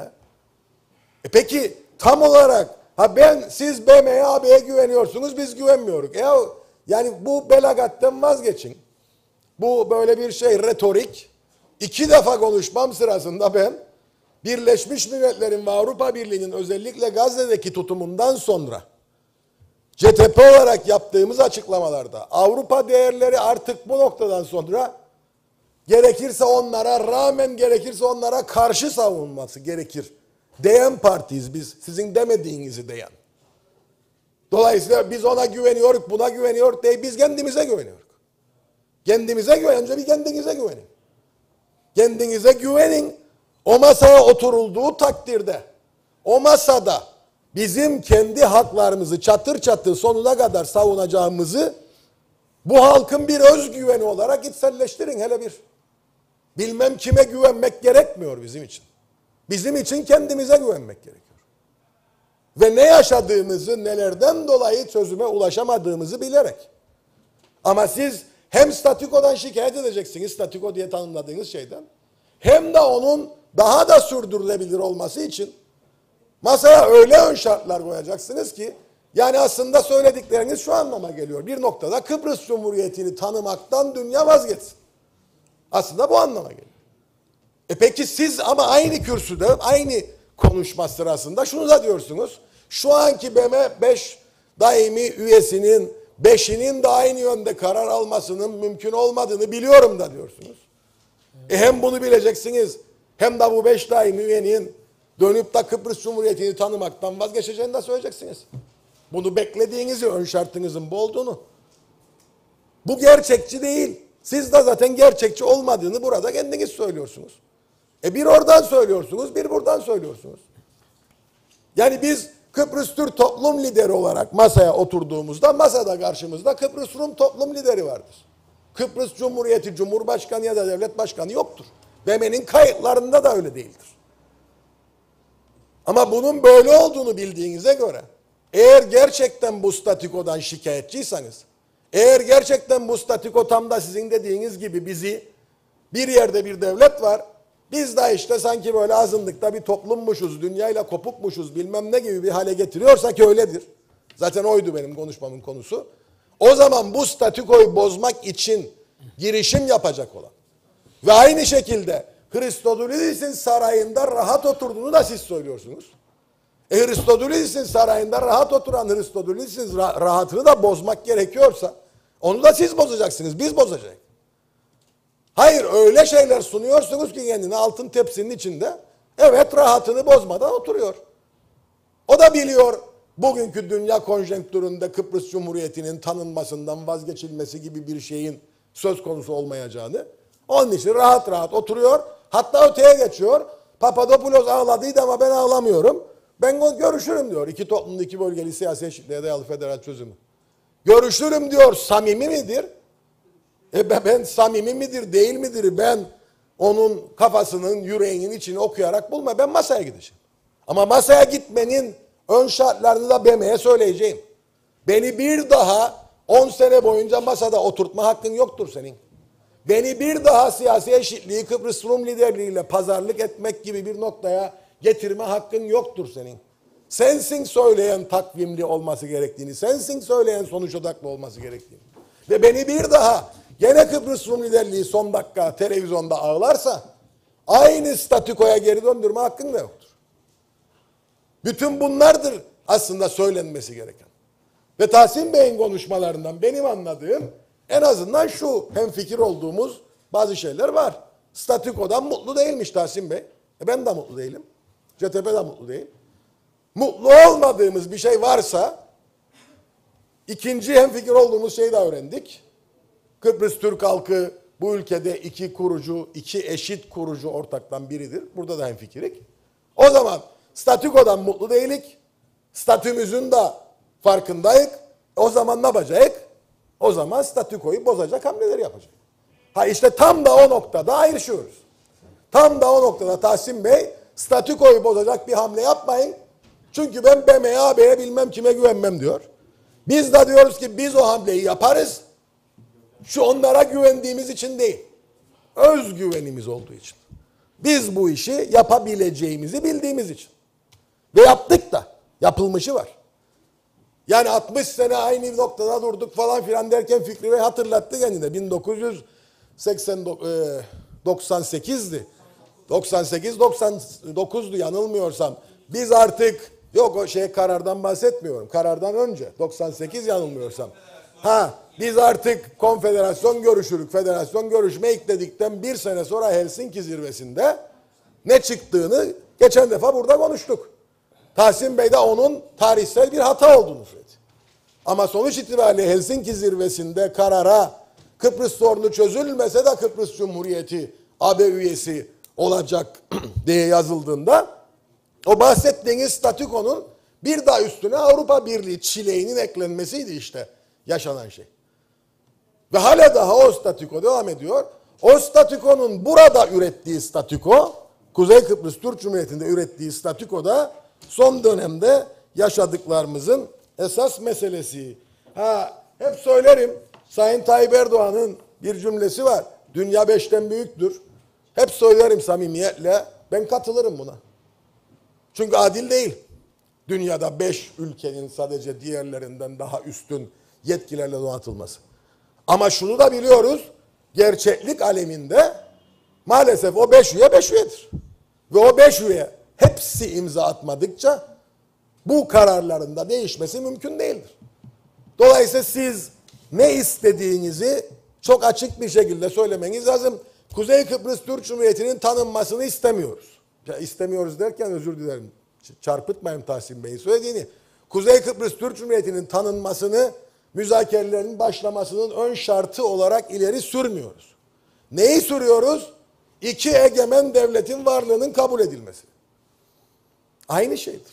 E peki tam olarak ha ben siz B M'ye A B'ye güveniyorsunuz biz güvenmiyoruz. E yani bu belagatten vazgeçin. Bu böyle bir şey retorik. İki defa konuşmam sırasında ben Birleşmiş Milletler'in ve Avrupa Birliği'nin özellikle Gazze'deki tutumundan sonra C T P olarak yaptığımız açıklamalarda Avrupa değerleri artık bu noktadan sonra gerekirse onlara rağmen gerekirse onlara karşı savunması gerekir. Diyen partiyiz biz. Sizin demediğinizi diyen. Dolayısıyla biz ona güveniyoruz, buna güveniyoruz değil. Biz kendimize güveniyoruz. Kendimize güvenince bir kendinize güvenin. Kendinize güvenin. O masaya oturulduğu takdirde o masada bizim kendi haklarımızı çatır çatır sonuna kadar savunacağımızı bu halkın bir özgüveni olarak içselleştirin hele bir. bilmem kime güvenmek gerekmiyor bizim için. Bizim için kendimize güvenmek gerekiyor. Ve ne yaşadığımızı, nelerden dolayı çözüme ulaşamadığımızı bilerek. Ama siz hem statükodan şikayet edeceksiniz, statüko diye tanımladığınız şeyden, hem de onun daha da sürdürülebilir olması için masaya öyle ön şartlar koyacaksınız ki, yani aslında söyledikleriniz şu anlama geliyor. Bir noktada Kıbrıs Cumhuriyeti'ni tanımaktan dünya vazgeçsin. Aslında bu anlama geliyor. E peki siz ama aynı kürsüde, aynı konuşma sırasında şunu da diyorsunuz. Şu anki B M beş daimi üyesinin beşinin de aynı yönde karar almasının mümkün olmadığını biliyorum da diyorsunuz. E hem bunu bileceksiniz, hem de bu beş daimi üyenin dönüp de Kıbrıs Cumhuriyeti'ni tanımaktan vazgeçeceğini de söyleyeceksiniz. Bunu beklediğinizi, ön şartınızın bu olduğunu. Bu gerçekçi değil. Siz de zaten gerçekçi olmadığını burada kendiniz söylüyorsunuz. E bir oradan söylüyorsunuz, bir buradan söylüyorsunuz. Yani biz Kıbrıs Türk toplum lideri olarak masaya oturduğumuzda masada karşımızda Kıbrıs Rum toplum lideri vardır. Kıbrıs Cumhuriyeti Cumhurbaşkanı ya da devlet başkanı yoktur. B M'nin kayıtlarında da öyle değildir. Ama bunun böyle olduğunu bildiğinize göre, eğer gerçekten bu statükodan şikayetçiyseniz, eğer gerçekten bu statüko tam da sizin dediğiniz gibi bizi bir yerde bir devlet var, biz de işte sanki böyle azınlıkta bir toplummuşuz, dünyayla kopukmuşuz bilmem ne gibi bir hale getiriyorsa ki öyledir. Zaten oydu benim konuşmamın konusu. O zaman bu statükoyu bozmak için girişim yapacak olan ve aynı şekilde Hristodulidis'in sarayında rahat oturduğunu da siz söylüyorsunuz. E Hristodulidis'in sarayında rahat oturan Hristodulidis'in rahatını da bozmak gerekiyorsa onu da siz bozacaksınız, biz bozacağız. Hayır, öyle şeyler sunuyorsunuz ki kendine altın tepsinin içinde, evet rahatını bozmadan oturuyor. O da biliyor bugünkü dünya konjonktüründe Kıbrıs Cumhuriyeti'nin tanınmasından vazgeçilmesi gibi bir şeyin söz konusu olmayacağını. Onun için rahat rahat oturuyor. Hatta öteye geçiyor. Papadopoulos ağladıydı ama ben ağlamıyorum. Ben görüşürüm diyor. İki toplumlu iki bölgeli siyasi eşitliğe dayalı federal çözümü. Görüşürüm diyor. Samimi midir? E ben, ben samimi midir değil midir? Ben onun kafasının yüreğinin içini okuyarak bulma. Ben masaya gideceğim. Ama masaya gitmenin ön şartlarını da B M'ye söyleyeceğim. Beni bir daha on sene boyunca masada oturtma hakkın yoktur senin. Beni bir daha siyasi eşitliği Kıbrıs Rum liderliğiyle pazarlık etmek gibi bir noktaya getirme hakkın yoktur senin. Sensin söyleyen takvimli olması gerektiğini, sensin söyleyen sonuç odaklı olması gerektiğini. Ve beni bir daha gene Kıbrıs Rum liderliği son dakika televizyonda ağlarsa aynı statükoya geri döndürme hakkın da yoktur. Bütün bunlardır aslında söylenmesi gereken. Ve Tahsin Bey'in konuşmalarından benim anladığım en azından şu hemfikir olduğumuz bazı şeyler var. Statükodan mutlu değilmiş Tahsin Bey. E ben de mutlu değilim. C T P de mutlu değil. Mutlu olmadığımız bir şey varsa ikinci hemfikir olduğumuz şeyi de öğrendik. Kıbrıs Türk halkı bu ülkede iki kurucu, iki eşit kurucu ortaktan biridir. Burada da hemfikirik. O zaman statükodan mutlu değilik. Statümüzün de farkındayız. O zaman ne yapacağız? O zaman statükoyu bozacak hamleleri yapacak. Ha işte tam da o noktada ayrışıyoruz. Tam da o noktada Tahsin Bey statükoyu bozacak bir hamle yapmayın. Çünkü ben B M'ye, A B'ye bilmem kime güvenmem diyor. Biz de diyoruz ki biz o hamleyi yaparız. Şu onlara güvendiğimiz için değil. Özgüvenimiz olduğu için. Biz bu işi yapabileceğimizi bildiğimiz için. Ve yaptık da. Yapılmışı var. Yani altmış sene aynı noktada durduk falan filan derken Fikri Bey hatırlattı kendine. bin dokuz yüz doksan sekizdi. doksan sekiz doksan dokuzdu yanılmıyorsam. Biz artık yok o şey karardan bahsetmiyorum. Karardan önce doksan sekiz yanılmıyorsam. Ha biz artık konfederasyon görüşürük. Federasyon görüşme dedikten bir sene sonra Helsinki zirvesinde ne çıktığını geçen defa burada konuştuk. Tahsin Bey de onun tarihsel bir hata olduğunu söyledi. Ama sonuç itibariyle Helsinki zirvesinde karara Kıbrıs sorunu çözülmese de Kıbrıs Cumhuriyeti A B üyesi olacak diye yazıldığında o bahsettiğiniz statükonun bir daha üstüne Avrupa Birliği çileğinin eklenmesiydi işte yaşanan şey. Ve hala daha o statüko devam ediyor. O statükonun burada ürettiği statüko, Kuzey Kıbrıs Türk Cumhuriyeti'nde ürettiği statükoda son dönemde yaşadıklarımızın esas meselesi. Ha, hep söylerim, Sayın Tayyip Erdoğan'ın bir cümlesi var. Dünya beşten büyüktür. Hep söylerim samimiyetle. Ben katılırım buna. Çünkü adil değil. Dünyada beş ülkenin sadece diğerlerinden daha üstün yetkilerle donatılması. Ama şunu da biliyoruz. Gerçeklik aleminde maalesef o beş üye beş üyedir. Ve o beş üye hepsi imza atmadıkça bu kararların da değişmesi mümkün değildir. Dolayısıyla siz ne istediğinizi çok açık bir şekilde söylemeniz lazım. Kuzey Kıbrıs Türk Cumhuriyeti'nin tanınmasını istemiyoruz. Ya istemiyoruz derken özür dilerim. Çarpıtmayın Tahsin Bey'in söylediğini. Kuzey Kıbrıs Türk Cumhuriyeti'nin tanınmasını müzakerelerin başlamasının ön şartı olarak ileri sürmüyoruz. Neyi sürüyoruz? İki egemen devletin varlığının kabul edilmesi. Aynı şeydir.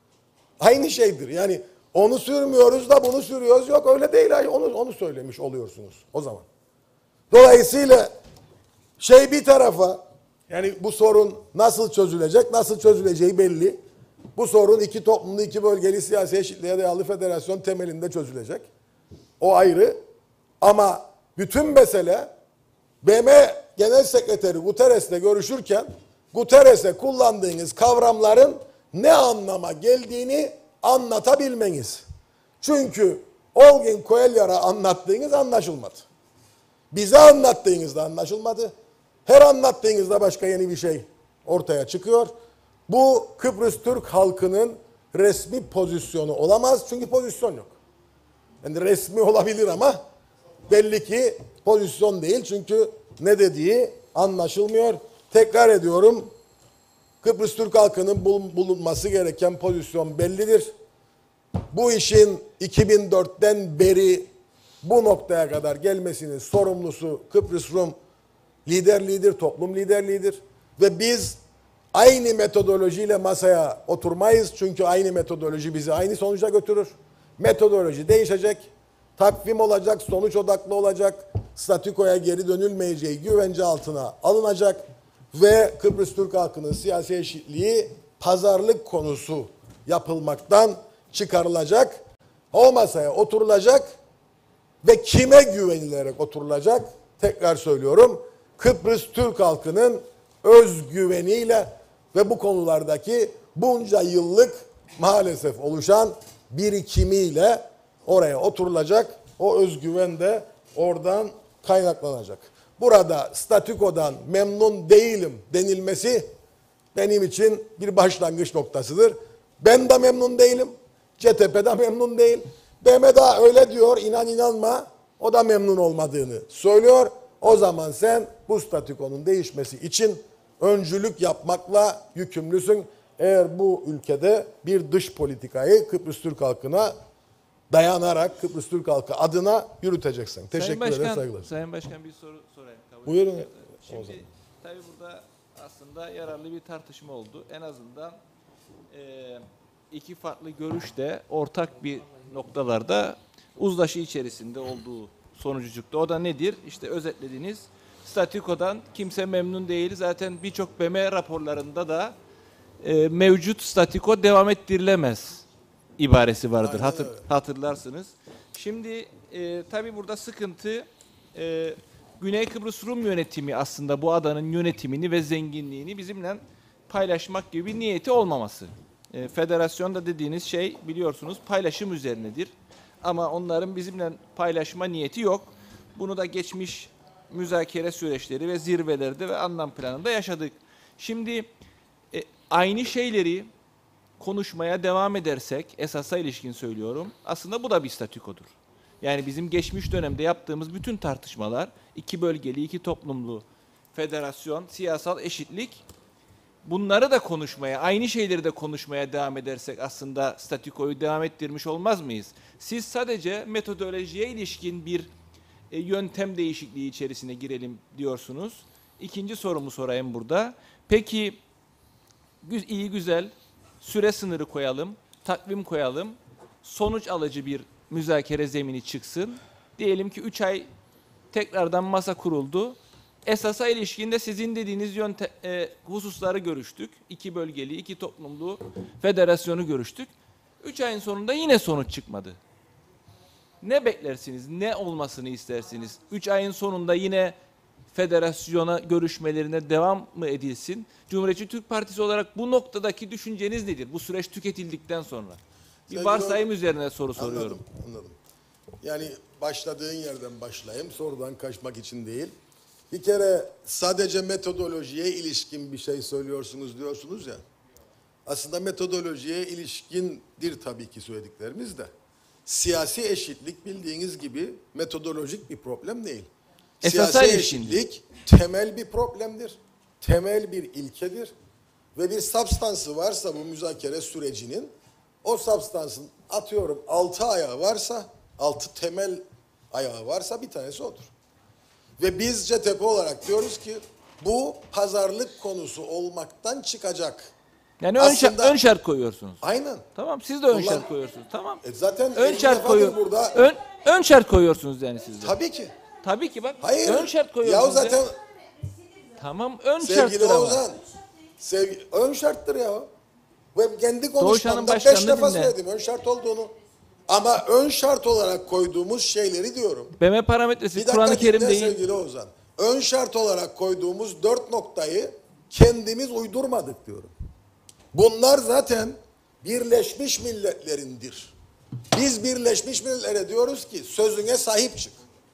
Aynı şeydir. Yani onu sürmüyoruz da bunu sürüyoruz. Yok öyle değil. Onu, onu söylemiş oluyorsunuz o zaman. Dolayısıyla şey bir tarafa, yani bu sorun nasıl çözülecek, nasıl çözüleceği belli. Bu sorun iki toplumlu, iki bölgeli siyasi eşitliğe dayalı federasyon temelinde çözülecek. O ayrı. Ama bütün mesele B M Genel Sekreteri Guterres'le görüşürken Guterres'e kullandığınız kavramların ne anlama geldiğini anlatabilmeniz. Çünkü Olgin Koelyar'a anlattığınız anlaşılmadı. Bize anlattığınızda anlaşılmadı. Her anlattığınızda başka yeni bir şey ortaya çıkıyor. Bu Kıbrıs Türk halkının resmi pozisyonu olamaz. Çünkü pozisyon yok. Yani resmi olabilir ama belli ki pozisyon değil. Çünkü ne dediği anlaşılmıyor. Tekrar ediyorum. Kıbrıs Türk halkının bulunması gereken pozisyon bellidir. Bu işin iki bin dörtten beri bu noktaya kadar gelmesinin sorumlusu Kıbrıs Rum liderliğidir, toplum liderliğidir. Ve biz aynı metodolojiyle masaya oturmayız. Çünkü aynı metodoloji bizi aynı sonuca götürür. Metodoloji değişecek, takvim olacak, sonuç odaklı olacak, statükoya geri dönülmeyeceği güvence altına alınacak ve Kıbrıs Türk halkının siyasi eşitliği pazarlık konusu yapılmaktan çıkarılacak. O masaya oturulacak ve kime güvenilerek oturulacak? Tekrar söylüyorum, Kıbrıs Türk halkının özgüveniyle ve bu konulardaki bunca yıllık maalesef oluşan birikimiyle oraya oturulacak. O özgüven de oradan kaynaklanacak. Burada statükodan memnun değilim denilmesi benim için bir başlangıç noktasıdır. Ben de memnun değilim. C T P de memnun değil. B M daha öyle diyor, inan inanma. O da memnun olmadığını söylüyor. O zaman sen bu statükonun değişmesi için öncülük yapmakla yükümlüsün. Eğer bu ülkede bir dış politikayı Kıbrıs Türk halkına dayanarak Kıbrıs Türk halkı adına yürüteceksin. Teşekkür ederim, saygılar. Sayın Başkan bir soru sorayım. Kabul Buyurun. ediyorum. Şimdi tabii burada aslında yararlı bir tartışma oldu. En azından e, iki farklı görüş de ortak bir noktalarda uzlaşı içerisinde olduğu sonucucukta. O da nedir? İşte özetlediğiniz statükodan kimse memnun değil. Zaten birçok B M raporlarında da e, mevcut statüko devam ettirilemez ibaresi vardır. Hatır, hatırlarsınız. Şimdi e, tabii burada sıkıntı e, Güney Kıbrıs Rum yönetimi aslında bu adanın yönetimini ve zenginliğini bizimle paylaşmak gibi bir niyeti olmaması. E, federasyon da dediğiniz şey biliyorsunuz paylaşım üzerinedir. Ama onların bizimle paylaşma niyeti yok. Bunu da geçmiş müzakere süreçleri ve zirvelerde ve anlam planında yaşadık. Şimdi e, aynı şeyleri konuşmaya devam edersek, esasa ilişkin söylüyorum, aslında bu da bir statükodur. Yani bizim geçmiş dönemde yaptığımız bütün tartışmalar, iki bölgeli, iki toplumlu federasyon, siyasal eşitlik, bunları da konuşmaya, aynı şeyleri de konuşmaya devam edersek aslında statükoyu devam ettirmiş olmaz mıyız? Siz sadece metodolojiye ilişkin bir e, yöntem değişikliği içerisine girelim diyorsunuz. İkinci sorumu sorayım burada. Peki iyi güzel süre sınırı koyalım, takvim koyalım, sonuç alıcı bir müzakere zemini çıksın. Diyelim ki üç ay tekrardan masa kuruldu. esasa ilişkinde sizin dediğiniz yönte, e, hususları görüştük. İki bölgeli, iki toplumlu federasyonu görüştük. Üç ayın sonunda yine sonuç çıkmadı. Ne beklersiniz? Ne olmasını istersiniz? Üç ayın sonunda yine federasyona görüşmelerine devam mı edilsin? Cumhuriyetçi Türk Partisi olarak bu noktadaki düşünceniz nedir? Bu süreç tüketildikten sonra. Bir Sevgili varsayım o- üzerine soru soruyorum. Anladım, anladım. Yani başladığın yerden başlayayım, sorudan kaçmak için değil. Bir kere sadece metodolojiye ilişkin bir şey söylüyorsunuz diyorsunuz ya. Aslında metodolojiye ilişkindir tabii ki söylediklerimiz de. Siyasi eşitlik bildiğiniz gibi metodolojik bir problem değil. Esasa Siyasi ilişkindir. eşitlik temel bir problemdir. Temel bir ilkedir. Ve bir substansı varsa bu müzakere sürecinin, o substansın atıyorum altı ayağı varsa, altı temel ayağı varsa bir tanesi odur. Ve biz C T P olarak diyoruz ki bu pazarlık konusu olmaktan çıkacak. Yani ön, şart, Aslında- ön şart koyuyorsunuz. Aynen. Tamam, siz de ön Bunlar- şart koyuyorsunuz. Tamam. E zaten ön elli şart defadır koyuyor. burada- Ön, ön şart koyuyorsunuz yani siz de. Tabii ki. Tabii ki bak. Hayır. Ön şart koyuyorsunuz. Ya zaten ya. Tamam, ön sevgili şarttır ama. Ozan, sevgi, ön şarttır ya. Ve kendi Doğuşan'ın konuşmamda beş başkanını defa dinle. söyledim ön şart olduğunu. Ama ön şart olarak koyduğumuz şeyleri diyorum. B M parametresi Bir dakika Kur'an-ı Kerim dinle değil. sevgili Ozan. Ön şart olarak koyduğumuz dört noktayı kendimiz uydurmadık diyorum. Bunlar zaten Birleşmiş Milletler'indir. Biz Birleşmiş Milletler'e diyoruz ki sözüne sahip çık.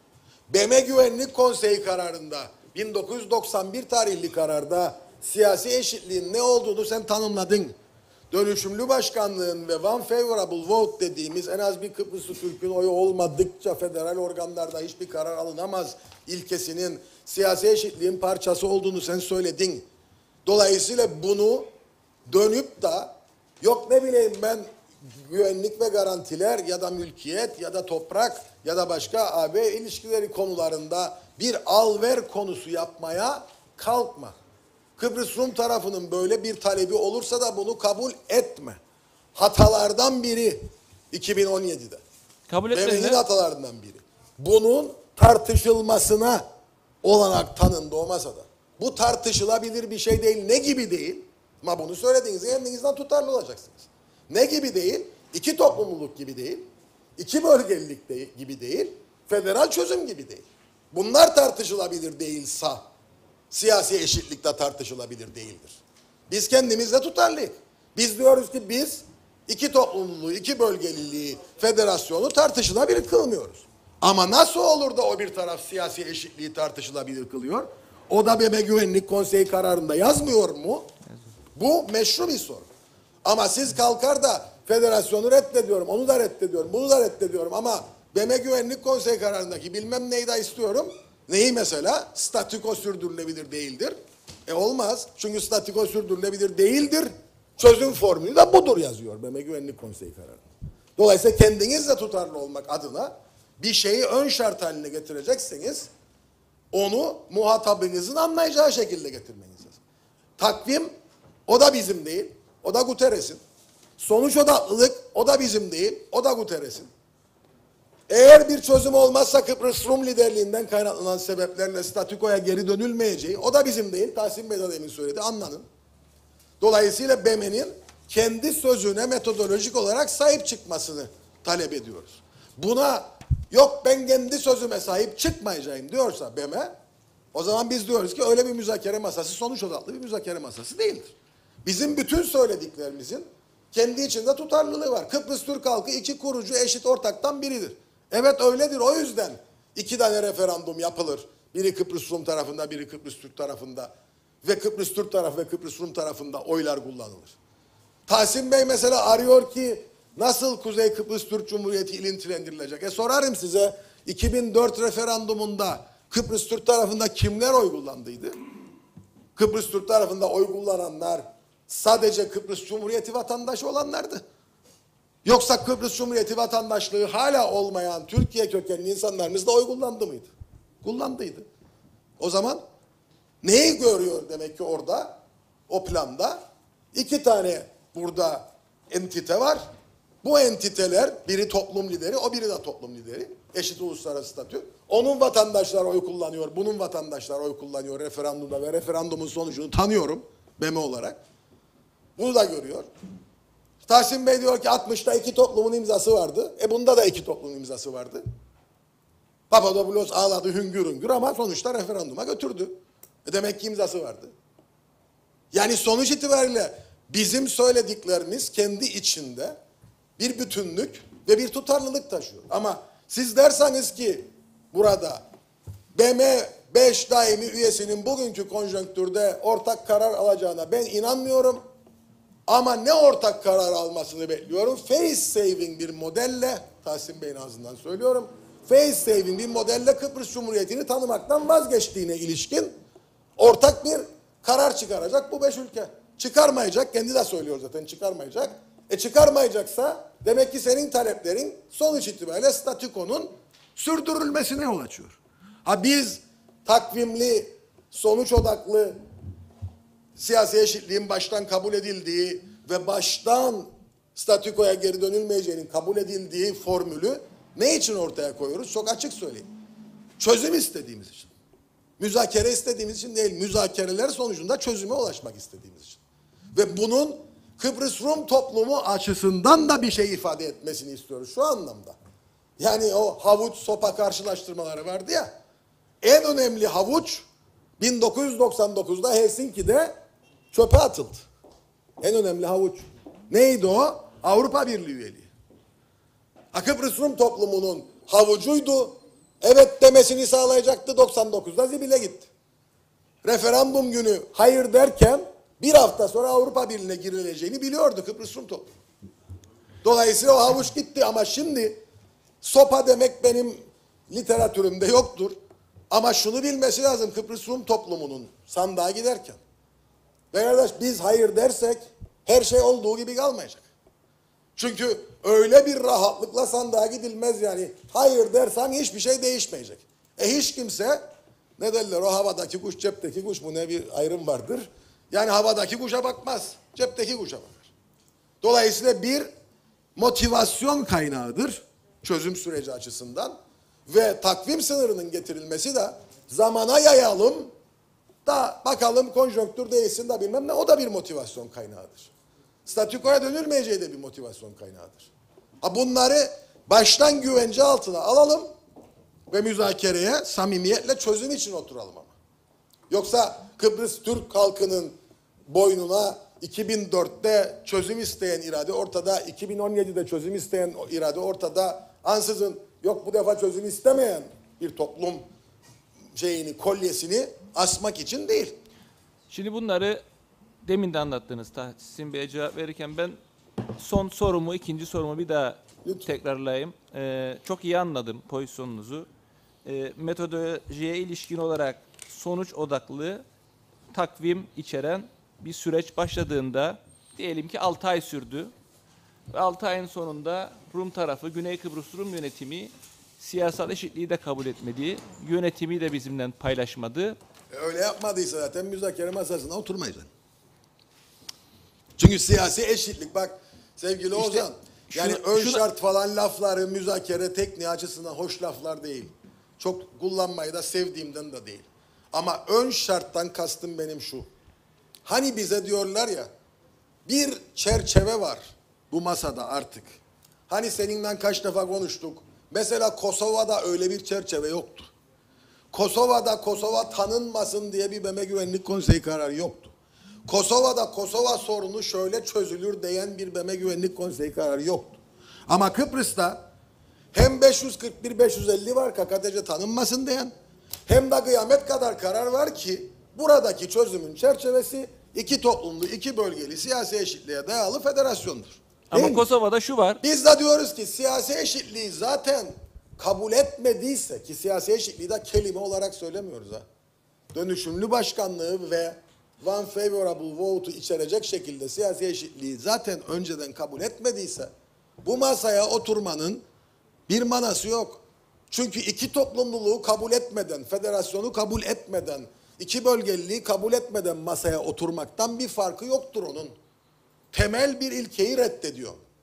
B M Güvenlik Konseyi kararında bin dokuz yüz doksan bir tarihli kararda siyasi eşitliğin ne olduğunu sen tanımladın. Dönüşümlü başkanlığın ve one favorable vote dediğimiz en az bir Kıbrıslı Türk'ün oyu olmadıkça federal organlarda hiçbir karar alınamaz ilkesinin siyasi eşitliğin parçası olduğunu sen söyledin. Dolayısıyla bunu dönüp da yok ne bileyim ben güvenlik ve garantiler ya da mülkiyet ya da toprak ya da başka A B ilişkileri konularında bir al-ver konusu yapmaya kalkma. Kıbrıs Rum tarafının böyle bir talebi olursa da bunu kabul etme. Hatalardan biri iki bin on yedide. Kabul Benim etmediler. hatalarından biri. Bunun tartışılmasına olanak tanındı o masada. Bu tartışılabilir bir şey değil. Ne gibi değil? Ama bunu söylediğinizde kendinizden tutarlı olacaksınız. Ne gibi değil? İki toplumluluk gibi değil. İki bölgelilik de, gibi değil. Federal çözüm gibi değil. Bunlar tartışılabilir değilse siyasi eşitlik de tartışılabilir değildir. Biz kendimizle tutarlıyız. Biz diyoruz ki biz iki toplumluluğu, iki bölgeliliği, federasyonu tartışılabilir kılmıyoruz. Ama nasıl olur da o bir taraf siyasi eşitliği tartışılabilir kılıyor? O da B M Güvenlik Konseyi kararında yazmıyor mu? Bu meşru bir soru. Ama siz kalkar da federasyonu reddediyorum, onu da reddediyorum, bunu da reddediyorum ama B M Güvenlik Konseyi kararındaki bilmem neyi de istiyorum. Neyi mesela? Statüko sürdürülebilir değildir. E olmaz. Çünkü statüko sürdürülebilir değildir. Çözüm formülü de budur yazıyor B M Güvenlik Konseyi kararı. Dolayısıyla kendinizle tutarlı olmak adına bir şeyi ön şart haline getirecekseniz onu muhatabınızın anlayacağı şekilde getirmeniz lazım. Takvim o da bizim değil. O da Guterres'in. Sonuç odaklılık o da bizim değil. O da Guterres'in. Eğer bir çözüm olmazsa Kıbrıs Rum liderliğinden kaynaklanan sebeplerle statükoya geri dönülmeyeceği o da bizim değil. Tahsin Bey de demin söyledi. Anlanın. Dolayısıyla B M'nin kendi sözüne metodolojik olarak sahip çıkmasını talep ediyoruz. Buna yok ben kendi sözüme sahip çıkmayacağım diyorsa B M, o zaman biz diyoruz ki öyle bir müzakere masası sonuç odaklı bir müzakere masası değildir. Bizim bütün söylediklerimizin kendi içinde tutarlılığı var. Kıbrıs Türk halkı iki kurucu eşit ortaktan biridir. Evet öyledir. O yüzden iki tane referandum yapılır. Biri Kıbrıs Rum tarafında, biri Kıbrıs Türk tarafında. Ve Kıbrıs Türk tarafı ve Kıbrıs Rum tarafında oylar kullanılır. Tahsin Bey mesela arıyor ki nasıl Kuzey Kıbrıs Türk Cumhuriyeti ilintilendirilecek? E sorarım size iki bin dört referandumunda Kıbrıs Türk tarafında kimler oy kullandıydı? Kıbrıs Türk tarafında oy kullananlar sadece Kıbrıs Cumhuriyeti vatandaşı olanlardı. Yoksa Kıbrıs Cumhuriyeti vatandaşlığı hala olmayan Türkiye kökenli insanlarımız da oy kullandı mıydı? Kullandıydı. O zaman neyi görüyor demek ki orada? O planda iki tane burada entite var Bu entiteler, biri toplum lideri, o biri de toplum lideri. Eşit uluslararası statü. Onun vatandaşlar oy kullanıyor, bunun vatandaşlar oy kullanıyor referandumda ve referandumun sonucunu tanıyorum B M olarak. Bunu da görüyor. Tahsin Bey diyor ki altmışta iki toplumun imzası vardı. E bunda da iki toplumun imzası vardı. Papadopoulos ağladı hüngür hüngür ama sonuçta referanduma götürdü. E demek ki imzası vardı. Yani sonuç itibariyle bizim söylediklerimiz kendi içinde bir bütünlük ve bir tutarlılık taşıyor. Ama siz derseniz ki burada B M beş daimi üyesinin bugünkü konjonktürde ortak karar alacağına ben inanmıyorum. Ama ne ortak karar almasını bekliyorum? Face saving bir modelle, Tahsin Bey'in ağzından söylüyorum, face saving bir modelle Kıbrıs Cumhuriyeti'ni tanımaktan vazgeçtiğine ilişkin ortak bir karar çıkaracak bu beş ülke. Çıkarmayacak, kendi de söylüyor zaten çıkarmayacak. E çıkarmayacaksa demek ki senin taleplerin sonuç itibariyle statükonun sürdürülmesine yol açıyor. Ha biz takvimli, sonuç odaklı siyasi eşitliğin baştan kabul edildiği ve baştan statükoya geri dönülmeyeceğinin kabul edildiği formülü ne için ortaya koyuyoruz? Çok açık söyleyeyim. Çözüm istediğimiz için. Müzakere istediğimiz için değil, müzakereler sonucunda çözüme ulaşmak istediğimiz için. Ve bunun Kıbrıs Rum toplumu açısından da bir şey ifade etmesini istiyoruz şu anlamda. Yani o havuç sopa karşılaştırmaları vardı ya, en önemli havuç bin dokuz yüz doksan dokuzda Helsinki'de çöpe atıldı. En önemli havuç. Neydi o? Avrupa Birliği üyeliği. Kıbrıs Rum toplumunun havucuydu. Evet demesini sağlayacaktı, doksan dokuzda zibile gitti. Referandum günü hayır derken bir hafta sonra Avrupa Birliği'ne girileceğini biliyordu Kıbrıs Rum toplumu. Dolayısıyla o havuç gitti ama şimdi sopa demek benim literatürümde yoktur. Ama şunu bilmesi lazım Kıbrıs Rum toplumunun sandığa giderken. Ve kardeş biz hayır dersek her şey olduğu gibi kalmayacak. Çünkü öyle bir rahatlıkla sandığa gidilmez yani. Hayır dersen hiçbir şey değişmeyecek. E hiç kimse ne derler o havadaki kuş cepteki kuş mu ne bir ayrım vardır. Yani havadaki kuşa bakmaz. Cepteki kuşa bakar. Dolayısıyla bir motivasyon kaynağıdır çözüm süreci açısından. Ve takvim sınırının getirilmesi de zamana yayalım da bakalım konjonktür değilsin de bilmem ne, o da bir motivasyon kaynağıdır. Statükoya dönülmeyeceği de bir motivasyon kaynağıdır. Ha bunları baştan güvence altına alalım ve müzakereye samimiyetle çözüm için oturalım ama. Yoksa Kıbrıs Türk halkının boynuna iki bin dörtte çözüm isteyen irade ortada, iki bin on yedide çözüm isteyen irade ortada, ansızın yok bu defa çözüm istemeyen bir toplum şeyini, kolyesini asmak için değil. Şimdi bunları demin de anlattınız Tahsin Bey'e cevap verirken ben son sorumu, ikinci sorumu bir daha Lütfen. tekrarlayayım. Ee, çok iyi anladım pozisyonunuzu. Ee, metodolojiye ilişkin olarak sonuç odaklı takvim içeren bir süreç başladığında diyelim ki altı ay sürdü. Ve altı ayın sonunda Rum tarafı, Güney Kıbrıs Rum yönetimi siyasal eşitliği de kabul etmedi. Yönetimi de bizimle paylaşmadı. Öyle yapmadıysa zaten müzakere masasına oturmayacaksın. Çünkü siyasi eşitlik bak sevgili işte, Ozan. Yani şunu, ön şunu... şart falan lafları müzakere tekniği açısından hoş laflar değil. Çok kullanmayı da sevdiğimden de değil. Ama ön şarttan kastım benim şu. Hani bize diyorlar ya bir çerçeve var bu masada artık. Hani seninle kaç defa konuştuk. Mesela Kosova'da öyle bir çerçeve yoktu. Kosova'da Kosova tanınmasın diye bir B M Güvenlik Konseyi kararı yoktu. Kosova'da Kosova sorunu şöyle çözülür diyen bir B M Güvenlik Konseyi kararı yoktu. Ama Kıbrıs'ta hem beş yüz kırk bir beş yüz elli var K K T C tanınmasın diyen hem de kıyamet kadar karar var ki buradaki çözümün çerçevesi iki toplumlu, iki bölgeli siyasi eşitliğe dayalı federasyondur. Ama Kosova'da şu var. Biz de diyoruz ki siyasi eşitliği zaten kabul etmediyse ki siyasi eşitliği de kelime olarak söylemiyoruz ha. Dönüşümlü başkanlığı ve one favorable vote'u içerecek şekilde siyasi eşitliği zaten önceden kabul etmediyse bu masaya oturmanın bir manası yok. Çünkü iki toplumluluğu kabul etmeden, federasyonu kabul etmeden, iki bölgeliliği kabul etmeden masaya oturmaktan bir farkı yoktur onun. Temel bir ilkeyi reddediyor.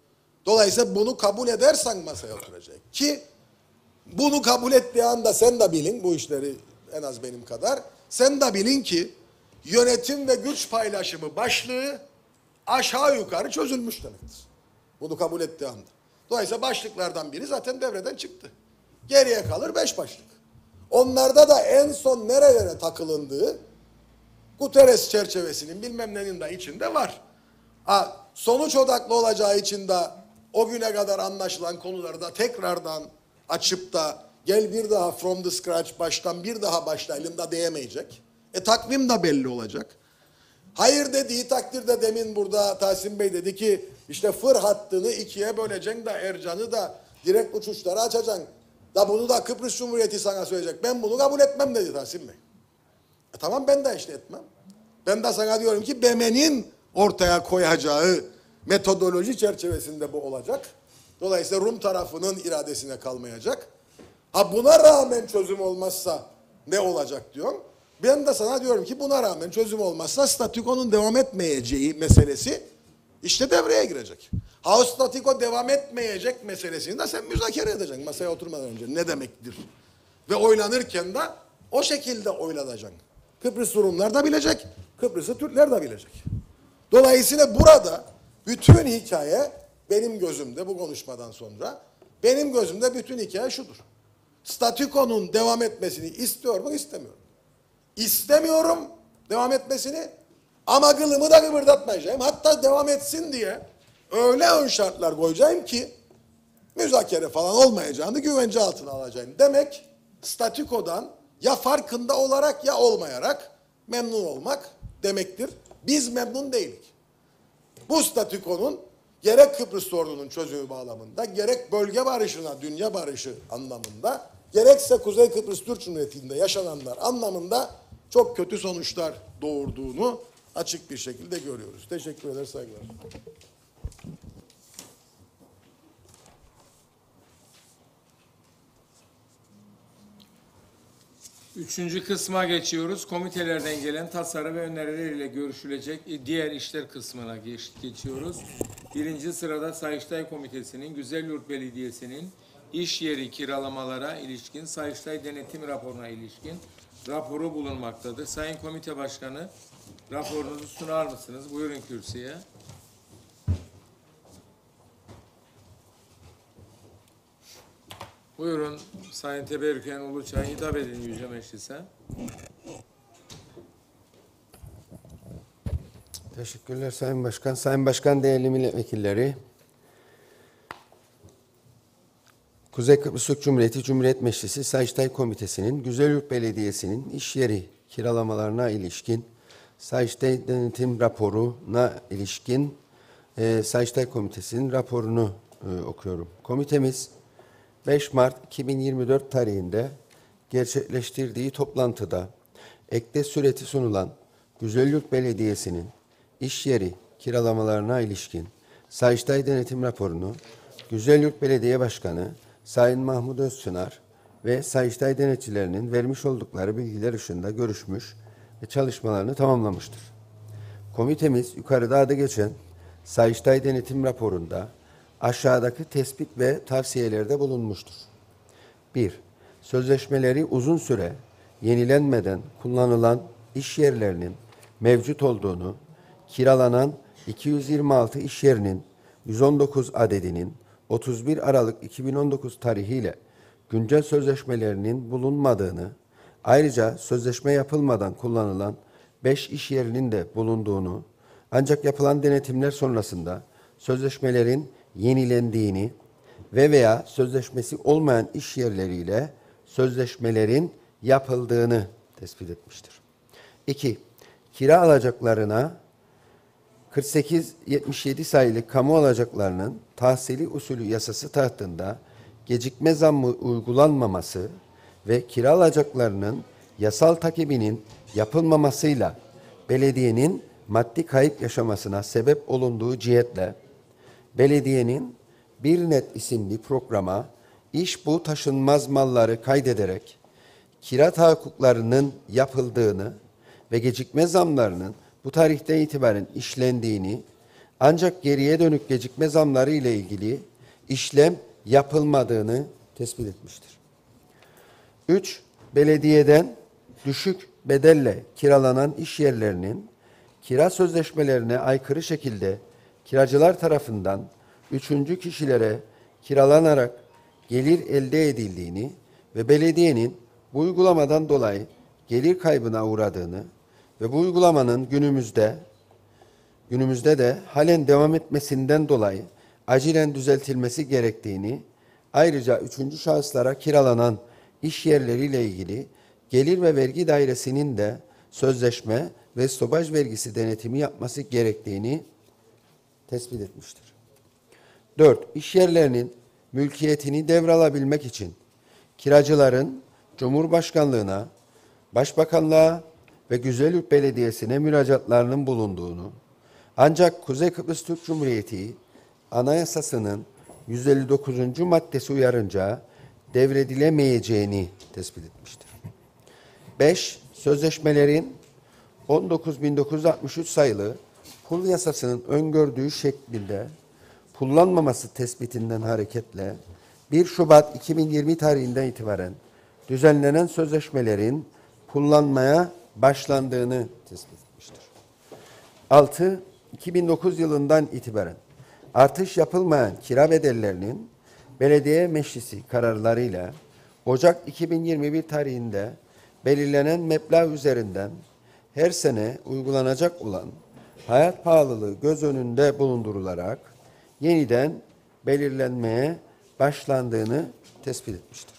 Dolayısıyla bunu kabul edersen masaya oturacak. Ki bunu kabul ettiği anda sen de bilin, bu işleri en az benim kadar, sen de bilin ki yönetim ve güç paylaşımı başlığı aşağı yukarı çözülmüş demektir. Bunu kabul ettiği anda. Dolayısıyla başlıklardan biri zaten devreden çıktı. Geriye kalır beş başlık. Onlarda da en son nerelere takılındığı Guterres çerçevesinin bilmem nenin de içinde var. Ha, sonuç odaklı olacağı için de o güne kadar anlaşılan konuları da tekrardan açıp da gel bir daha from the scratch baştan bir daha başlayalım da diyemeyecek. E takvim de belli olacak. Hayır dediği takdirde demin burada Tahsin Bey dedi ki işte fır hattını ikiye böleceksin da Ercan'ı da direkt uçuşları açacaksın. Da bunu da Kıbrıs Cumhuriyeti sana söyleyecek. Ben bunu kabul etmem dedi Tahsin Bey. E tamam ben de işte etmem. Ben de sana diyorum ki B M N'in ortaya koyacağı metodoloji çerçevesinde bu olacak. Dolayısıyla Rum tarafının iradesine kalmayacak. Ha buna rağmen çözüm olmazsa ne olacak diyorum. Ben de sana diyorum ki buna rağmen çözüm olmazsa statükonun devam etmeyeceği meselesi işte devreye girecek. Ha o statüko devam etmeyecek meselesini de sen müzakere edeceksin masaya oturmadan önce. Ne demektir? Ve oylanırken de o şekilde oylanacaksın. Kıbrıs Rumlar da bilecek, Kıbrıs'ı Türkler de bilecek. Dolayısıyla burada bütün hikaye benim gözümde bu konuşmadan sonra benim gözümde bütün hikaye şudur. Statükonun devam etmesini istiyor mu istemiyor mu? İstemiyorum devam etmesini ama kılımı da kıpırdatmayacağım. Hatta devam etsin diye öyle ön şartlar koyacağım ki müzakere falan olmayacağını güvence altına alacağım. Demek statükodan ya farkında olarak ya olmayarak memnun olmak demektir. Biz memnun değilik. Bu statükonun gerek Kıbrıs sorununun çözümü bağlamında, gerek bölge barışına, dünya barışı anlamında, gerekse Kuzey Kıbrıs Türk Cumhuriyeti'nde yaşananlar anlamında çok kötü sonuçlar doğurduğunu açık bir şekilde görüyoruz. Teşekkür ederim, saygılar. Üçüncü kısma geçiyoruz. Komitelerden gelen tasarı ve önerileriyle görüşülecek diğer işler kısmına geç, geçiyoruz. Birinci sırada Sayıştay Komitesi'nin, Güzelyurt Belediyesi'nin iş yeri kiralamalara ilişkin Sayıştay Denetim Raporu'na ilişkin raporu bulunmaktadır. Sayın Komite Başkanı, raporunuzu sunar mısınız? Buyurun kürsüye. Buyurun Sayın Teberrüken Uluçay'a hitap edin Yüce Meclis'e. Teşekkürler Sayın Başkan. Sayın Başkan, değerli milletvekilleri, Kuzey Kıbrıs Türk Cumhuriyeti Cumhuriyet Meclisi Sayıştay Komitesi'nin Güzelyurt Belediyesi'nin iş yeri kiralamalarına ilişkin Sayıştay Denetim Raporu'na ilişkin e, Sayıştay Komitesi'nin raporunu e, okuyorum. Komitemiz beş Mart iki bin yirmi dört tarihinde gerçekleştirdiği toplantıda ekte sureti sunulan Güzelyurt Belediyesi'nin iş yeri kiralamalarına ilişkin Sayıştay Denetim Raporunu Güzelyurt Belediye Başkanı Sayın Mahmut Özçınar ve Sayıştay denetçilerinin vermiş oldukları bilgiler ışığında görüşmüş ve çalışmalarını tamamlamıştır. Komitemiz yukarıda adı geçen Sayıştay Denetim Raporu'nda aşağıdaki tespit ve tavsiyelerde bulunmuştur. bir. Sözleşmeleri uzun süre yenilenmeden kullanılan iş yerlerinin mevcut olduğunu, kiralanan iki yüz yirmi altı iş yerinin yüz on dokuz adedinin otuz bir Aralık iki bin on dokuz tarihiyle güncel sözleşmelerinin bulunmadığını, ayrıca sözleşme yapılmadan kullanılan beş iş yerinin de bulunduğunu, ancak yapılan denetimler sonrasında sözleşmelerin yenilendiğini ve veya sözleşmesi olmayan iş yerleriyle sözleşmelerin yapıldığını tespit etmiştir. iki. Kira alacaklarına kırk sekiz yetmiş yedi sayılı kamu alacaklarının tahsili usulü yasası tahtında gecikme zammı uygulanmaması ve kira alacaklarının yasal takibinin yapılmamasıyla belediyenin maddi kayıp yaşamasına sebep olunduğu cihetle belediyenin BirNet isimli programa iş bu taşınmaz malları kaydederek kira tahakkuklarının yapıldığını ve gecikme zamlarının bu tarihten itibaren işlendiğini, Ancak geriye dönük gecikme zamları ile ilgili işlem yapılmadığını tespit etmiştir. üç. Belediyeden düşük bedelle kiralanan iş yerlerinin kira sözleşmelerine aykırı şekilde kiracılar tarafından üçüncü kişilere kiralanarak gelir elde edildiğini ve belediyenin bu uygulamadan dolayı gelir kaybına uğradığını ve bu uygulamanın günümüzde günümüzde de halen devam etmesinden dolayı acilen düzeltilmesi gerektiğini, ayrıca üçüncü şahıslara kiralanan iş yerleriyle ilgili Gelir ve Vergi Dairesi'nin de sözleşme ve stopaj vergisi denetimi yapması gerektiğini tespit etmiştir. dört. İş yerlerinin mülkiyetini devralabilmek için kiracıların Cumhurbaşkanlığına, Başbakanlığa ve Güzelyurt Belediyesi'ne müracaatlarının bulunduğunu, ancak Kuzey Kıbrıs Türk Cumhuriyeti Anayasası'nın yüz elli dokuzuncu maddesi uyarınca devredilemeyeceğini tespit etmiştir. beş. Sözleşmelerin on dokuz bin dokuz yüz altmış üç sayılı pul yasasının öngördüğü şeklinde pullanmaması tespitinden hareketle bir Şubat iki bin yirmi tarihinden itibaren düzenlenen sözleşmelerin pullanmaya başlandığını tespit etmiştir. altı. iki bin dokuz yılından itibaren artış yapılmayan kira bedellerinin belediye meclisi kararlarıyla Ocak iki bin yirmi bir tarihinde belirlenen meblağ üzerinden her sene uygulanacak olan hayat pahalılığı göz önünde bulundurularak yeniden belirlenmeye başlandığını tespit etmiştir.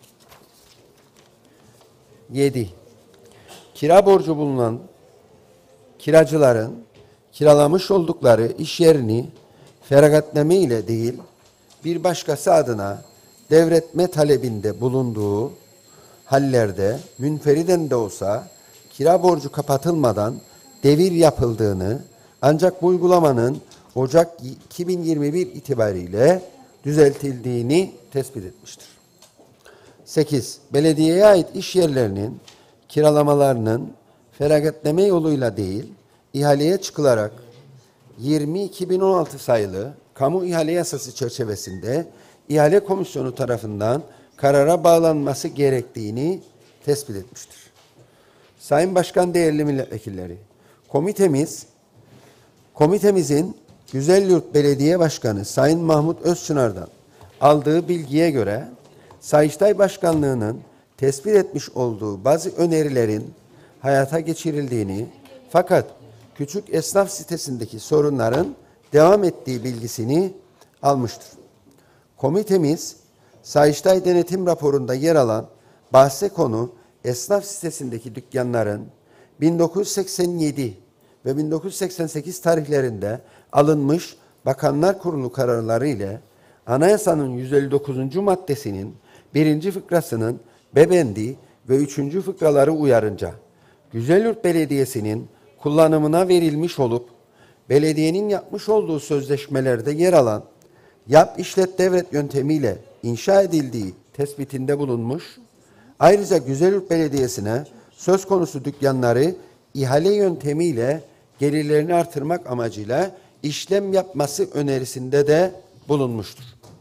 yedi. Kira borcu bulunan kiracıların kiralamış oldukları iş yerini feragatname ile değil, bir başkası adına devretme talebinde bulunduğu hallerde münferiden de olsa kira borcu kapatılmadan devir yapıldığını, ancak bu uygulamanın Ocak iki bin yirmi bir itibariyle düzeltildiğini tespit etmiştir. sekiz. Belediyeye ait iş yerlerinin kiralamalarının feragatname yoluyla değil, ihaleye çıkılarak yirmi iki bin on altı sayılı Kamu İhale Yasası çerçevesinde İhale Komisyonu tarafından karara bağlanması gerektiğini tespit etmiştir. Sayın Başkan, değerli milletvekilleri, komitemiz, komitemizin Güzelyurt Belediye Başkanı Sayın Mahmut Özçınar'dan aldığı bilgiye göre Sayıştay Başkanlığı'nın tespit etmiş olduğu bazı önerilerin hayata geçirildiğini, fakat küçük esnaf sitesindeki sorunların devam ettiği bilgisini almıştır. Komitemiz, Sayıştay denetim raporunda yer alan bahse konu esnaf sitesindeki dükkanların bin dokuz yüz seksen yedi ve bin dokuz yüz seksen sekiz tarihlerinde alınmış Bakanlar Kurulu kararları ile Anayasanın yüz elli dokuzuncu maddesinin birinci fıkrasının bebendi ve üçüncü fıkraları uyarınca Güzelyurt Belediyesi'nin kullanımına verilmiş olup belediyenin yapmış olduğu sözleşmelerde yer alan yap işlet devret yöntemiyle inşa edildiği tespitinde bulunmuş. Ayrıca Güzelyurt Belediyesi'ne söz konusu dükkanları ihale yöntemiyle gelirlerini artırmak amacıyla işlem yapması önerisinde de bulunmuştur.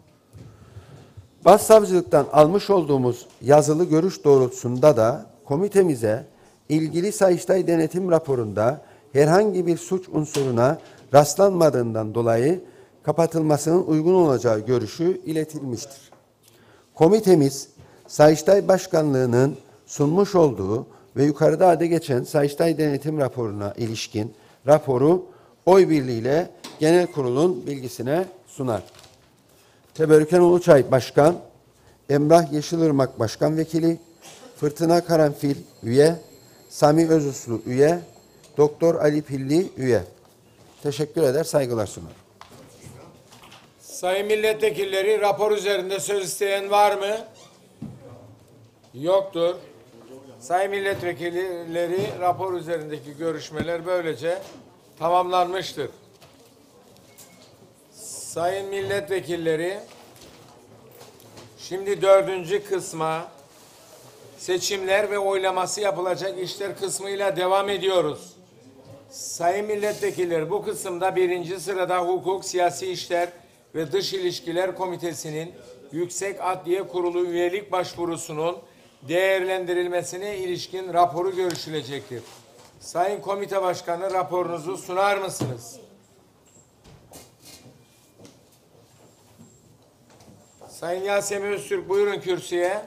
Başsavcılıktan almış olduğumuz yazılı görüş doğrultusunda da komitemize ilgili Sayıştay denetim raporunda herhangi bir suç unsuruna rastlanmadığından dolayı kapatılmasının uygun olacağı görüşü iletilmiştir. Komitemiz, Sayıştay Başkanlığı'nın sunmuş olduğu ve yukarıda adı geçen Sayıştay denetim raporuna ilişkin raporu oy birliğiyle Genel Kurul'un bilgisine sunar. Teberrüken Uluçay Başkan, Emrah Yeşilırmak Başkan Vekili, Fırtına Karanfil üye, Sami Özuslu üye, Doktor Ali Pilli üye. Teşekkür eder, saygılar sunar. Sayın milletvekilleri, rapor üzerinde söz isteyen var mı? Yoktur. Sayın milletvekilleri, rapor üzerindeki görüşmeler böylece tamamlanmıştır. Sayın milletvekilleri, şimdi dördüncü kısma, seçimler ve oylaması yapılacak işler kısmıyla devam ediyoruz. Sayın milletvekilleri, bu kısımda birinci sırada Hukuk, Siyasi İşler ve Dış İlişkiler Komitesi'nin Yüksek Adliye Kurulu üyelik başvurusunun değerlendirilmesine ilişkin raporu görüşülecektir. Sayın Komite Başkanı, raporunuzu sunar mısınız? Sayın Yasemin Öztürk, buyurun kürsüye.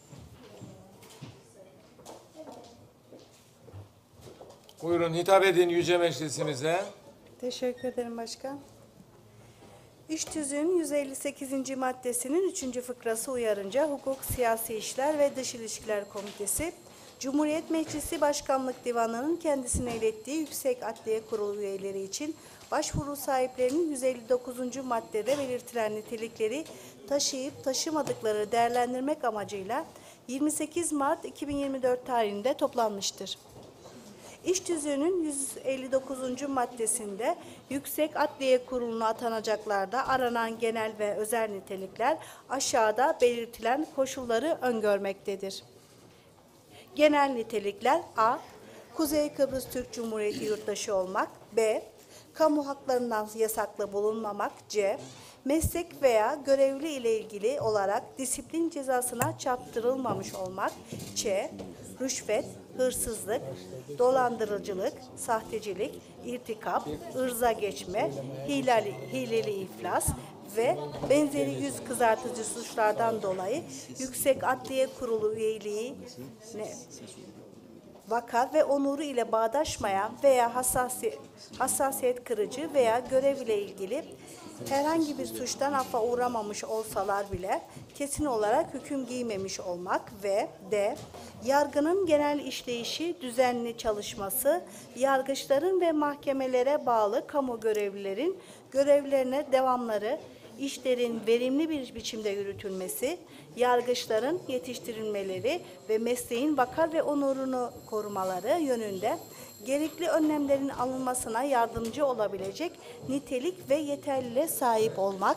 Buyurun, hitap edin Yüce Meclisimize. Teşekkür ederim başkan. İş tüzüğünün yüz elli sekizinci maddesinin üçüncü fıkrası uyarınca Hukuk, Siyasi İşler ve Dış İlişkiler Komitesi, Cumhuriyet Meclisi Başkanlık Divanı'nın kendisine ilettiği Yüksek Adliye Kurulu üyeleri için başvuru sahiplerinin yüz elli dokuzuncu maddede belirtilen nitelikleri taşıyıp taşımadıkları değerlendirmek amacıyla yirmi sekiz Mart iki bin yirmi dört tarihinde toplanmıştır. İş tüzüğünün yüz elli dokuzuncu maddesinde Yüksek Adliye Kurulu'na atanacaklarda aranan genel ve özel nitelikler aşağıda belirtilen koşulları öngörmektedir. Genel nitelikler: A. Kuzey Kıbrıs Türk Cumhuriyeti yurttaşı olmak. B. Kamu haklarından yasaklı bulunmamak. C. Meslek veya görevli ile ilgili olarak disiplin cezasına çarptırılmamış olmak. Ç. Rüşvet, hırsızlık, dolandırıcılık, sahtecilik, irtikap, ırza geçme, hileli, hileli iflas ve benzeri yüz kızartıcı suçlardan dolayı Yüksek Adliye Kurulu üyeliği ne? vaka ve onuru ile bağdaşmayan veya hassasiyet, hassasiyet kırıcı veya görev ile ilgili herhangi bir suçtan affa uğramamış olsalar bile kesin olarak hüküm giymemiş olmak ve D. Yargının genel işleyişi, düzenli çalışması, yargıçların ve mahkemelere bağlı kamu görevlilerin görevlerine devamları, işlerin verimli bir biçimde yürütülmesi, yargıçların yetiştirilmeleri ve mesleğin vakar ve onurunu korumaları yönünde gerekli önlemlerin alınmasına yardımcı olabilecek nitelik ve yeterliliğe sahip olmak.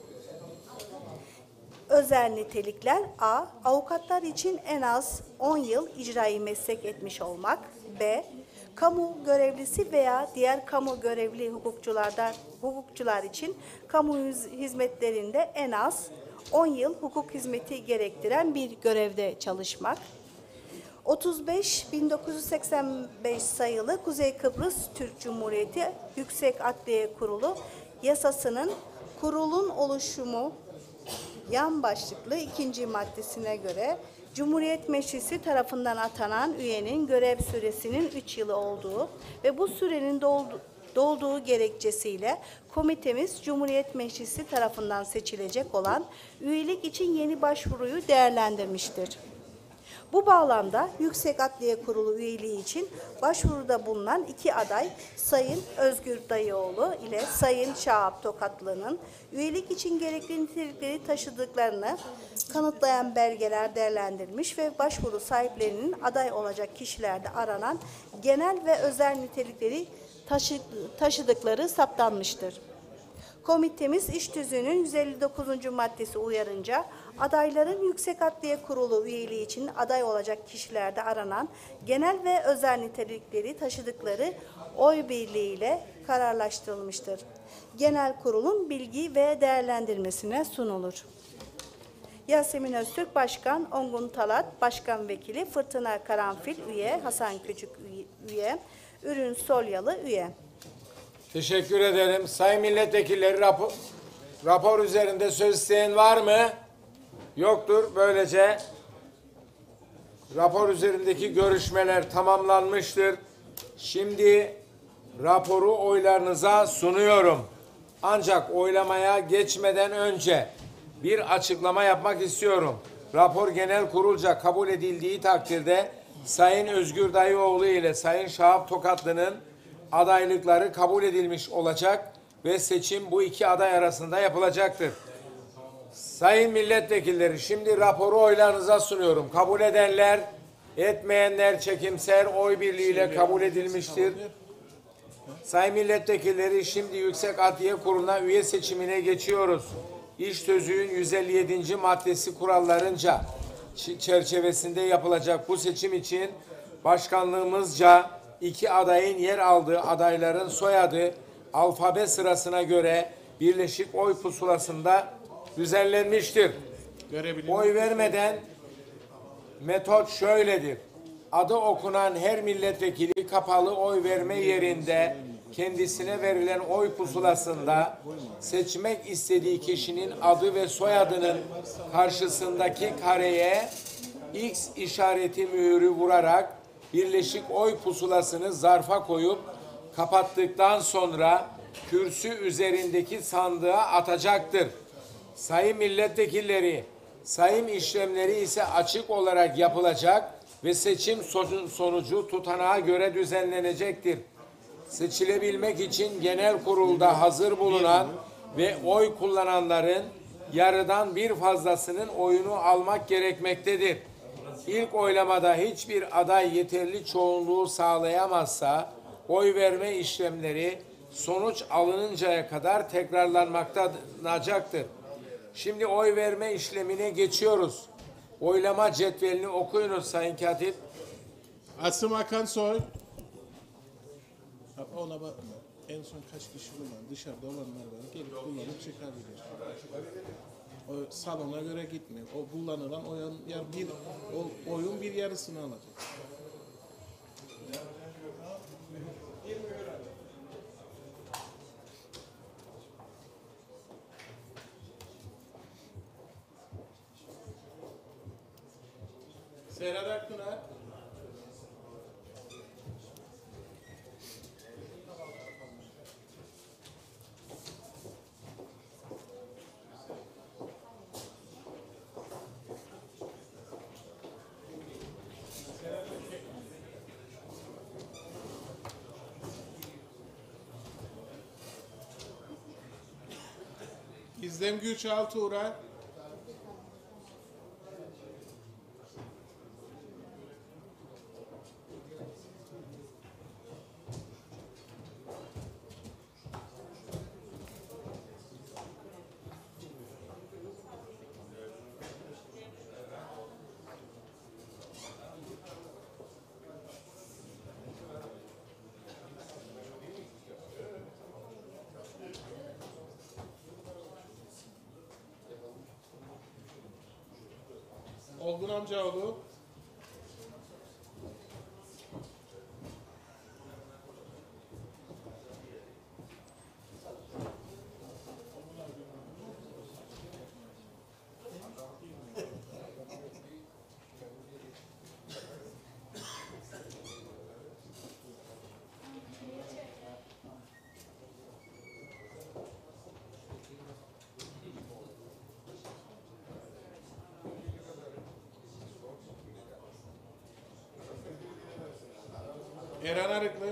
Özel nitelikler: A. Avukatlar için en az on yıl icrai meslek etmiş olmak. B. Kamu görevlisi veya diğer kamu görevli hukukçulardan hukukçular için kamu hizmetlerinde en az on yıl hukuk hizmeti gerektiren bir görevde çalışmak. otuz beş bin dokuz yüz seksen beş sayılı Kuzey Kıbrıs Türk Cumhuriyeti Yüksek Adliye Kurulu yasasının kurulun oluşumu yan başlıklı ikinci maddesine göre Cumhuriyet Meclisi tarafından atanan üyenin görev süresinin üç yılı olduğu ve bu sürenin doldu, dolduğu gerekçesiyle komitemiz Cumhuriyet Meclisi tarafından seçilecek olan üyelik için yeni başvuruyu değerlendirmiştir. Bu bağlamda Yüksek Adliye Kurulu üyeliği için başvuruda bulunan iki aday Sayın Özgür Dayıoğlu ile Sayın Şahap Tokatlı'nın üyelik için gerekli nitelikleri taşıdıklarını kanıtlayan belgeler değerlendirilmiş ve başvuru sahiplerinin aday olacak kişilerde aranan genel ve özel nitelikleri taşı, taşıdıkları saptanmıştır. Komitemiz iş tüzüğünün yüz elli dokuzuncu maddesi uyarınca adayların Yüksek Adliye Kurulu üyeliği için aday olacak kişilerde aranan genel ve özel nitelikleri taşıdıkları oy birliğiyle kararlaştırılmıştır. Genel kurulun bilgi ve değerlendirmesine sunulur. Yasemin Öztürk Başkan, Ongun Talat Başkan Vekili, Fırtına Karanfil üye, Hasan Küçük üye, Ürün Solyalı üye. Teşekkür ederim. Sayın milletvekilleri, rapor, rapor üzerinde söz isteyen var mı? Yoktur. Böylece rapor üzerindeki görüşmeler tamamlanmıştır. Şimdi raporu oylarınıza sunuyorum. Ancak oylamaya geçmeden önce bir açıklama yapmak istiyorum. Rapor genel kurulca kabul edildiği takdirde Sayın Özgür Dayıoğlu ile Sayın Şahap Tokatlı'nın adaylıkları kabul edilmiş olacak ve seçim bu iki aday arasında yapılacaktır. Sayın milletvekilleri, şimdi raporu oylarınıza sunuyorum. Kabul edenler, etmeyenler çekimser oy birliğiyle kabul edilmiştir. Sayın milletvekilleri, şimdi Yüksek Adliye Kurulu'na üye seçimine geçiyoruz. İş tüzüğün yüz elli yedinci maddesi kurallarınca çerçevesinde yapılacak bu seçim için başkanlığımızca iki adayın yer aldığı adayların soyadı alfabe sırasına göre birleşik oy pusulasında düzenlenmiştir. Oy vermeden metot şöyledir. Adı okunan her milletvekili kapalı oy verme yerinde kendisine verilen oy pusulasında seçmek istediği kişinin adı ve soyadının karşısındaki kareye X işareti mühürü vurarak birleşik oy pusulasını zarfa koyup kapattıktan sonra kürsü üzerindeki sandığa atacaktır. Sayım milletvekilleri, sayım işlemleri ise açık olarak yapılacak ve seçim sonucu tutanağa göre düzenlenecektir. Seçilebilmek için genel kurulda hazır bulunan ve oy kullananların yarıdan bir fazlasının oyunu almak gerekmektedir. İlk oylamada hiçbir aday yeterli çoğunluğu sağlayamazsa oy verme işlemleri sonuç alınıncaya kadar tekrarlanmaktadır. Şimdi oy verme işlemine geçiyoruz. Oylama cetvelini okuyunuz Sayın Katip. Asım Akansoy. Ona bakma. En son kaç kişi kullandı? Dışarıda olanlar var. Gelip kullanıp çıkabilir. O salona göre gitmiyor. O kullanılan oyun, ya bir, o, oyun bir yarısını alacak. Serhat Akpınar. İzlem Güç Altuğra. Olgun Amcaoğlu. Eren Arıklı.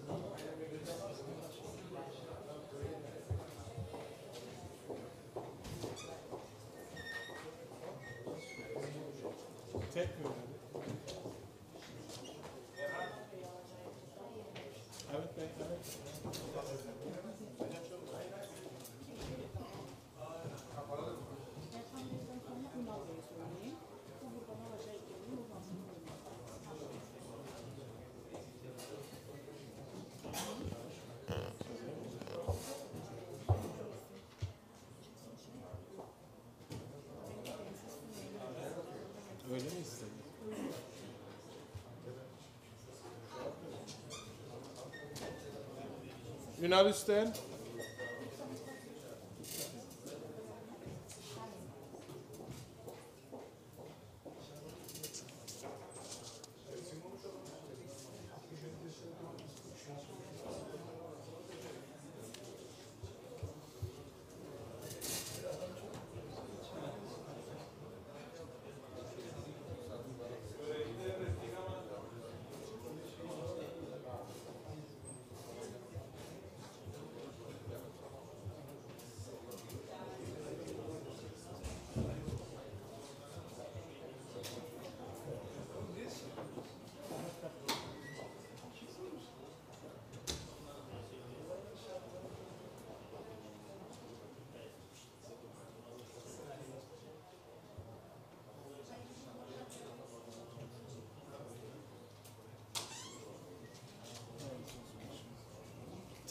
Tek mi? Evet Bey, evet. Öyle mi istedin? Ünal Üsten.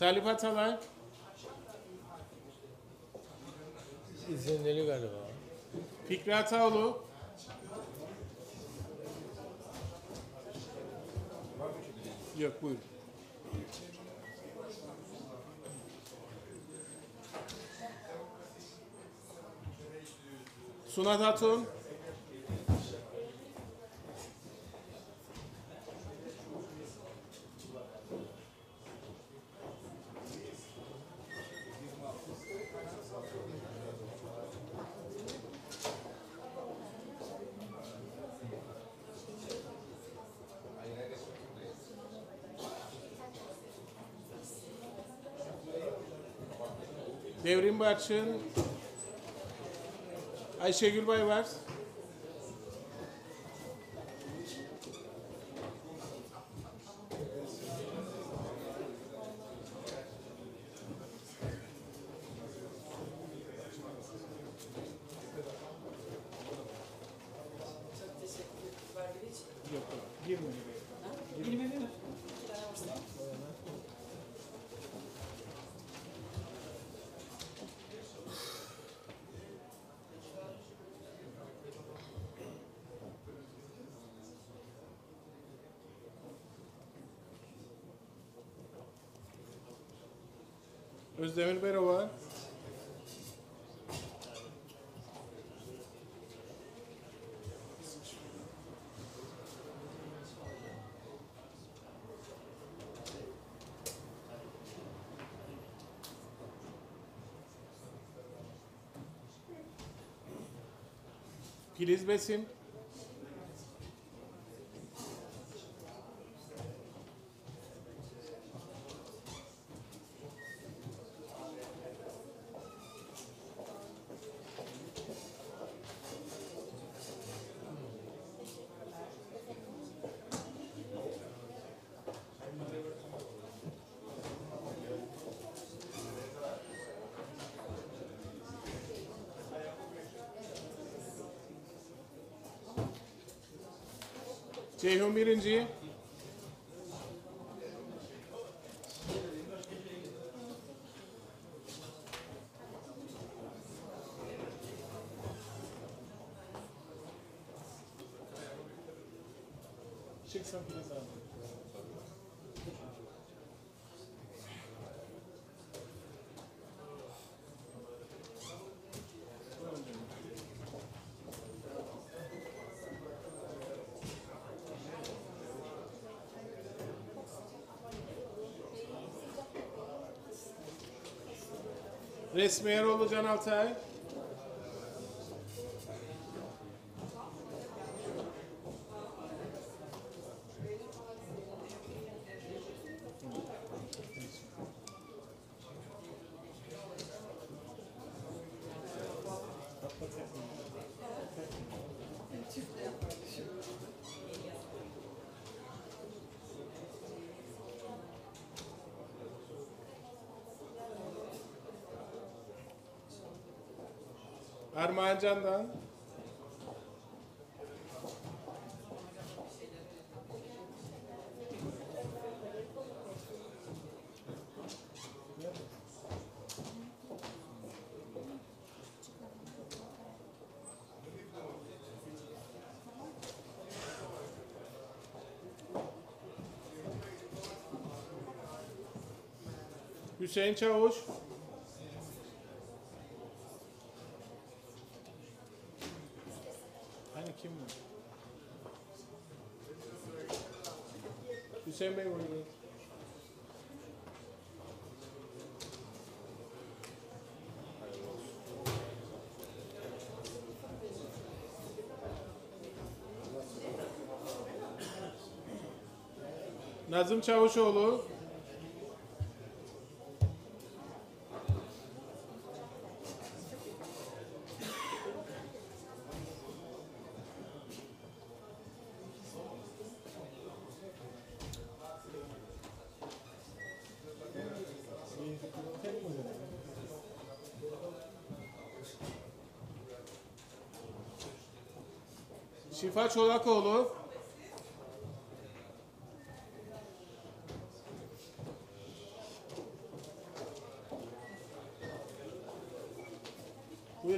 Talip Atalay. İzinleri galiba. Fikri Ataoğlu. Yok, buyurun. Sunat Hatun. Devrim Barçın. Ayşegül Baybars. Yok, girmedi. Girmedi mi? Özdemir Berova. Filiz Besim. Ceyhun Birinci. Çıksan Filiz abi. Resmi Eroğlu Can Altay. Armağan Candan. Hüseyin Çavuş. Hani kim bu? Hüseyin Bey buyurun. Nazım Çavuşoğlu. Şifa Çolakoğlu.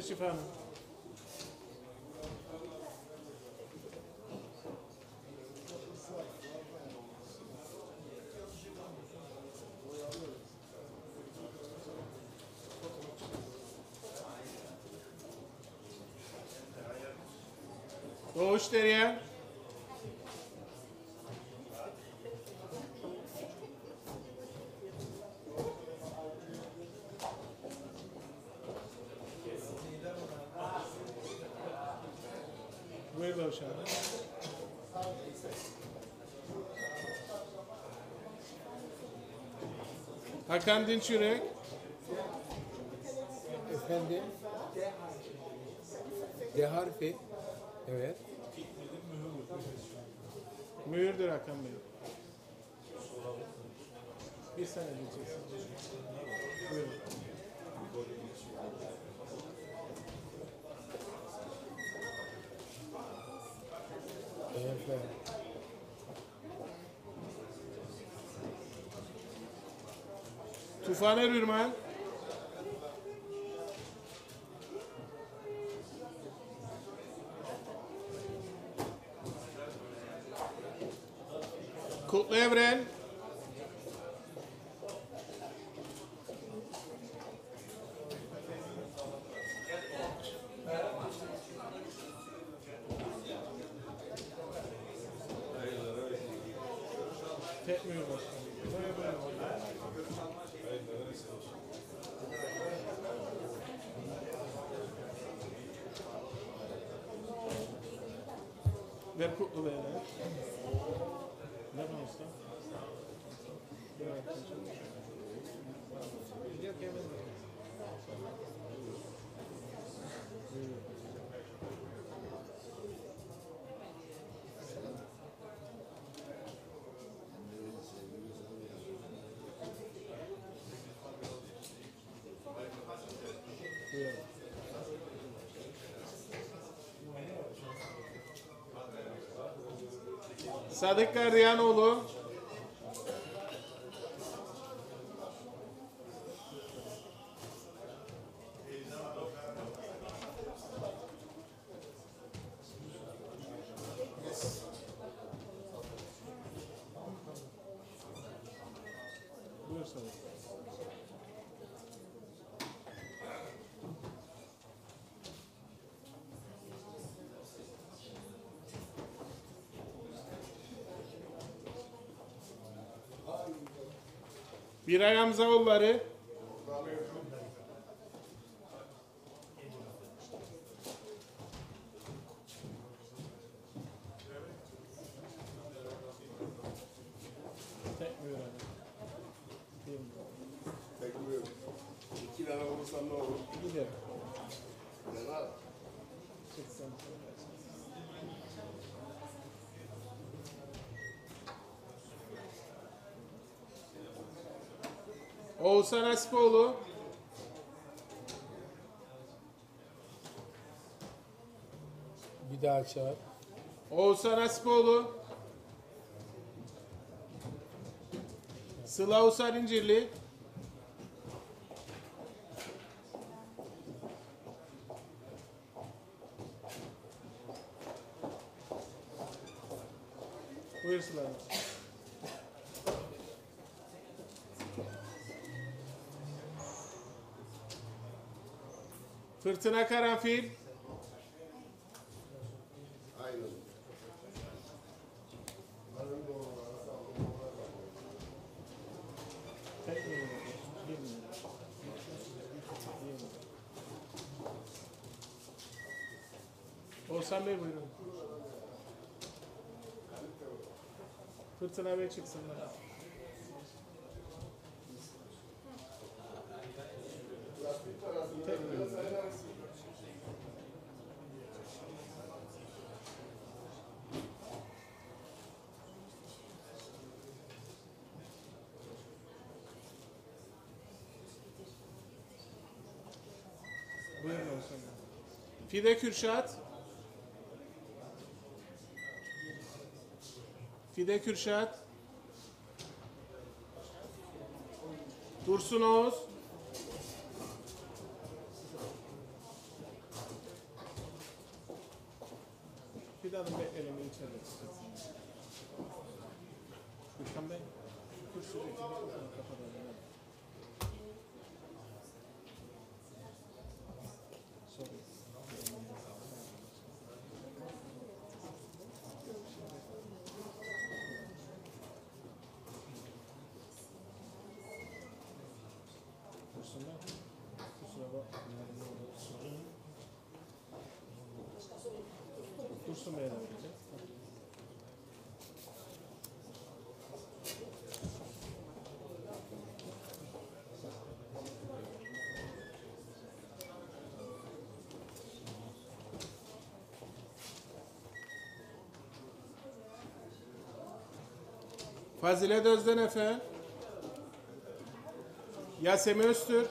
Teşrif Hanım. Doğuş Derya. Buyur Doğuş Hanım. Hakan Dinçürek. Efendim? D harfi. Evet. Mühürdür Hakan Bey. Bir saniye diyeceksin. Buyurun. Evet. Tufan Erürman. Kutlu Evren. Tek mühür başkanım. Buyur, buyur. Ver Kutlu Bey'le. Ne var usta? Sadık Gardiyanoğlu. Buyur Sadık. Biray Hamzaoğulları. Tek buyur abi. Tek buyur. İki tane olursan ne olur? Gidelim. Genel. Çıksın. Oğuzhan Asipoğlu. Bir daha çağır. Oğuzhan Asipoğlu. Sıla Usar İncirli. Buyur Sıla Hanım. Fırtına Karanfil. Aynen. Tek mi? Bir mi? Oğuzhan Bey buyurun. Fırtına Bey çıksınlar. Tek mi? Buyurun Oğuzhan Bey. Fide Kürşat. Fide Kürşat. Dursun Oğuz. Bir adım bekleyelim içeride. Gürkan Bey. Kürsüdeki mikrofonu kapatalım. Dursun Bey'e de vereceğiz. Fazilet Özden Efe, Yasemin Öztürk,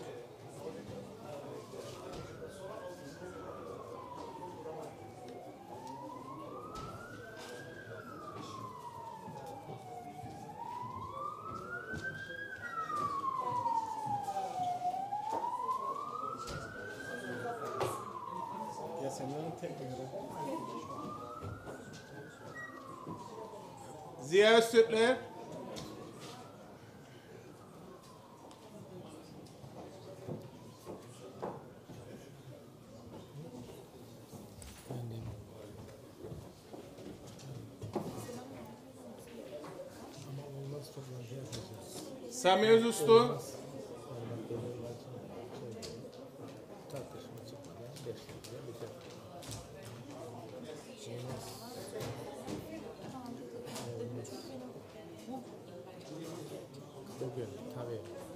Yasemin'in tekniği. Ziya Öztürkler, Sami Özüstü, Bugün tabii.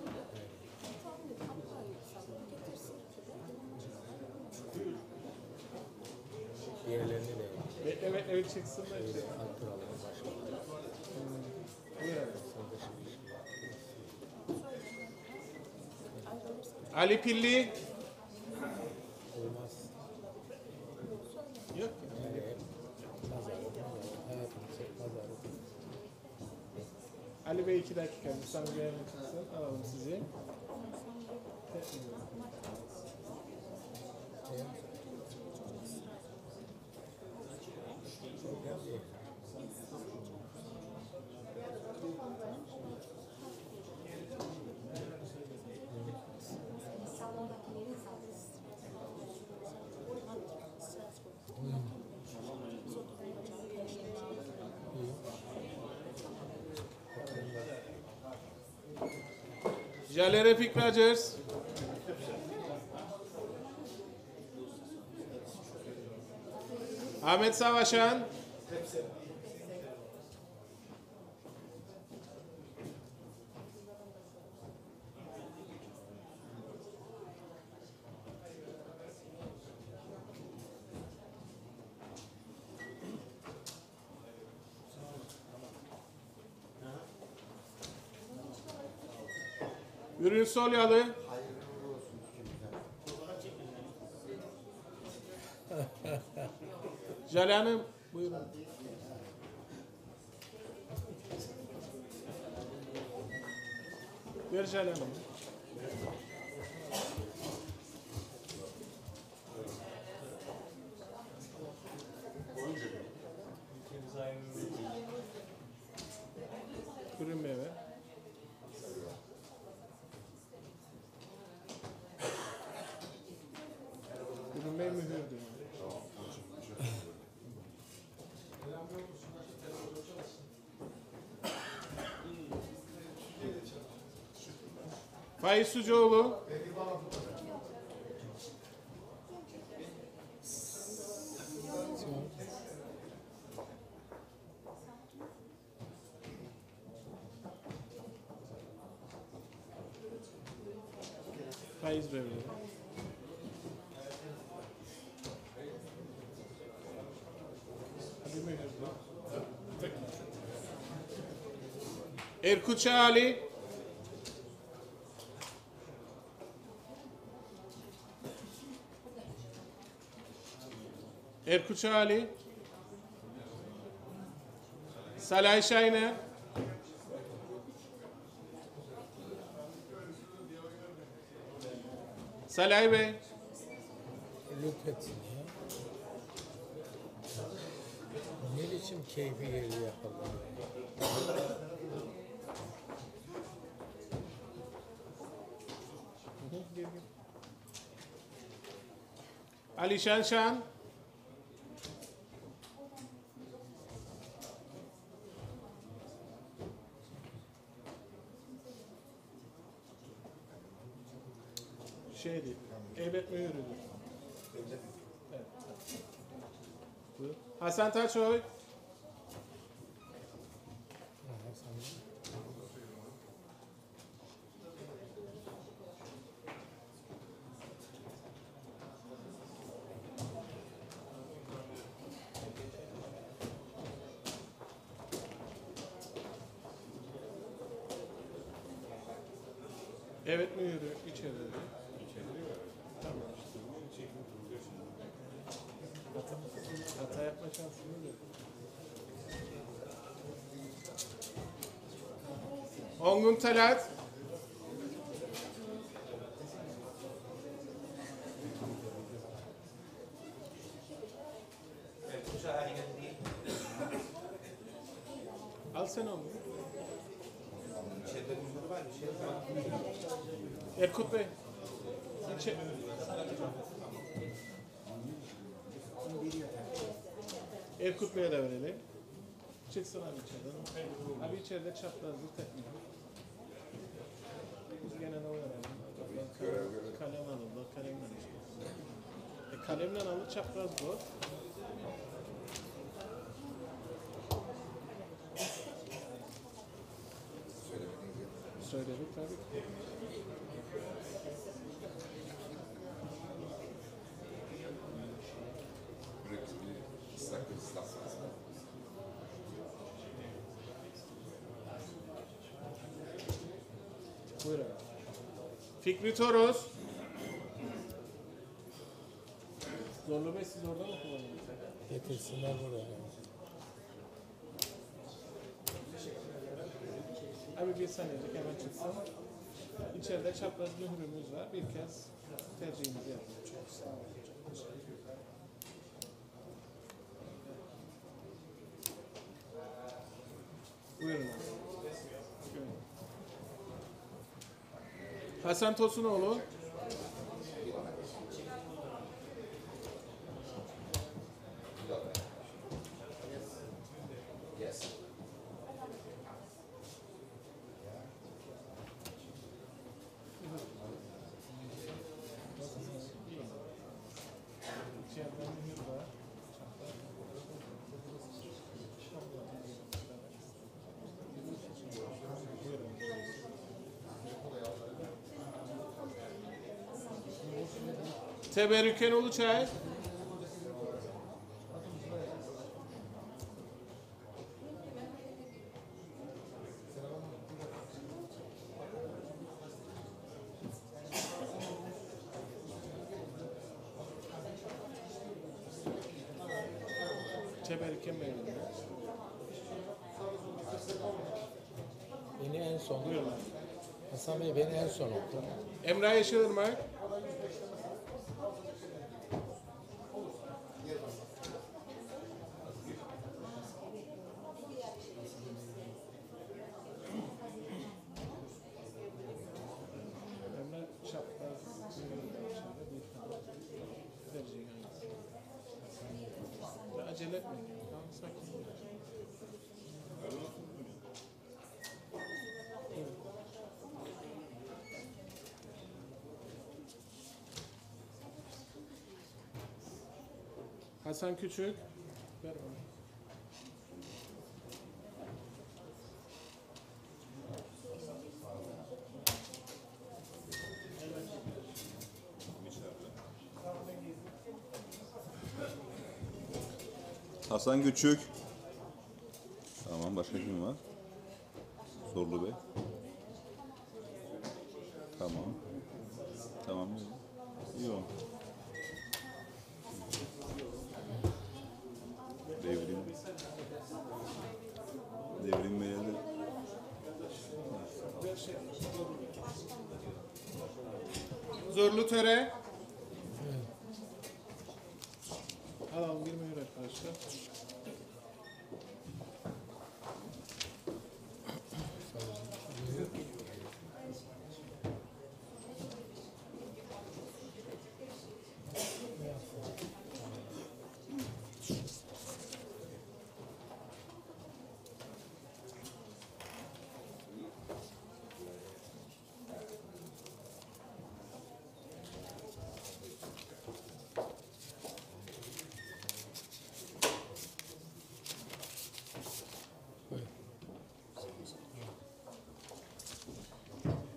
Diğerlerini de bekle bekle bir çıksınlar. arttıralım başka. Ali Pilli. Olmaz. Yok. Yani pazarı, hayatımızı pazarı. Ali Bey iki dakika. Lütfen bir yerine çıksın. Alalım sizi. Jale Refik Rogers. Ahmet Savaşan. Ürün Solyalı. Jale Hanım, buyurun. Ver Jale Hanım. Ürün meyve. Ürün bey mühürdü. Faiz Sucuoğlu. Faiz veriyor. Hadi mühürdü. Erkut Ali. Erkut Ali. Salay Şahiner. Salay Bey. Lütfetsin ya. biçim keyfi yerli yapalım. Ali Şen Şen. Şeydi, Eybet Mühür'üdür. Evet. Buyur. Hasan Taçoy. Evet Mühür'ü içeride. Tamam. Hata yapma şansımız yok. Ongun Talat. Al sen onu. Erkut Bey. İçe... Erkut Bey'e de verelim. Çıksın abi içeriden. Abi içeride çaprazlı tekniği. Biz gene ne verelim? Kalem alın, kalemle işte. E, kalemle alın, çapraz bu. Söyledik tabii. Buyurun. Fikri Toros. Zorlu Bey siz orada mı kullanıyorsunuz? Getirsinler buraya. Abi bir saniyecik hemen çıksın. İçeride çapraz mührümüz var. Bir kez tercihimizi yapalım. Çok sağ olun. Buyurun. Hasan Tosunoğlu. Teberrüken Uluçay. Teberrüken Bey. Beni en son. Buyurun. Hasan Bey beni en son oku. Emrah Yeşilırmak. Acele etmeyin. Tamam, sakin. Hasan Küçük. Ver bana. Hasan Küçük. Tamam, başka kim var? Zorlu Bey. Tamam. Tamam. Yok. Devrim. Devrim Bey'e de. Zorlu Töre. Alalım bir mühür arkadaşlar.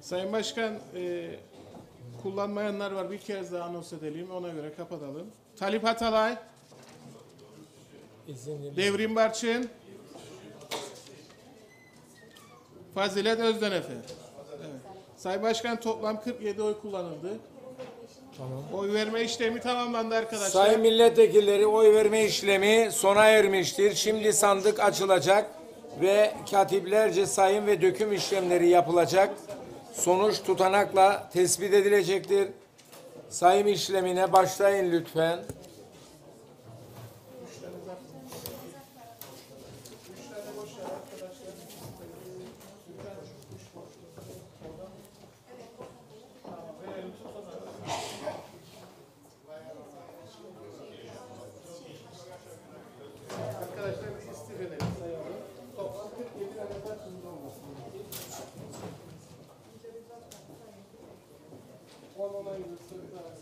Sayın Başkan, e, kullanmayanlar var. Bir kez daha anons edelim. Ona göre kapatalım. Talip Atalay. Devrim Barçın. Fazilet Özdenefe. Evet. Sayın Başkan, toplam kırk yedi oy kullanıldı. Tamam. Oy verme işlemi tamamlandı arkadaşlar. Sayın milletvekilleri, oy verme işlemi sona ermiştir. Şimdi sandık açılacak ve katiplerce sayım ve döküm işlemleri yapılacak. Sonuç tutanakla tespit edilecektir. Sayım işlemine başlayın lütfen. Arkadaşlar biz istifeleri sayalım. Toplam kırk yedi tane tartışımız olması on onay yürüsü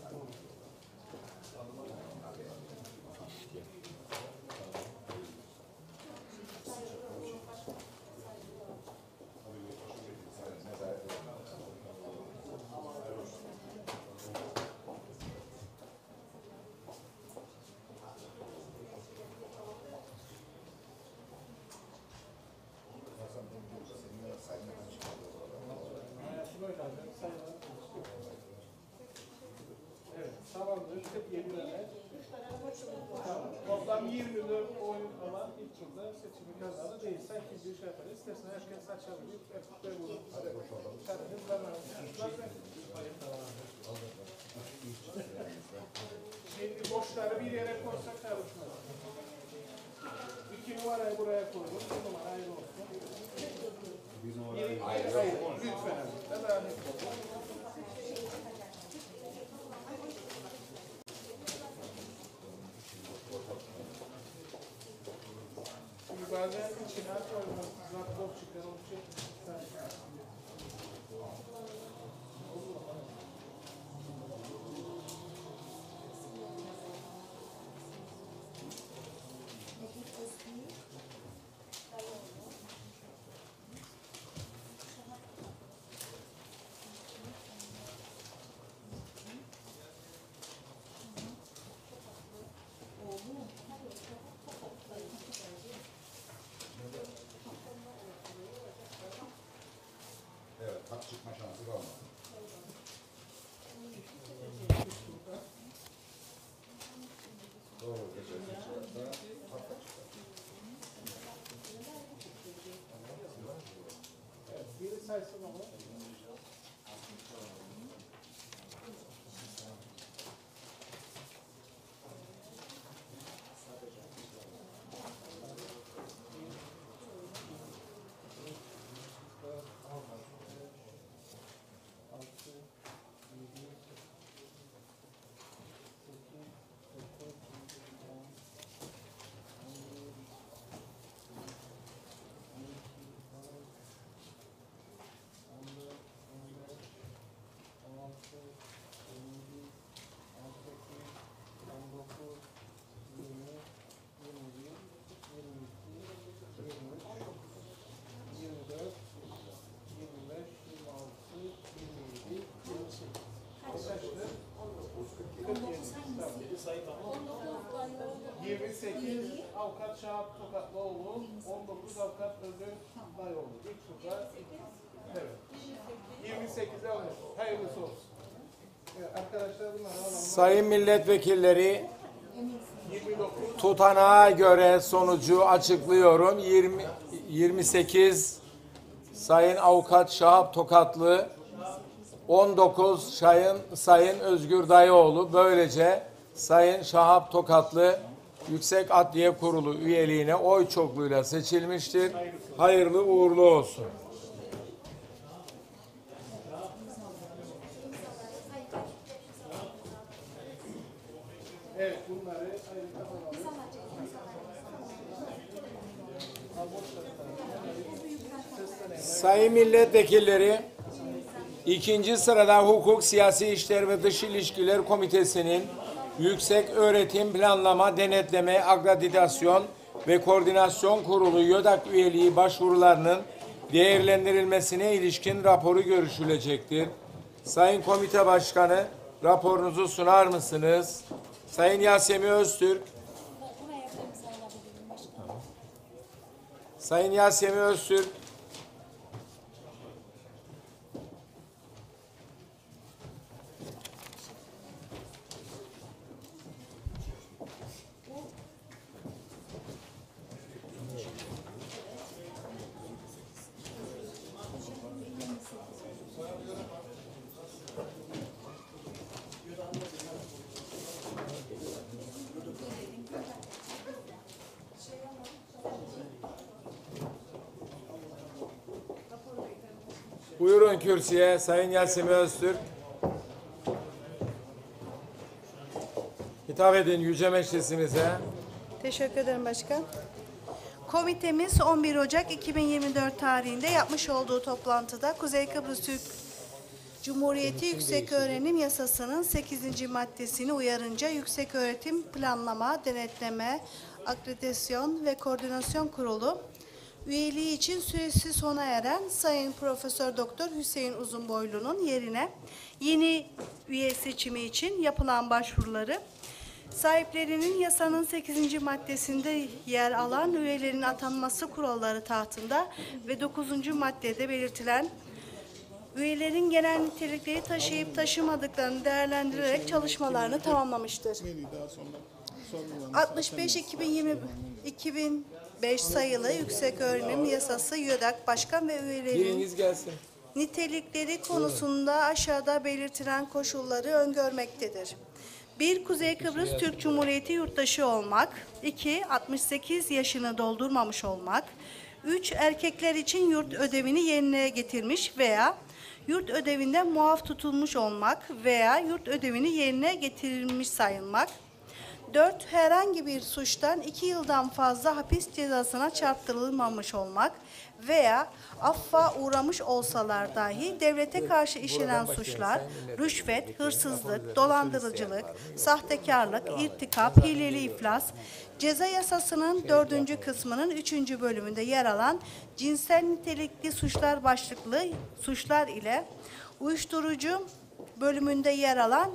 Evet, tamamdır. kırk yedi tane. Tamam. Toplam yirmi dört oy alan ilk turda seçimi kazandı. Değilse ikinci şey yaparız. İstersen herkes açabilir. Ve bunu kendiniz zamanı. Şimdi boşları bir yere koysak karışmaz. İki numarayı buraya koydum. Bir numara ayrı olsun. Biri ayrı olsun. Lütfen. Ben daha net oldum. Şimdi bazen içine atıyorlar. Zaptop çıkar. Onu çek. Evet, tat çıkma şansı kalmadı. Doğru, geçerli çıkarsa tat da çıkar. Evet, biri saysın onu. yirmi sekiz avukat Şahap Tokatlıoğlu, on dokuz avukat Özgür Dayoğlu. İlk turda evet. yirmi sekize alır. Hayırlısı olsun. Evet, arkadaşlar bunları alalım. Sayın milletvekilleri, tutanağa göre sonucu açıklıyorum. yirmi, yirmi sekiz Sayın Avukat Şahap Tokatlı, on dokuz Sayın, Sayın Özgür Dayıoğlu. Böylece Sayın Şahap Tokatlı Yüksek Adliye Kurulu üyeliğine oy çokluğuyla seçilmiştir. Hayırlı uğurlu olsun. Evet, bunları ayrı kapatalım. Sayın milletvekilleri, ikinci sırada Hukuk, Siyasi İşler ve Dış İlişkiler Komitesi'nin Yüksek Öğretim Planlama, Denetleme, Akreditasyon ve Koordinasyon Kurulu YÖDAK üyeliği başvurularının değerlendirilmesine ilişkin raporu görüşülecektir. Sayın Komite Başkanı, raporunuzu sunar mısınız? Sayın Yasemin Öztürk. Sayın Yasemin Öztürk. Buyurun kürsüye Sayın Yasemin Öztürk. Hitap edin Yüce Meclisimize. Teşekkür ederim başkan. Komitemiz on bir Ocak iki bin yirmi dört tarihinde yapmış olduğu toplantıda Kuzey Kıbrıs Türk Cumhuriyeti Yükseköğrenim Yasası'nın sekizinci maddesini uyarınca Yükseköğretim Planlama, Denetleme, Akreditasyon ve Koordinasyon Kurulu üyeliği için süresi sona eren Sayın Profesör Doktor Hüseyin Uzunboylu'nun yerine yeni üye seçimi için yapılan başvuruları, sahiplerinin yasanın sekizinci maddesinde yer alan üyelerin atanması kuralları tahtında ve dokuzuncu maddede belirtilen üyelerin genel nitelikleri taşıyıp taşımadıklarını değerlendirerek çalışmalarını tamamlamıştır. altmış beş iki bin beş sayılı Yükseköğrenim Yasası YÖDAK Başkan ve üyelerin Biriniz gelsin. nitelikleri konusunda aşağıda belirtilen koşulları öngörmektedir. bir Kuzey Kıbrıs Türk Cumhuriyeti yurttaşı olmak. iki altmış sekiz yaşını doldurmamış olmak. üç Erkekler için yurt ödevini yerine getirmiş veya yurt ödevinden muaf tutulmuş olmak veya yurt ödevini yerine getirilmiş sayılmak. dört Herhangi bir suçtan iki yıldan fazla hapis cezasına çarptırılmamış olmak veya affa uğramış olsalar dahi devlete karşı işlenen suçlar, rüşvet, hırsızlık, dolandırıcılık, sahtekarlık, irtikap, hileli iflas, Ceza Yasası'nın dördüncü kısmının üçüncü bölümünde yer alan cinsel nitelikli suçlar başlıklı suçlar ile uyuşturucu bölümünde yer alan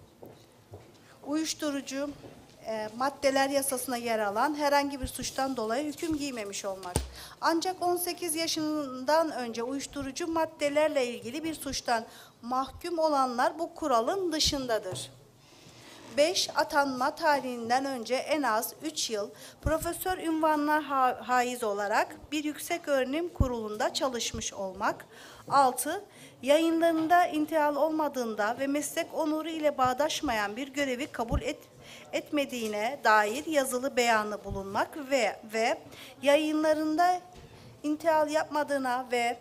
uyuşturucu e, maddeler yasasına yer alan herhangi bir suçtan dolayı hüküm giymemiş olmak. Ancak on sekiz yaşından önce uyuşturucu maddelerle ilgili bir suçtan mahkum olanlar bu kuralın dışındadır. beş Atanma tarihinden önce en az üç yıl profesör unvanına ha haiz olarak bir yükseköğrenim kurulunda çalışmış olmak. altı Yayınlarında intihal olmadığında ve meslek onuru ile bağdaşmayan bir görevi kabul et, etmediğine dair yazılı beyanı bulunmak ve, ve yayınlarında intihal yapmadığına ve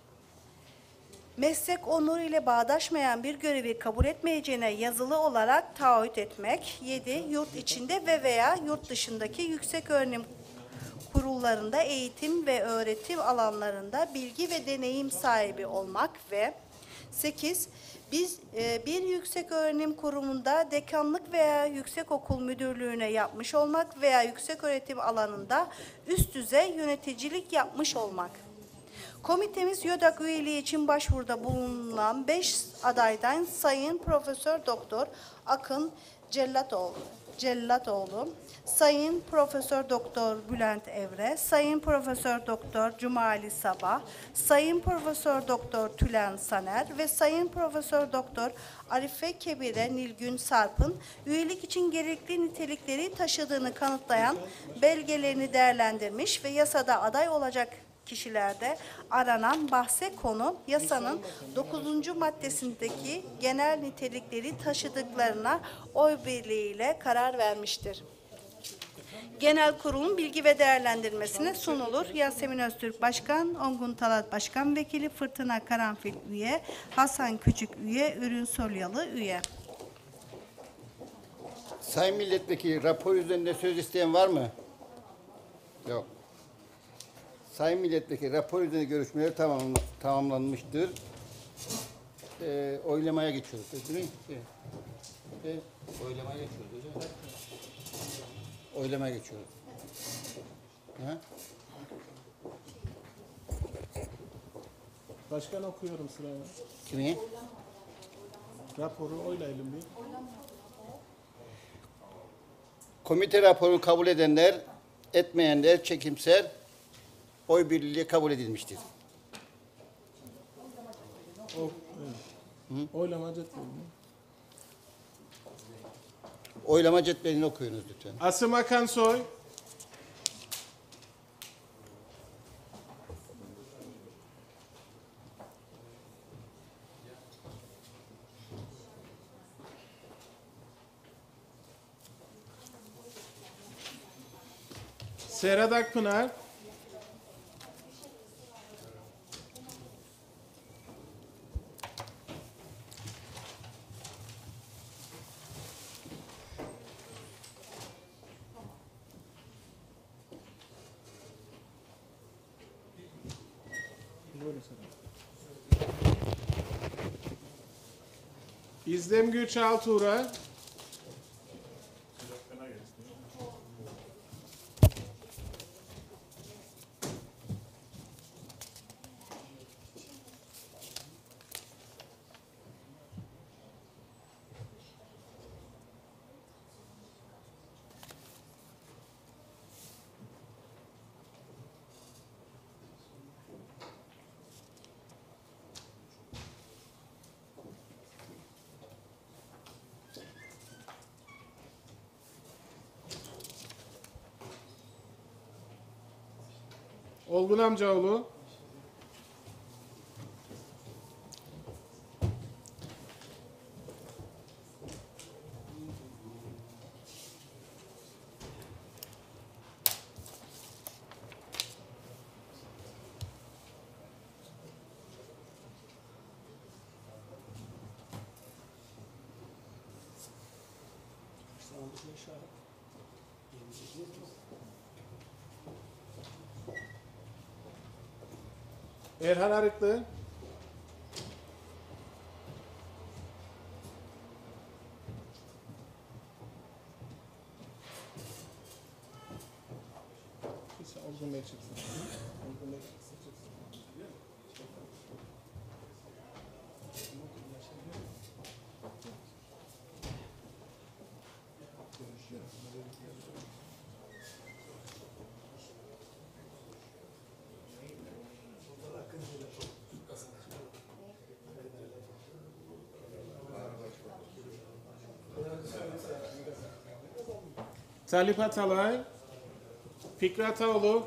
meslek onuru ile bağdaşmayan bir görevi kabul etmeyeceğine yazılı olarak taahhüt etmek. yedi Yurt içinde ve veya yurt dışındaki yükseköğrenim kurullarında eğitim ve öğretim alanlarında bilgi ve deneyim sahibi olmak ve sekiz Biz e, bir yükseköğrenim kurumunda dekanlık veya yüksekokul müdürlüğüne yapmış olmak veya yükseköğretim alanında üst düzey yöneticilik yapmış olmak. Komitemiz YÖDAK üyeliği için başvuruda bulunan beş adaydan Sayın Profesör Doktor Akın Cellatoğlu, Cellatoğlu, Sayın Profesör Doktor Bülent Evre, Sayın Profesör Doktor Cumali Sabah, Sayın Profesör Doktor Tülen Saner ve Sayın Profesör Doktor Arife Kebire Nilgün Sarp'ın üyelik için gerekli nitelikleri taşıdığını kanıtlayan belgelerini değerlendirmiş ve yasada aday olacak kişilerde aranan bahse konu yasanın dokuzuncu maddesindeki genel nitelikleri taşıdıklarına oy birliğiyle karar vermiştir. Genel kurulun bilgi ve değerlendirmesine sunulur. Yasemin Öztürk Başkan, Ongun Talat Başkan Vekili, Fırtına Karanfil üye, Hasan Küçük üye, Ürün Solyalı üye. Sayın Milletvekili, rapor üzerinde söz isteyen var mı? Yok. Sayın Milletvekili, rapor üzerinde görüşmeler tamam, tamamlanmıştır. Ee, oylamaya geçiyoruz. Değil mi? Evet. Oylamaya geçiyoruz. Değil mi? Oylamaya geçiyoruz. Ha? Başkan okuyorum sıraya. Kimi? Raporu oylayalım bir. Komite raporunu kabul edenler, etmeyenler çekimser oy birliğiyle kabul edilmiştir. O, evet. Oylama cetvelini. Oylama cetvelini okuyunuz lütfen. Asım Akansoy. Serhat Akpınar. İzdem Güç Altuğra. Olgun Amcaoğlu. Erhan Arıklı. Olgun Bey çıksın. Olgun Bey çıksın. Talip Atalay, Fikri Ataoğlu,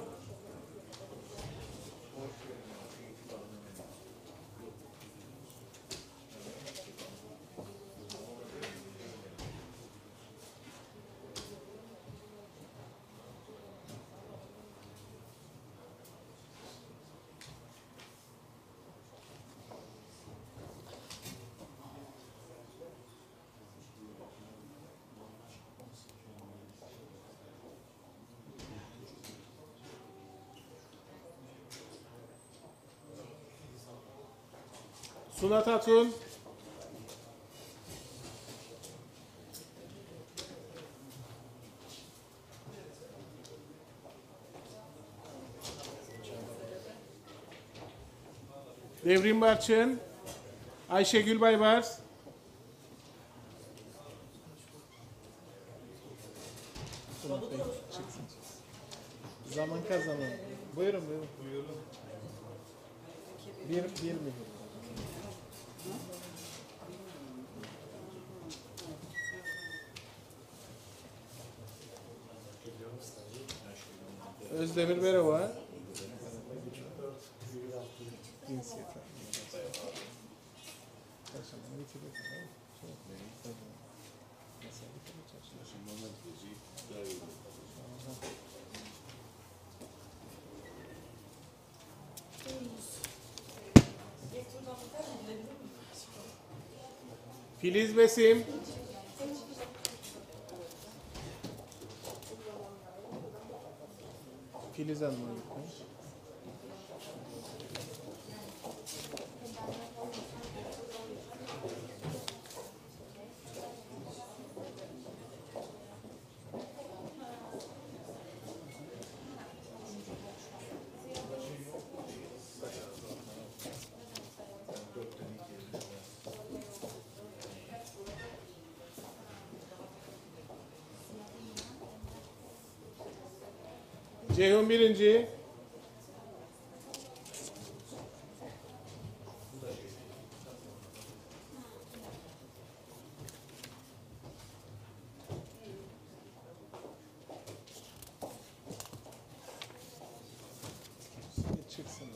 Sunat Atun, Devrim Barçın, Ayşegül Baybars, zaman kazanın. Buyurun buyurun. Bir, bir mi? Özdemir Berova. Filiz Besim. Filiz Hanım. Ceyhun birinci. Çıksın.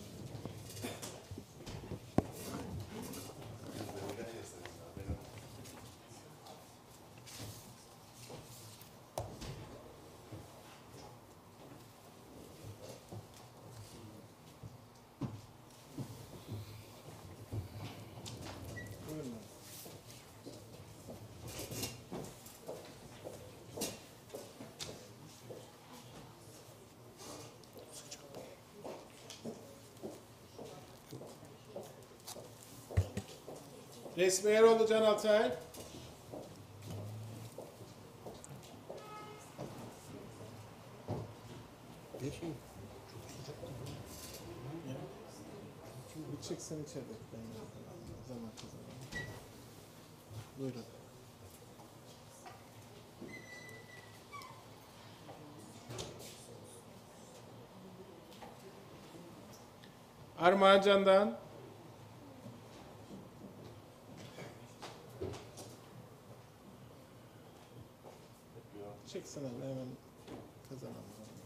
Resmi Eroğlu Can Altay. Bir çıksın içeri. Zaman kazanalım. Buyurun. Armağan Can'dan. Çıksın hele, hemen kazanalım.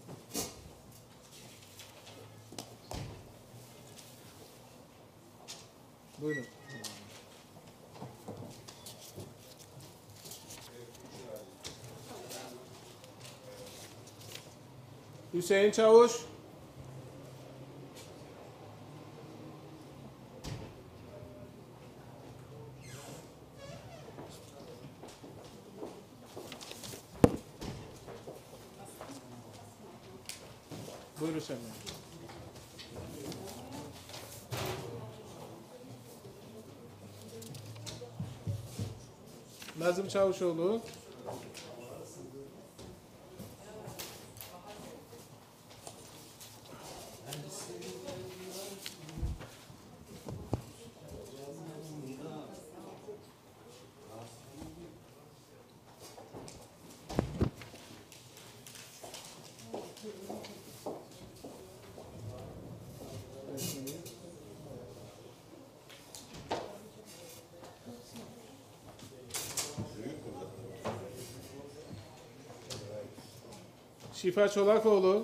Buyurun. Hüseyin Çavuş. Buyurun sen. Nazım Çavuşoğlu. Şifa Çolakoğlu.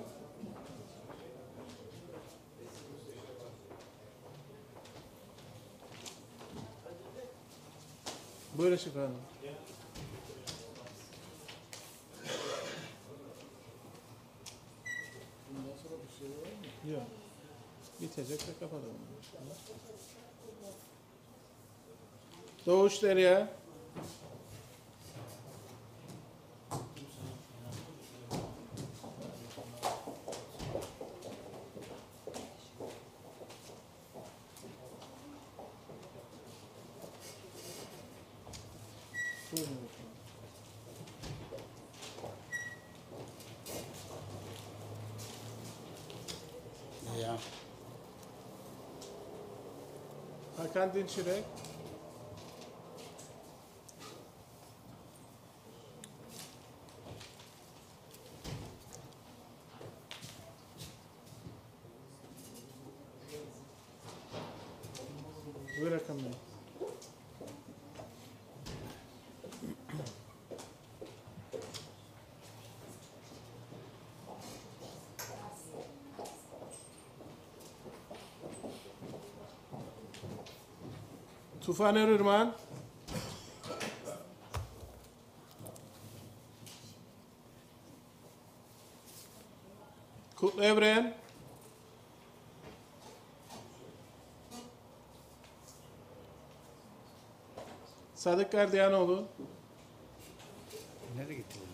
Buyurun Şifa Hanım. Bundan sonra bir şey var mı? Yok. Bitecek ve kapatalım. Doğuş Derya. Ya. Hakan Dinçirek. Buyur Hakan Bey. Tufan Erırman. Kutlu Evren. Sadık Gardiyanoğlu. Nereye gitti?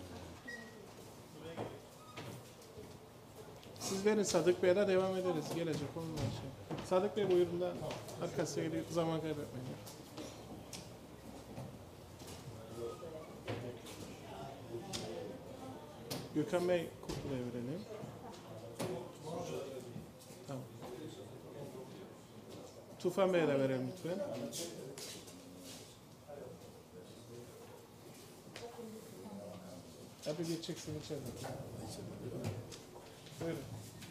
Siz verin Sadık Bey'e de devam ederiz. Gelecek onunla şey. Sadık Bey buyurun da arkasına geliyor. Zaman kaybetmeyin. Gökhan Bey Kutlu'ya verelim. Tamam. Tufan Bey'e de verelim lütfen. Abi geçeceksin içeride. Buyurun.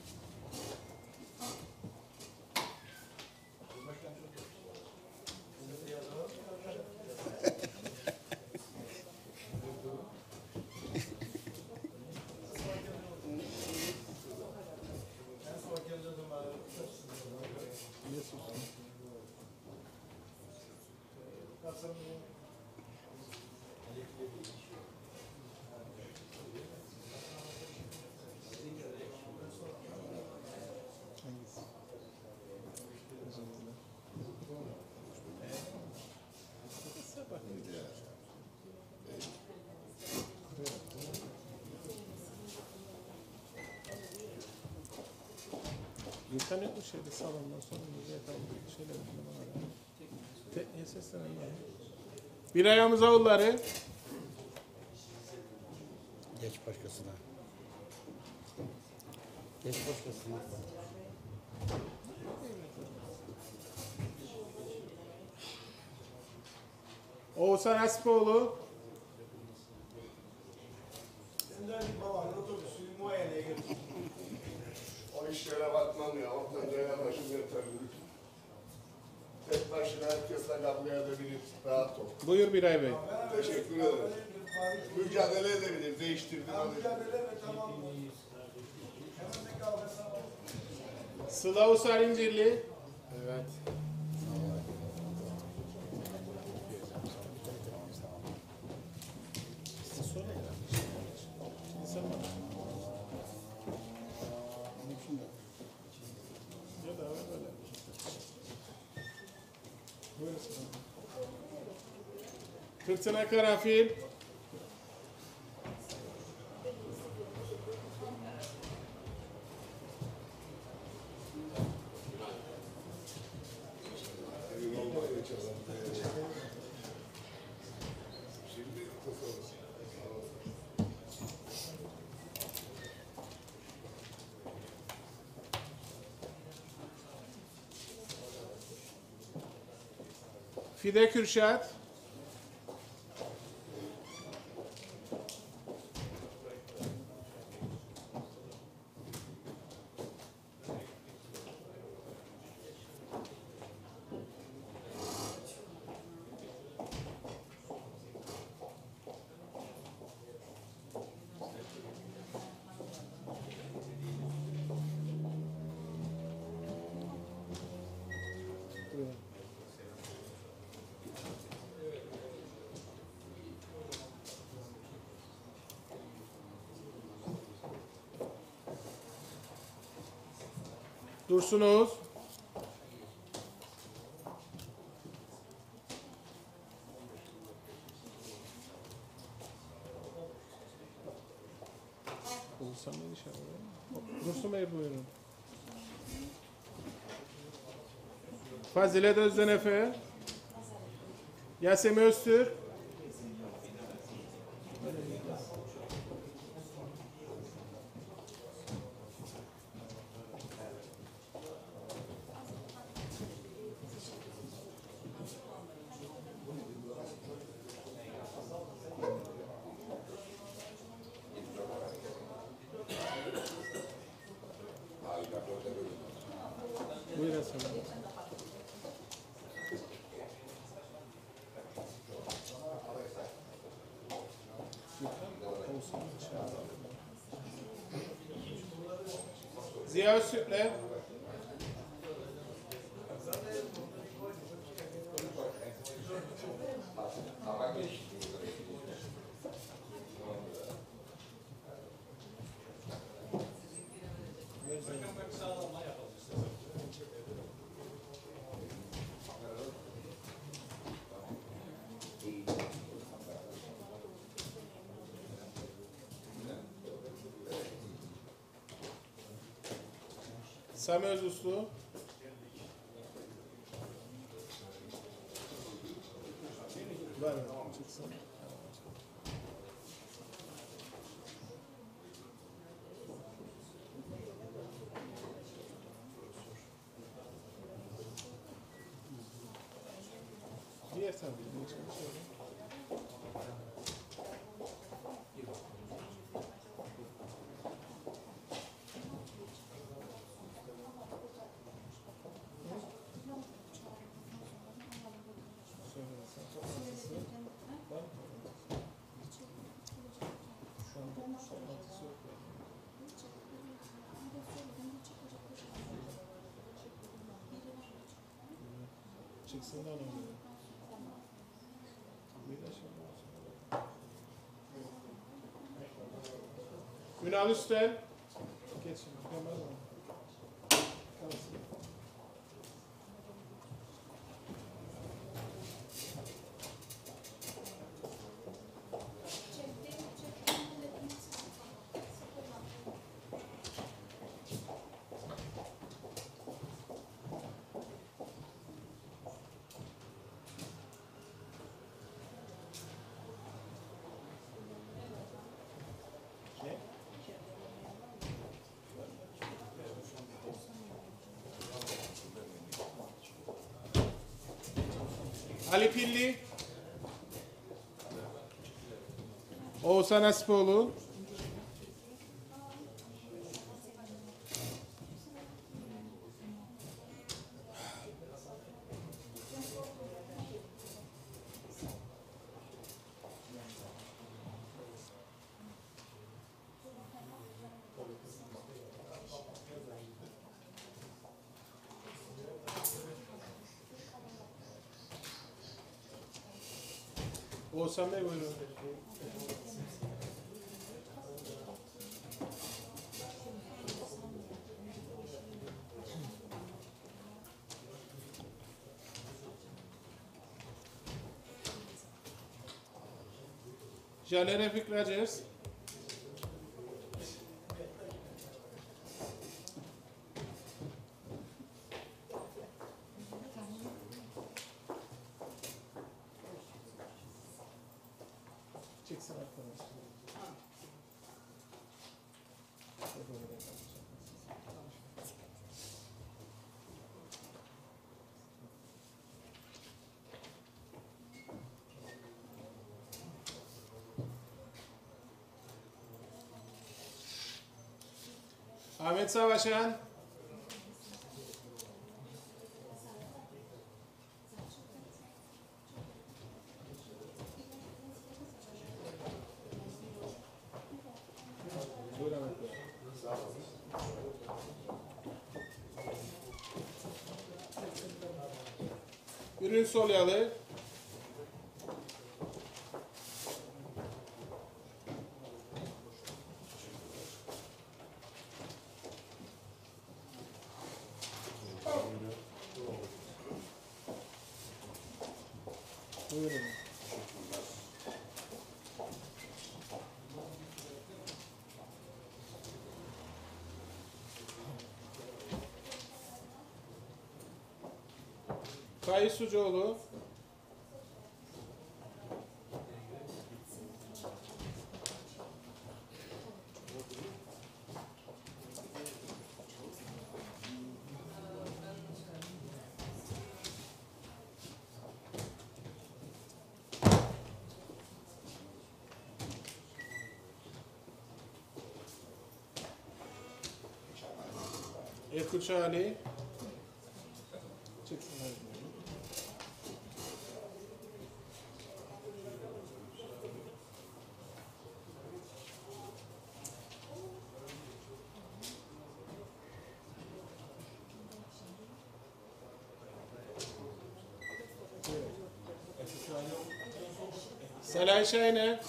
İnternet mi şeyde salondan sonra müziğe kaldı şeyler tekniğe seslenen bir ayağımız avulları. Geç başkasına. Geç başkasına. Oğuzhan Asipoğlu. O işlere bakmam ya. Ortadan dönem başım yeter. Tek başına herkesle kavga edebilir. Rahat ol. Buyur Biray Bey. Teşekkür ederim. Mücadele edebilir. Değiştirdim. Sıla Usar İncirli. Evet. Fırtına Karanfil. Fide Kürşat. Dursun Oğuz. Dursun Bey buyurun. Fazilet Özden Efe. Yasemin Öztürk. Buyur Hasan. Ziya Özsütle. Sami Özuslu. Var mı? Çıksın. Diğer tabii. Çıksın da ona göre. Ünal Üstel. Geç şimdi. Gelmez mi? Kalsın. Ali Pilli, Oğuzhan Asipoğlu, Oğuzhan Bey buyurun. Jale Refik Rogers. Çıksın arkadaşlar. Ahmet Savaşan. Ürün Solyalı. Buyurun. Kayı Sucuoğlu. Erkuç Ali. Çıksınlar. Salay Şahiner.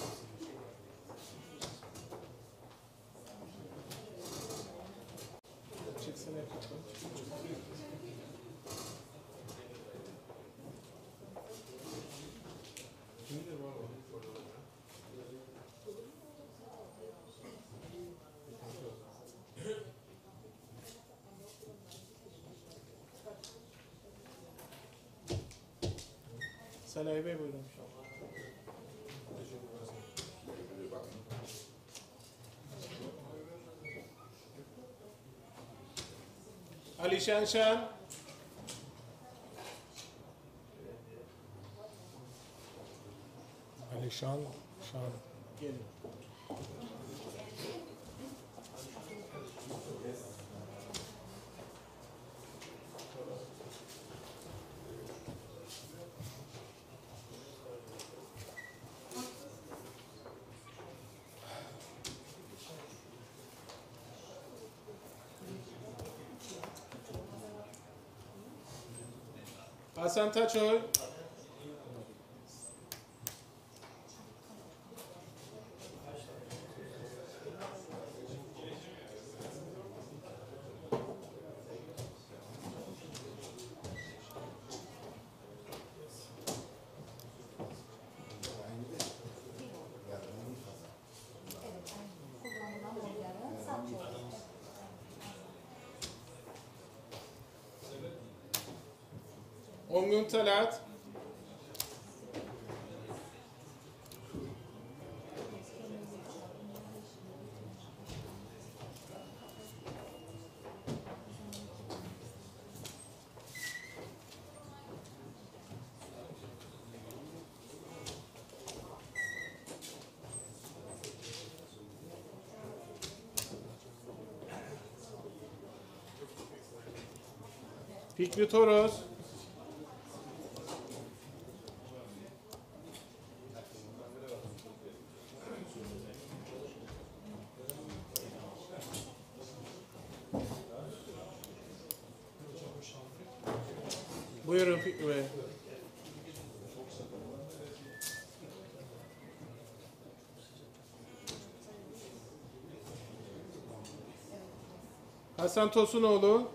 Çıksın Erkuç. Salay Bey buyurun. Ali Şen Şen. Ali Şan Şan. Gelin. Hasan Taçoy. Ongun Talat. Fikri Toros. Buyurun Fikri Bey. Hasan Tosunoğlu.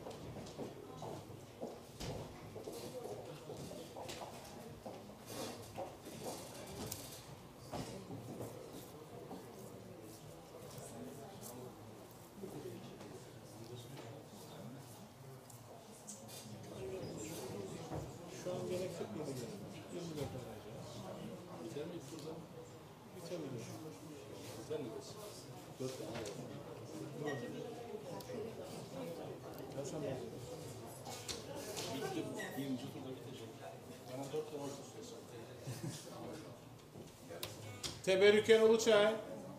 Şu an gene kırk yedi gün. yirmi dört arayacağız. Biter mi ilk turda? Bitebilir. Sen mi desin? dört tane var. Ne olacak? Tavşan mı? Bitti. yirminci turda bitecek. Bana dört tane olsun. Teberrüken Uluçay.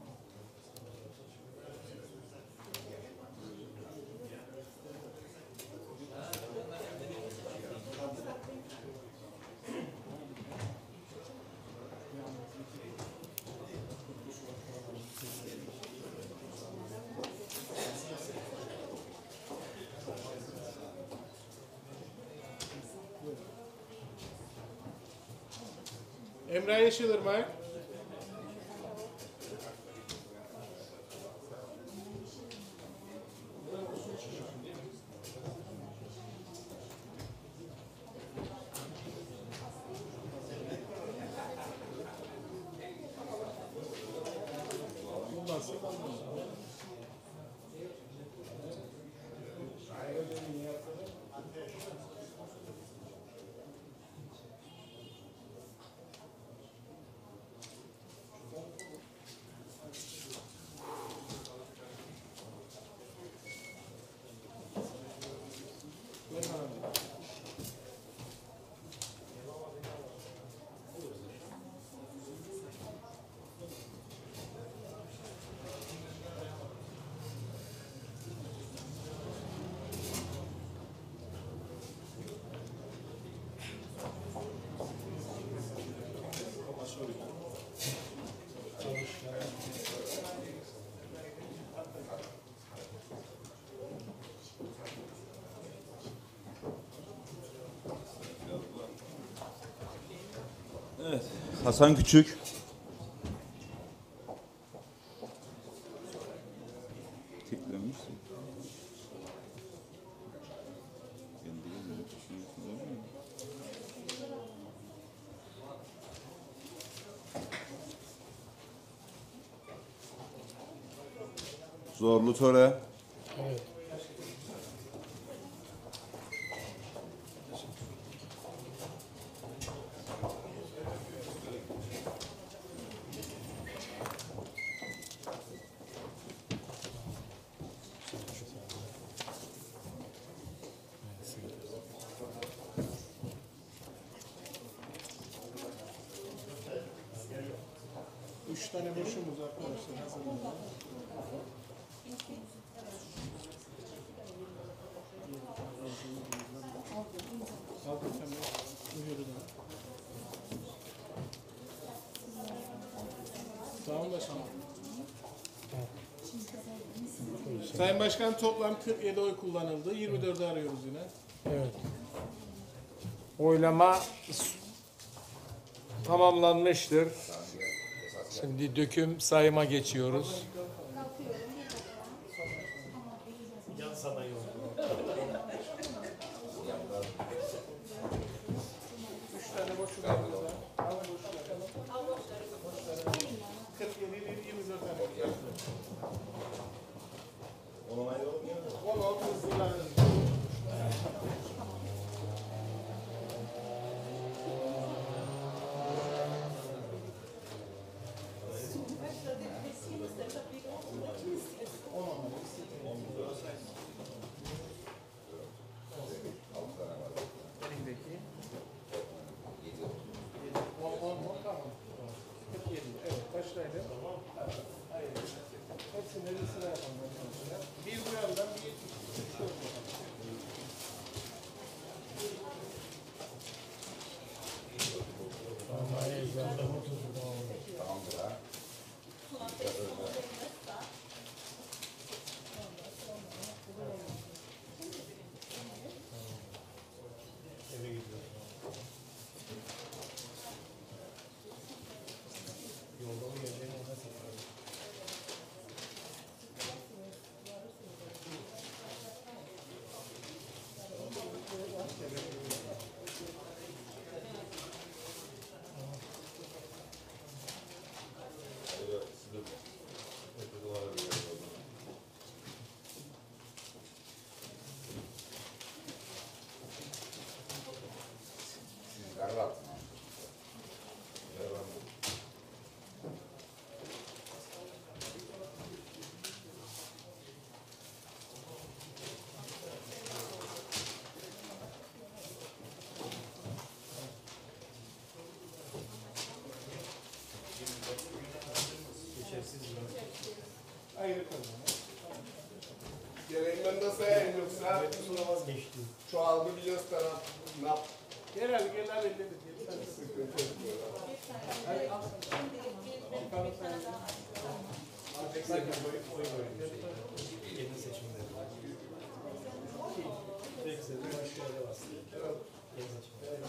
Emrah Yeşilırmak. Evet, Hasan Küçük. Tıklamışsın. Zorlu Töre. Evet. Üç tane boşumuz arkadaşlar. Hazırlanın. Tamam başkanım. Sayın Başkan, toplam kırk yedi oy kullanıldı. yirmi dördü arıyoruz yine. Evet. Oylama tamamlanmıştır. Şimdi döküm sayıma geçiyoruz. Gereğinden nasıl yayın yoksa vazgeçtim. Çoğaldı biliyoruz taraf. Ne yap? Gel hadi gel hadi. Sıkıntı yok. Hadi al. Yeni seçimde. Tek seçim başka yere bastı. Yeni seçimde.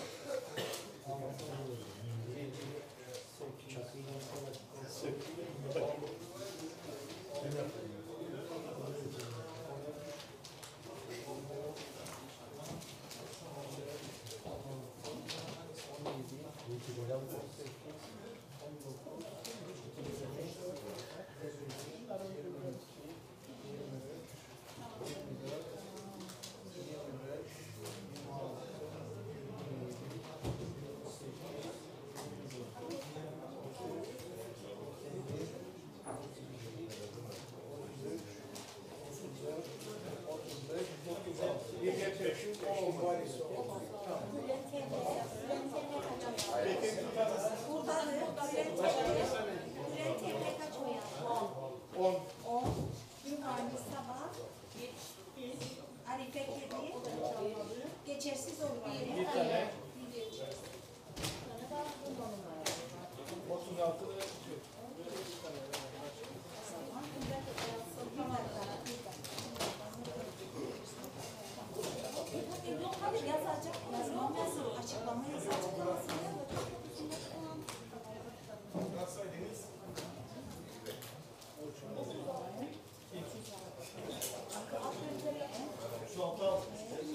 Geçersiz oldu. Bir tane. otuz altı lira tutuyor. Yazacak, yazmam lazım. Açıklama yazacak. Şu altta al.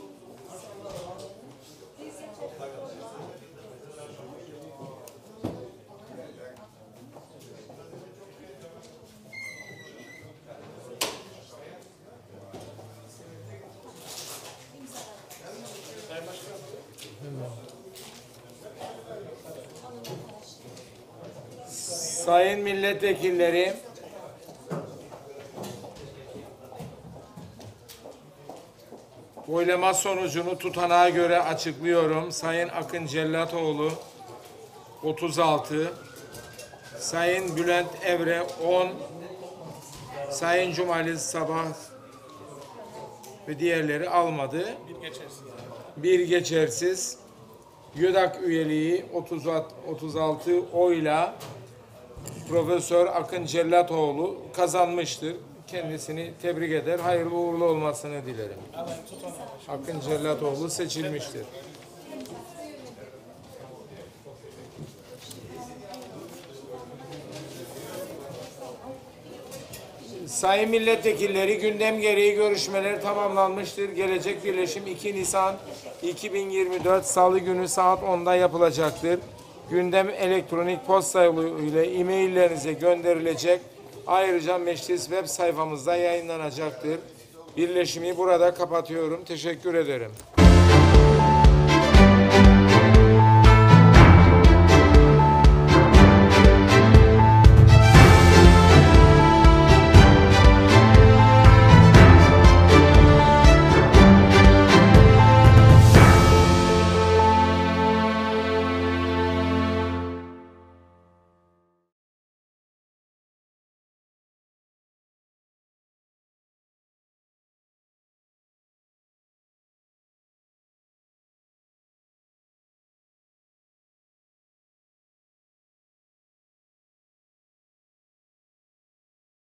Sayın milletvekilleri, oylama sonucunu tutanağa göre açıklıyorum. Sayın Akın Cellatoğlu otuz altı, Sayın Bülent Evre on, Sayın Cumali Sabah ve diğerleri almadı. Bir geçersiz. Bir geçersiz. YÖDAK üyeliği otuz altı oyla Profesör Akın Cellatoğlu kazanmıştır. Kendisini tebrik eder. Hayırlı uğurlu olmasını dilerim. Akın Cellatoğlu seçilmiştir. Sayın milletvekilleri, gündem gereği görüşmeler tamamlanmıştır. Gelecek birleşim iki Nisan iki bin yirmi dört Salı günü saat onda yapılacaktır. Gündem elektronik posta yoluyla e-maillerinize gönderilecek. Ayrıca meclis web sayfamızda yayınlanacaktır. Birleşimi burada kapatıyorum. Teşekkür ederim.